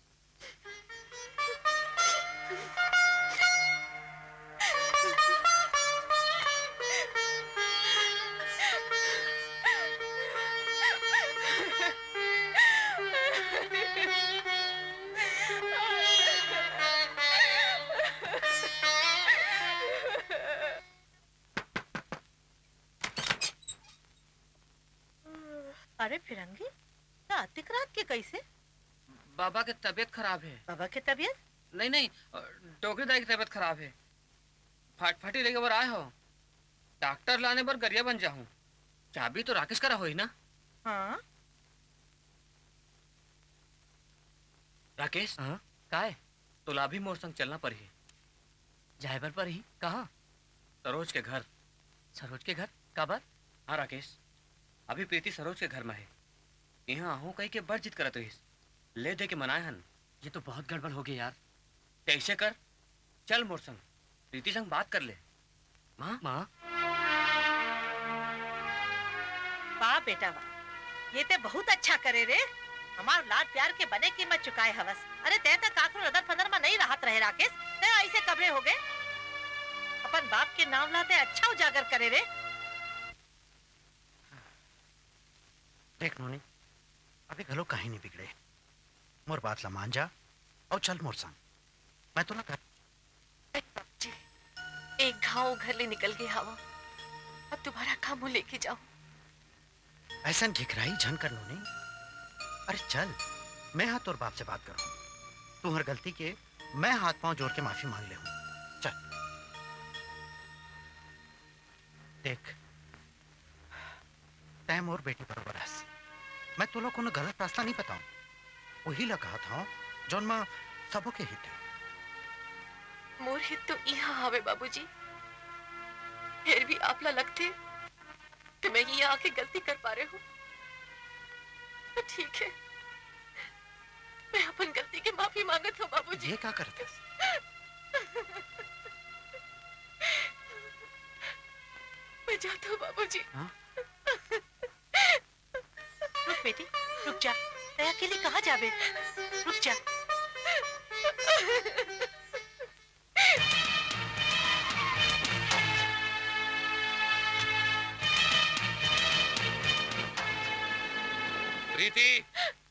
D: अरे फिरंगी, अतिक रात के कैसे?
G: बाबा की तबीयत खराब है।
D: बाबा की तबीयत?
G: नहीं, टोकरी दाई की तबीयत खराब है। फटी लेके बर आए हो, डॉक्टर लाने पर गरिया बन जाऊं। चाबी तो राकेश करा होई ना?
D: हाँ।
K: राकेश,
G: हाँ
K: का है? तुला भी मोर संग चलना पर ही। जायबर पर ही?
G: कहाँ?
K: सरोज के घर।
G: सरोज के घर? का बात?
K: हाँ राकेश, अभी प्रीति सरोज के घर में है। यहाँ आहू कहीं के बड़ जिद करत रहीस, ले दे के मनाए हन।
G: ये तो बहुत गड़बड़ हो गई यार।
K: कैसे कर? चल मोर संग, प्रीति संग बात कर ले। माँ
G: माँ,
D: वाह बेटा वाह, ये ते बहुत अच्छा करे रे। हमार लाड प्यार के बने की मत चुकाए हवस। अरे ते तक काकरो रदर फदर में नहीं रहत रहे राकेश, ते ऐसे कबरे हो गए। अपन बाप के नाम लाते अच्छा उजागर करे रे।
C: देख नोनी, अभी घलो कहीं नहीं बिगड़े। मोर बात ला मान जा और चल मोर संग, मैं तो ना कर।
N: एक घाव घर ले निकल गई हवा, अब तुम्हारा काम लेके जाओ।
C: ऐसा घिघराई झन कर नोनी। अरे चल, मैं हाथ और बाप से बात करूं। तू हर गलती के मैं हाथ पांव जोड़ के माफी मांग ले हूं। चल देख, तैम और बेटी बरोबर है। मैं तो लोग को गलत रास्ता नहीं बताऊं, वही लगा था जौन मां सबों के हित है।
N: मोर हित तो यहाँ हवे बाबूजी, फिर भी आपला लगते कि मैं यहाँ आके गलती कर पा रहे हूँ। तो ठीक है, मैं अपन गलती की माफी मांगत हूँ बाबूजी।
C: ये क्या करते?
N: मैं जाता हूँ बाबूजी।
C: हाँ?
D: रुक बेटी, रुक जा। ते अकेली कहाँ जाबे? रुक जा।
E: प्रीति,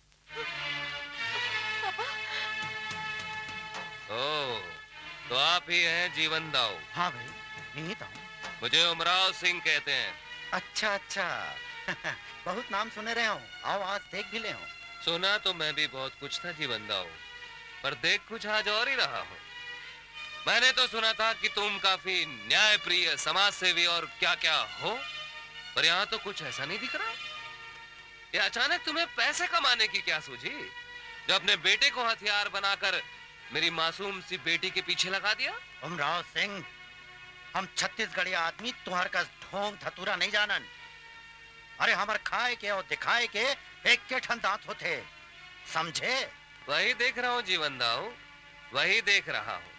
E: ओ, तो आप ही हैं जीवन दाऊ?
C: हाँ भाई, यही था।
E: मुझे उमराव सिंह कहते हैं।
C: अच्छा अच्छा बहुत नाम सुने रहे हो, आओ आज देख भी ले हो।
E: सुना तो मैं भी बहुत कुछ था जीवन दाऊ, पर देख कुछ आज और ही रहा हूँ। मैंने तो सुना था कि तुम काफी न्याय प्रिय, समाज सेवी और क्या क्या हो, पर यहाँ तो कुछ ऐसा नहीं दिख रहा। ये अचानक तुम्हें पैसे कमाने की क्या सूझी, जो अपने बेटे को हथियार बनाकर मेरी मासूम सी बेटी के पीछे लगा दिया?
C: उमराव सिंह, हम छत्तीसगढ़ी आदमी तुम्हार का ढोंग धतूरा नहीं जानन। अरे हमार खाए के और दिखाए के एक के ठन दांत होते, समझे?
E: वही देख रहा हूँ जीवन दाऊ, वही देख रहा हूँ।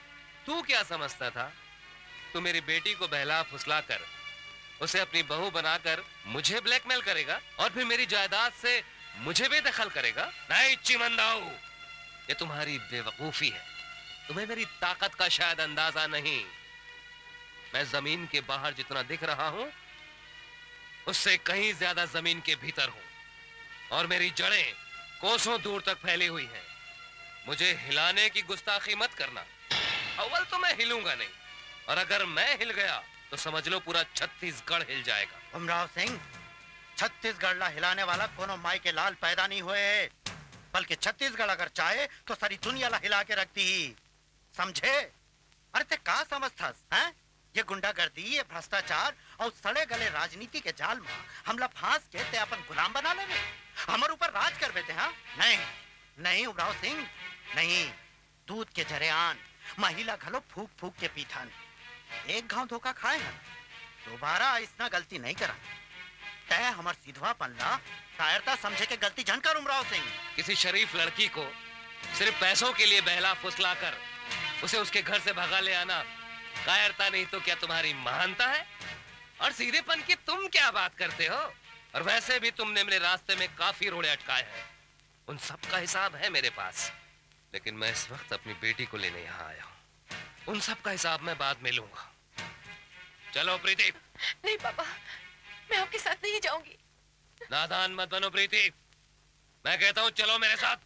E: तू क्या समझता था? तू मेरी बेटी को बहला फुसला कर उसे अपनी बहू बनाकर मुझे ब्लैकमेल करेगा और फिर मेरी जायदाद से मुझे बेदखल करेगा? नहीं चिमनदाऊ, ये तुम्हारी बेवकूफी है। तुम्हें मेरी ताकत का शायद अंदाजा नहीं। मैं जमीन के बाहर जितना दिख रहा हूं उससे कहीं ज्यादा जमीन के भीतर हूं और मेरी जड़ें कोसों दूर तक फैली हुई हैं। मुझे हिलाने की गुस्ताखी मत करना। अव्वल तो मैं हिलूंगा नहीं, और अगर मैं हिल गया तो समझ लो पूरा छत्तीसगढ़ हिल जाएगा।
C: उमराव सिंह, छत्तीसगढ़ ला हिलाने वाला कोनो माई के लाल पैदा नहीं हुए, बल्कि छत्तीसगढ़ अगर चाहे तो सारी दुनिया ला हिला के रखती ही, समझे? अरे ते का समझथस हैं? ये गुंडागर्दी, ये भ्रष्टाचार और सड़े गले राजनीति के जाल में हमला फांस के ते अपन गुलाम बना लेवे, हमारे ऊपर राज कर बेते। हाँ नहीं नहीं उमराव सिंह, नहीं। दूध के जरेआन महिला घलो फूक फूक के पीथान। एक घाव धोखा खाए हैं, दोबारा इतना गलती नहीं करा। तय हमार सीधवा पन्ना कायरता समझे के गलती जन कर उमराव सिंह।
E: किसी शरीफ लड़की को सिर्फ पैसों के लिए बहला फुसला कर उसे उसके घर से भगा ले आना कायरता नहीं तो क्या तुम्हारी महानता है? और सीधेपन की तुम क्या बात करते हो? और वैसे भी तुमने मेरे रास्ते में काफी रोड़े अटकाए हैं, उन सब का हिसाब है मेरे पास। लेकिन मैं इस वक्त अपनी बेटी को लेने यहाँ आया हूँ, उन सब का हिसाब मैं बाद में लूंगा। चलो प्रीति।
N: नहीं पापा, मैं आपके साथ नहीं जाऊंगी।
E: नादान मत बनो प्रीति, मैं कहता हूँ चलो मेरे साथ।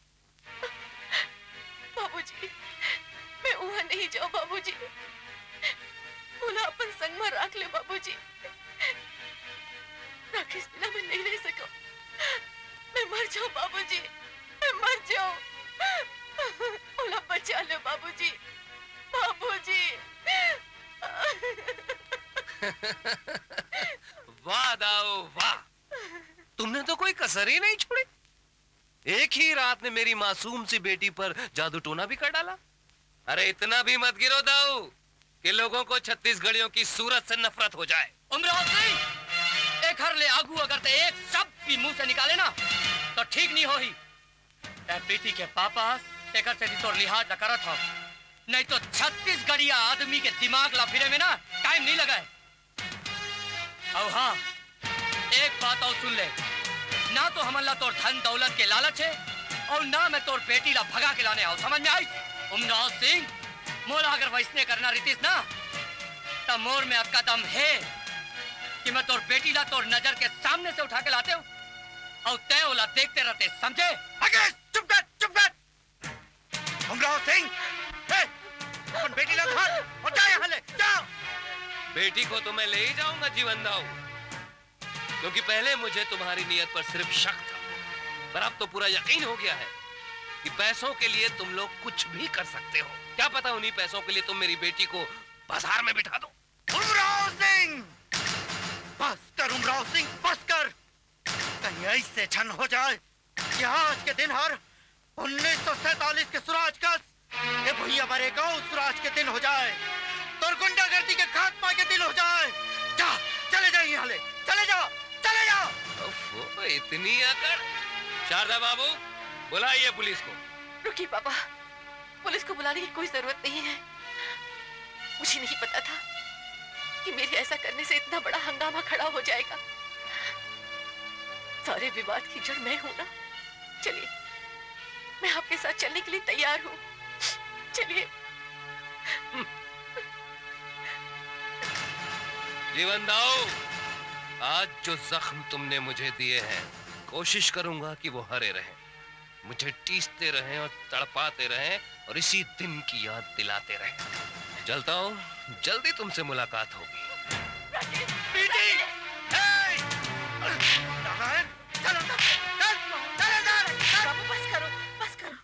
N: बाबूजी, मैं वहां नहीं जाऊं बाबूजी, बोला अपन संग में रख ले बाबूजी। राकेश बिना मैं नहीं रह सकूं, मैं मर जाऊं बाबूजी, मैं मर जाऊं। बोला बचा ले बाबूजी, बाबूजी।
E: वाह दाऊ वाह, तुमने तो कोई कसर ही नहीं छोड़ी। एक ही रात में मेरी मासूम सी बेटी पर जादू टोना भी कर डाला। अरे इतना भी मत गिरो दाऊ कि लोगों को छत्तीसगढ़ियों की सूरत से नफरत हो जाए।
G: उमराव सिंह, एक हर ले आगू अगर ते एक शब्द भी मुंह से निकाले ना तो ठीक नहीं होही। प्रीति के पापा तेकर से तोर लिहाज न करत हो, नहीं तो छत्तीसगढ़िया आदमी के दिमाग ला फिरे में ना टाइम नहीं लगा है। और हाँ, एक बात और सुन ले, ना तो हमला तोर धन दौलत के लालच है और ना मैं तोर बेटी ला भगा के लाने आओ, समझ में आई? उमराव सिंह, मोला अगर वैसने करना रीतिस ना तब मोर में आपका दम है कि मैं तोर बेटी ला तोर नजर के सामने से उठा के लाते हूँ और तय ओला देखते रहते, समझे?
C: आगे चुप कर, चुप कर। उमराव सिंह, अपन बेटी ला धर और जा यहाँ ले, जाओ।
E: बेटी को तो मैं ले ही जाऊंगा जीवन दाऊ, क्योंकि पहले मुझे तुम्हारी नीयत पर सिर्फ शक था, पर अब तो पूरा यकीन हो गया है कि पैसों के लिए तुम लोग कुछ भी कर सकते हो। क्या पता उन्हीं पैसों के लिए तुम मेरी बेटी को बाजार में बिठा दो।
C: उमराव सिंह, बस कर उमराव सिंह, बस कर। कहीं ऐसे क्षण हो जाए कि आज के दिन हर 1947 के सूरज का ये भैया मरेगा उस सूरज के दिन हो जाए, तो गुंडागर्दी के खात्मा के दिन हो जाए। जा, चले जाओ यहाँ ले, चले जाओ, चले जाओ।
E: ओफो, इतनी अकड़। शारदा बाबू, बुलाइए पुलिस को।
N: रुकिए पापा, पुलिस को बुलाने की कोई जरूरत नहीं है। मुझे नहीं पता था कि मेरे ऐसा करने से इतना बड़ा हंगामा खड़ा हो जाएगा। सारे विवाद की जड़ मैं हूं ना। चलिए, मैं आपके साथ चलने के लिए तैयार हूं। चलिए।
E: जीवन दाऊ, आज जो जख्म तुमने मुझे दिए हैं, कोशिश करूंगा कि वो हरे रहें, मुझे टीसते रहें और तड़पाते रहें और इसी दिन की याद दिलाते रहें। चलता हूँ, जल्दी तुमसे मुलाकात होगी।
N: बस करो, बस करो।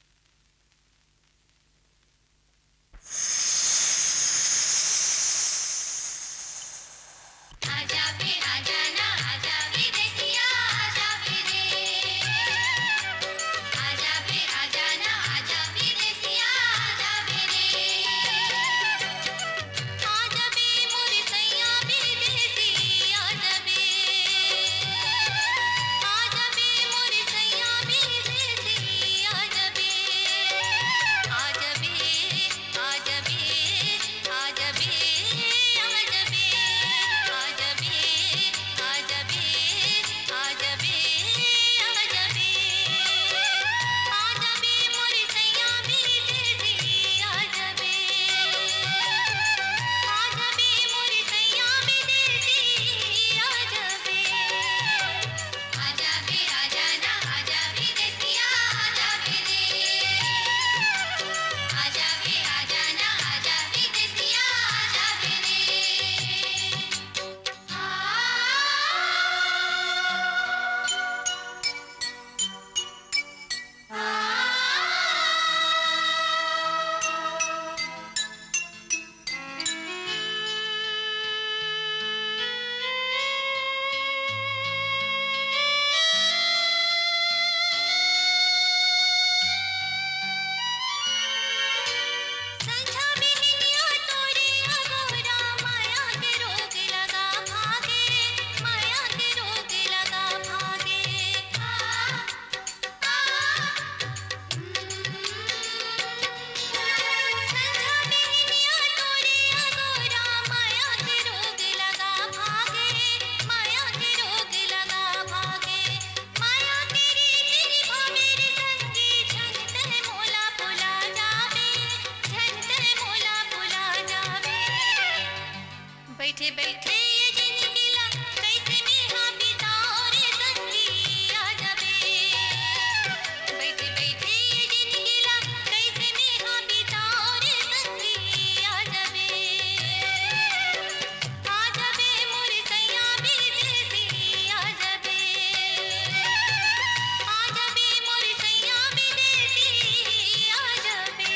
M: आजा बे आजा ना, आजा बे देखिया, आजा बे रे। आजा बे आजा ना, आजा बे देखिया, आजा बे रे। आजा बे मोरे सैया बे बैठे बैठे ये दिन गिला कैसे में हाँ बिताओ रे संगी आ जावे बैठे बैठे ये दिन गिला कैसे में हाँ बिताओ रे संगी आ जावे मोरे सैया विदेशी आ जावे मोरे सैया विदेशी आ जावे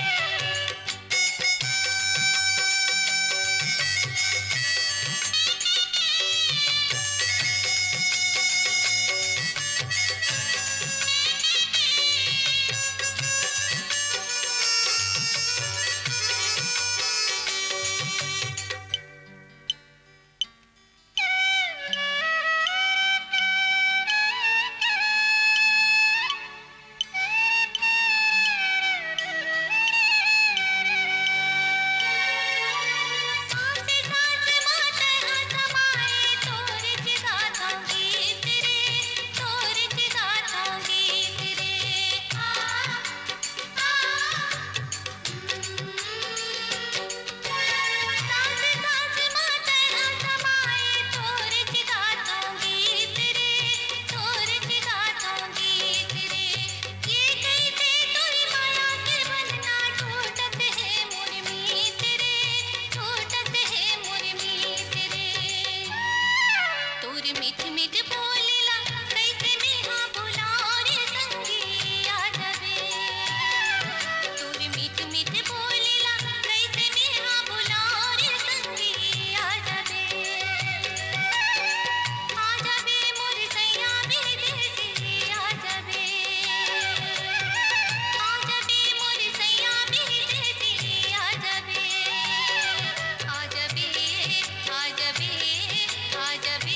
M: मीठ मीठ बोलेला कैसे में हाँ बुलाओ रे संगी आ जावे तोरी मीठ मीठ बोलेला कैसे में हाँ बुलाओ रे संगी आ जावे मोरे सैया विदेशी आ जावे मोरे सैया विदेशी आ जावे आ जावे आ जावे आ जावे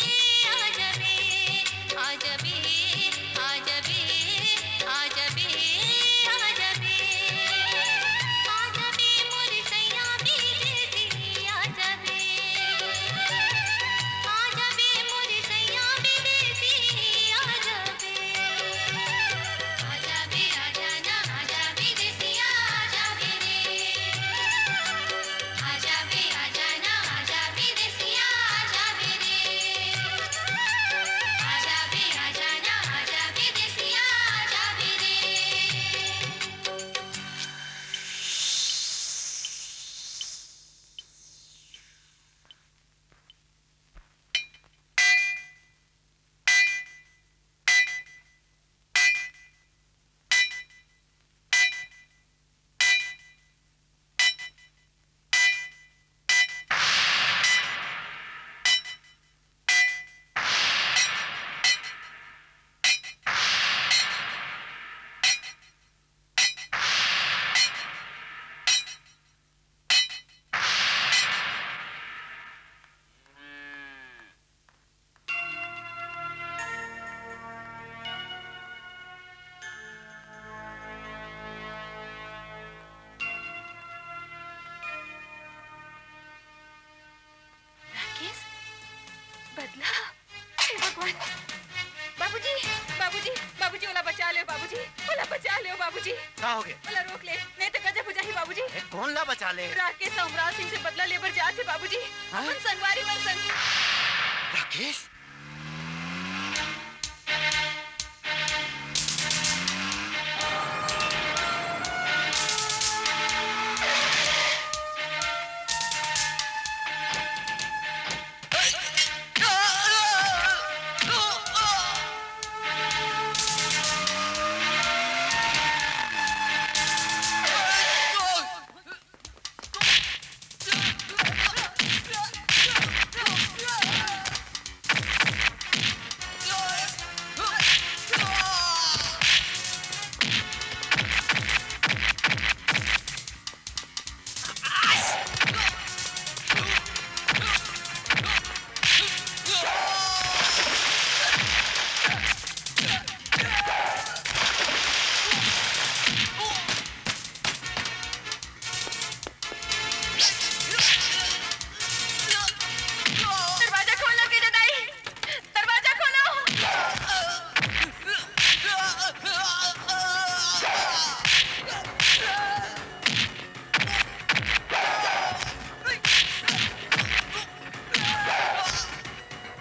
N: बदला हे भगवान बाबूजी बाबूजी बाबूजी ओला बचा ले बाबूजी ओला बचा ले बाबूजी
C: क्या हो गया
N: ओला रोक ले नहीं तो गजब हो जाही बाबूजी
C: कौन ला बचा ले
N: राकेश अमराव सिंह से बदला लेबर जाते बाबूजी अपन संगवारी मन संग
C: Rakesh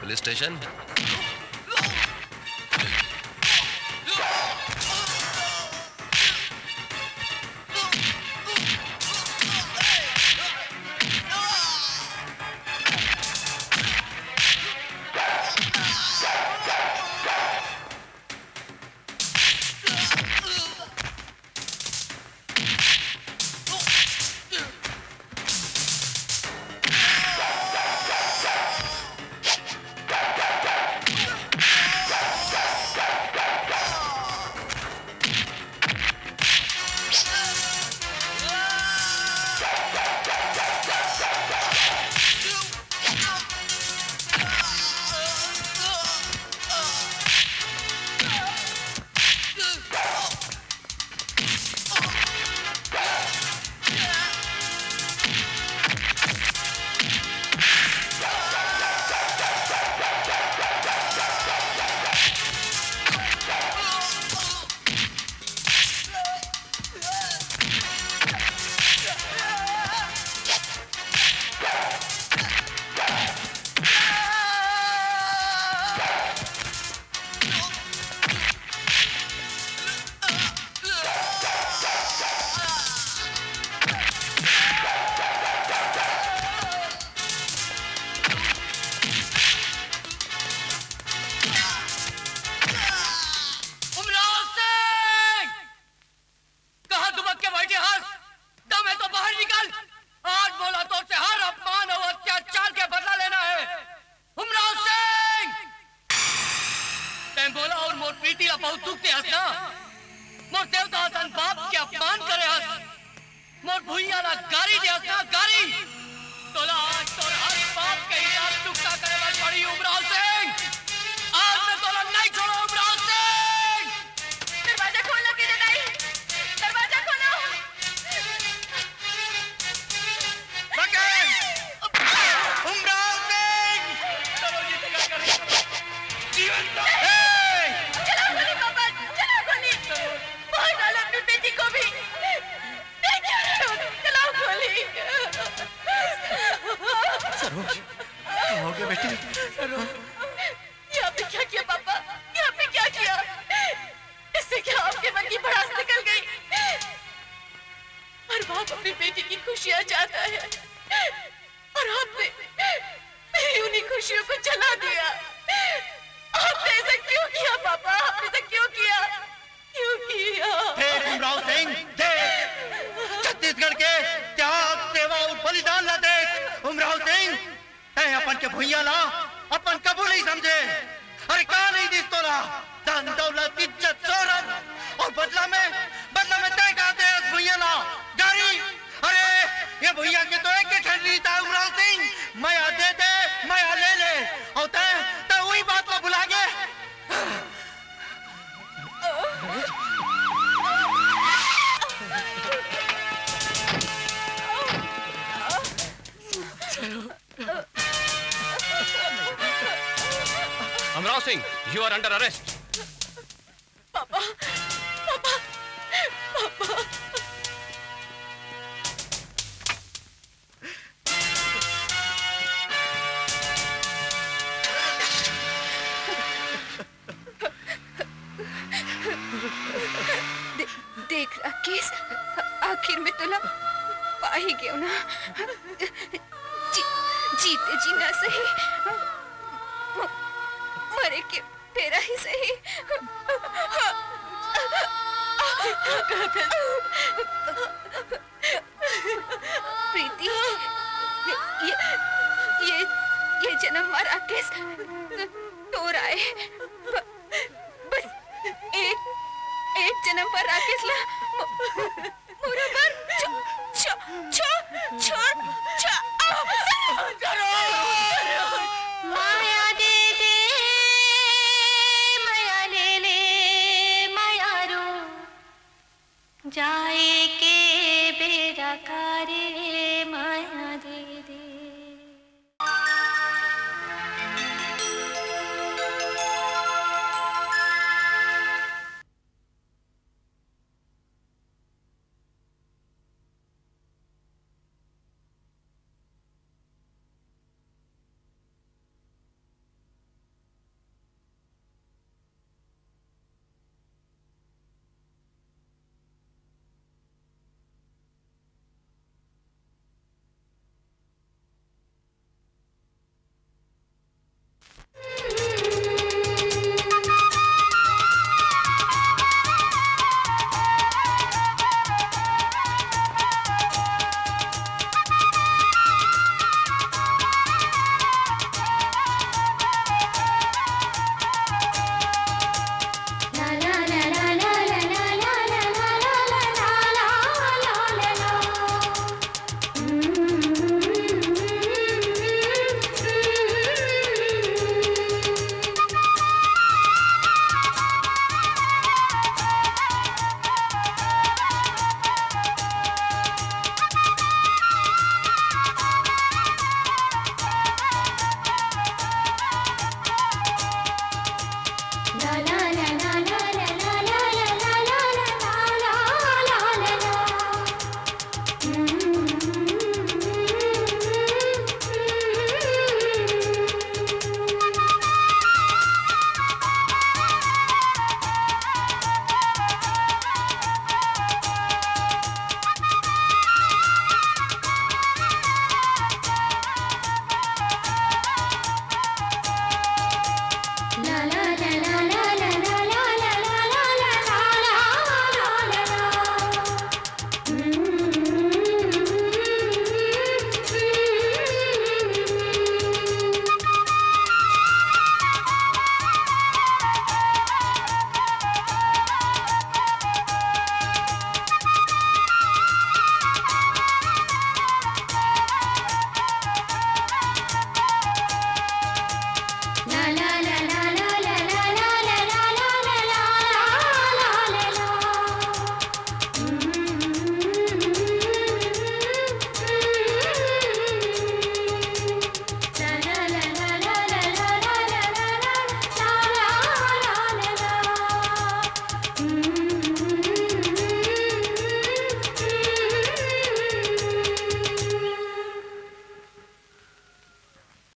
E: police station. Amrao Singh, you are under arrest.
N: पापा, पापा, पापा।
I: देख राकेश, आखिर में तुला पा ही गयो ना। जीते जी ना सही, मरे के तेरा ही सही। प्रीति, ये जन्म मार राकेश तो राय, बस एक जन्म पर राकेश ला मोरा पर छोड़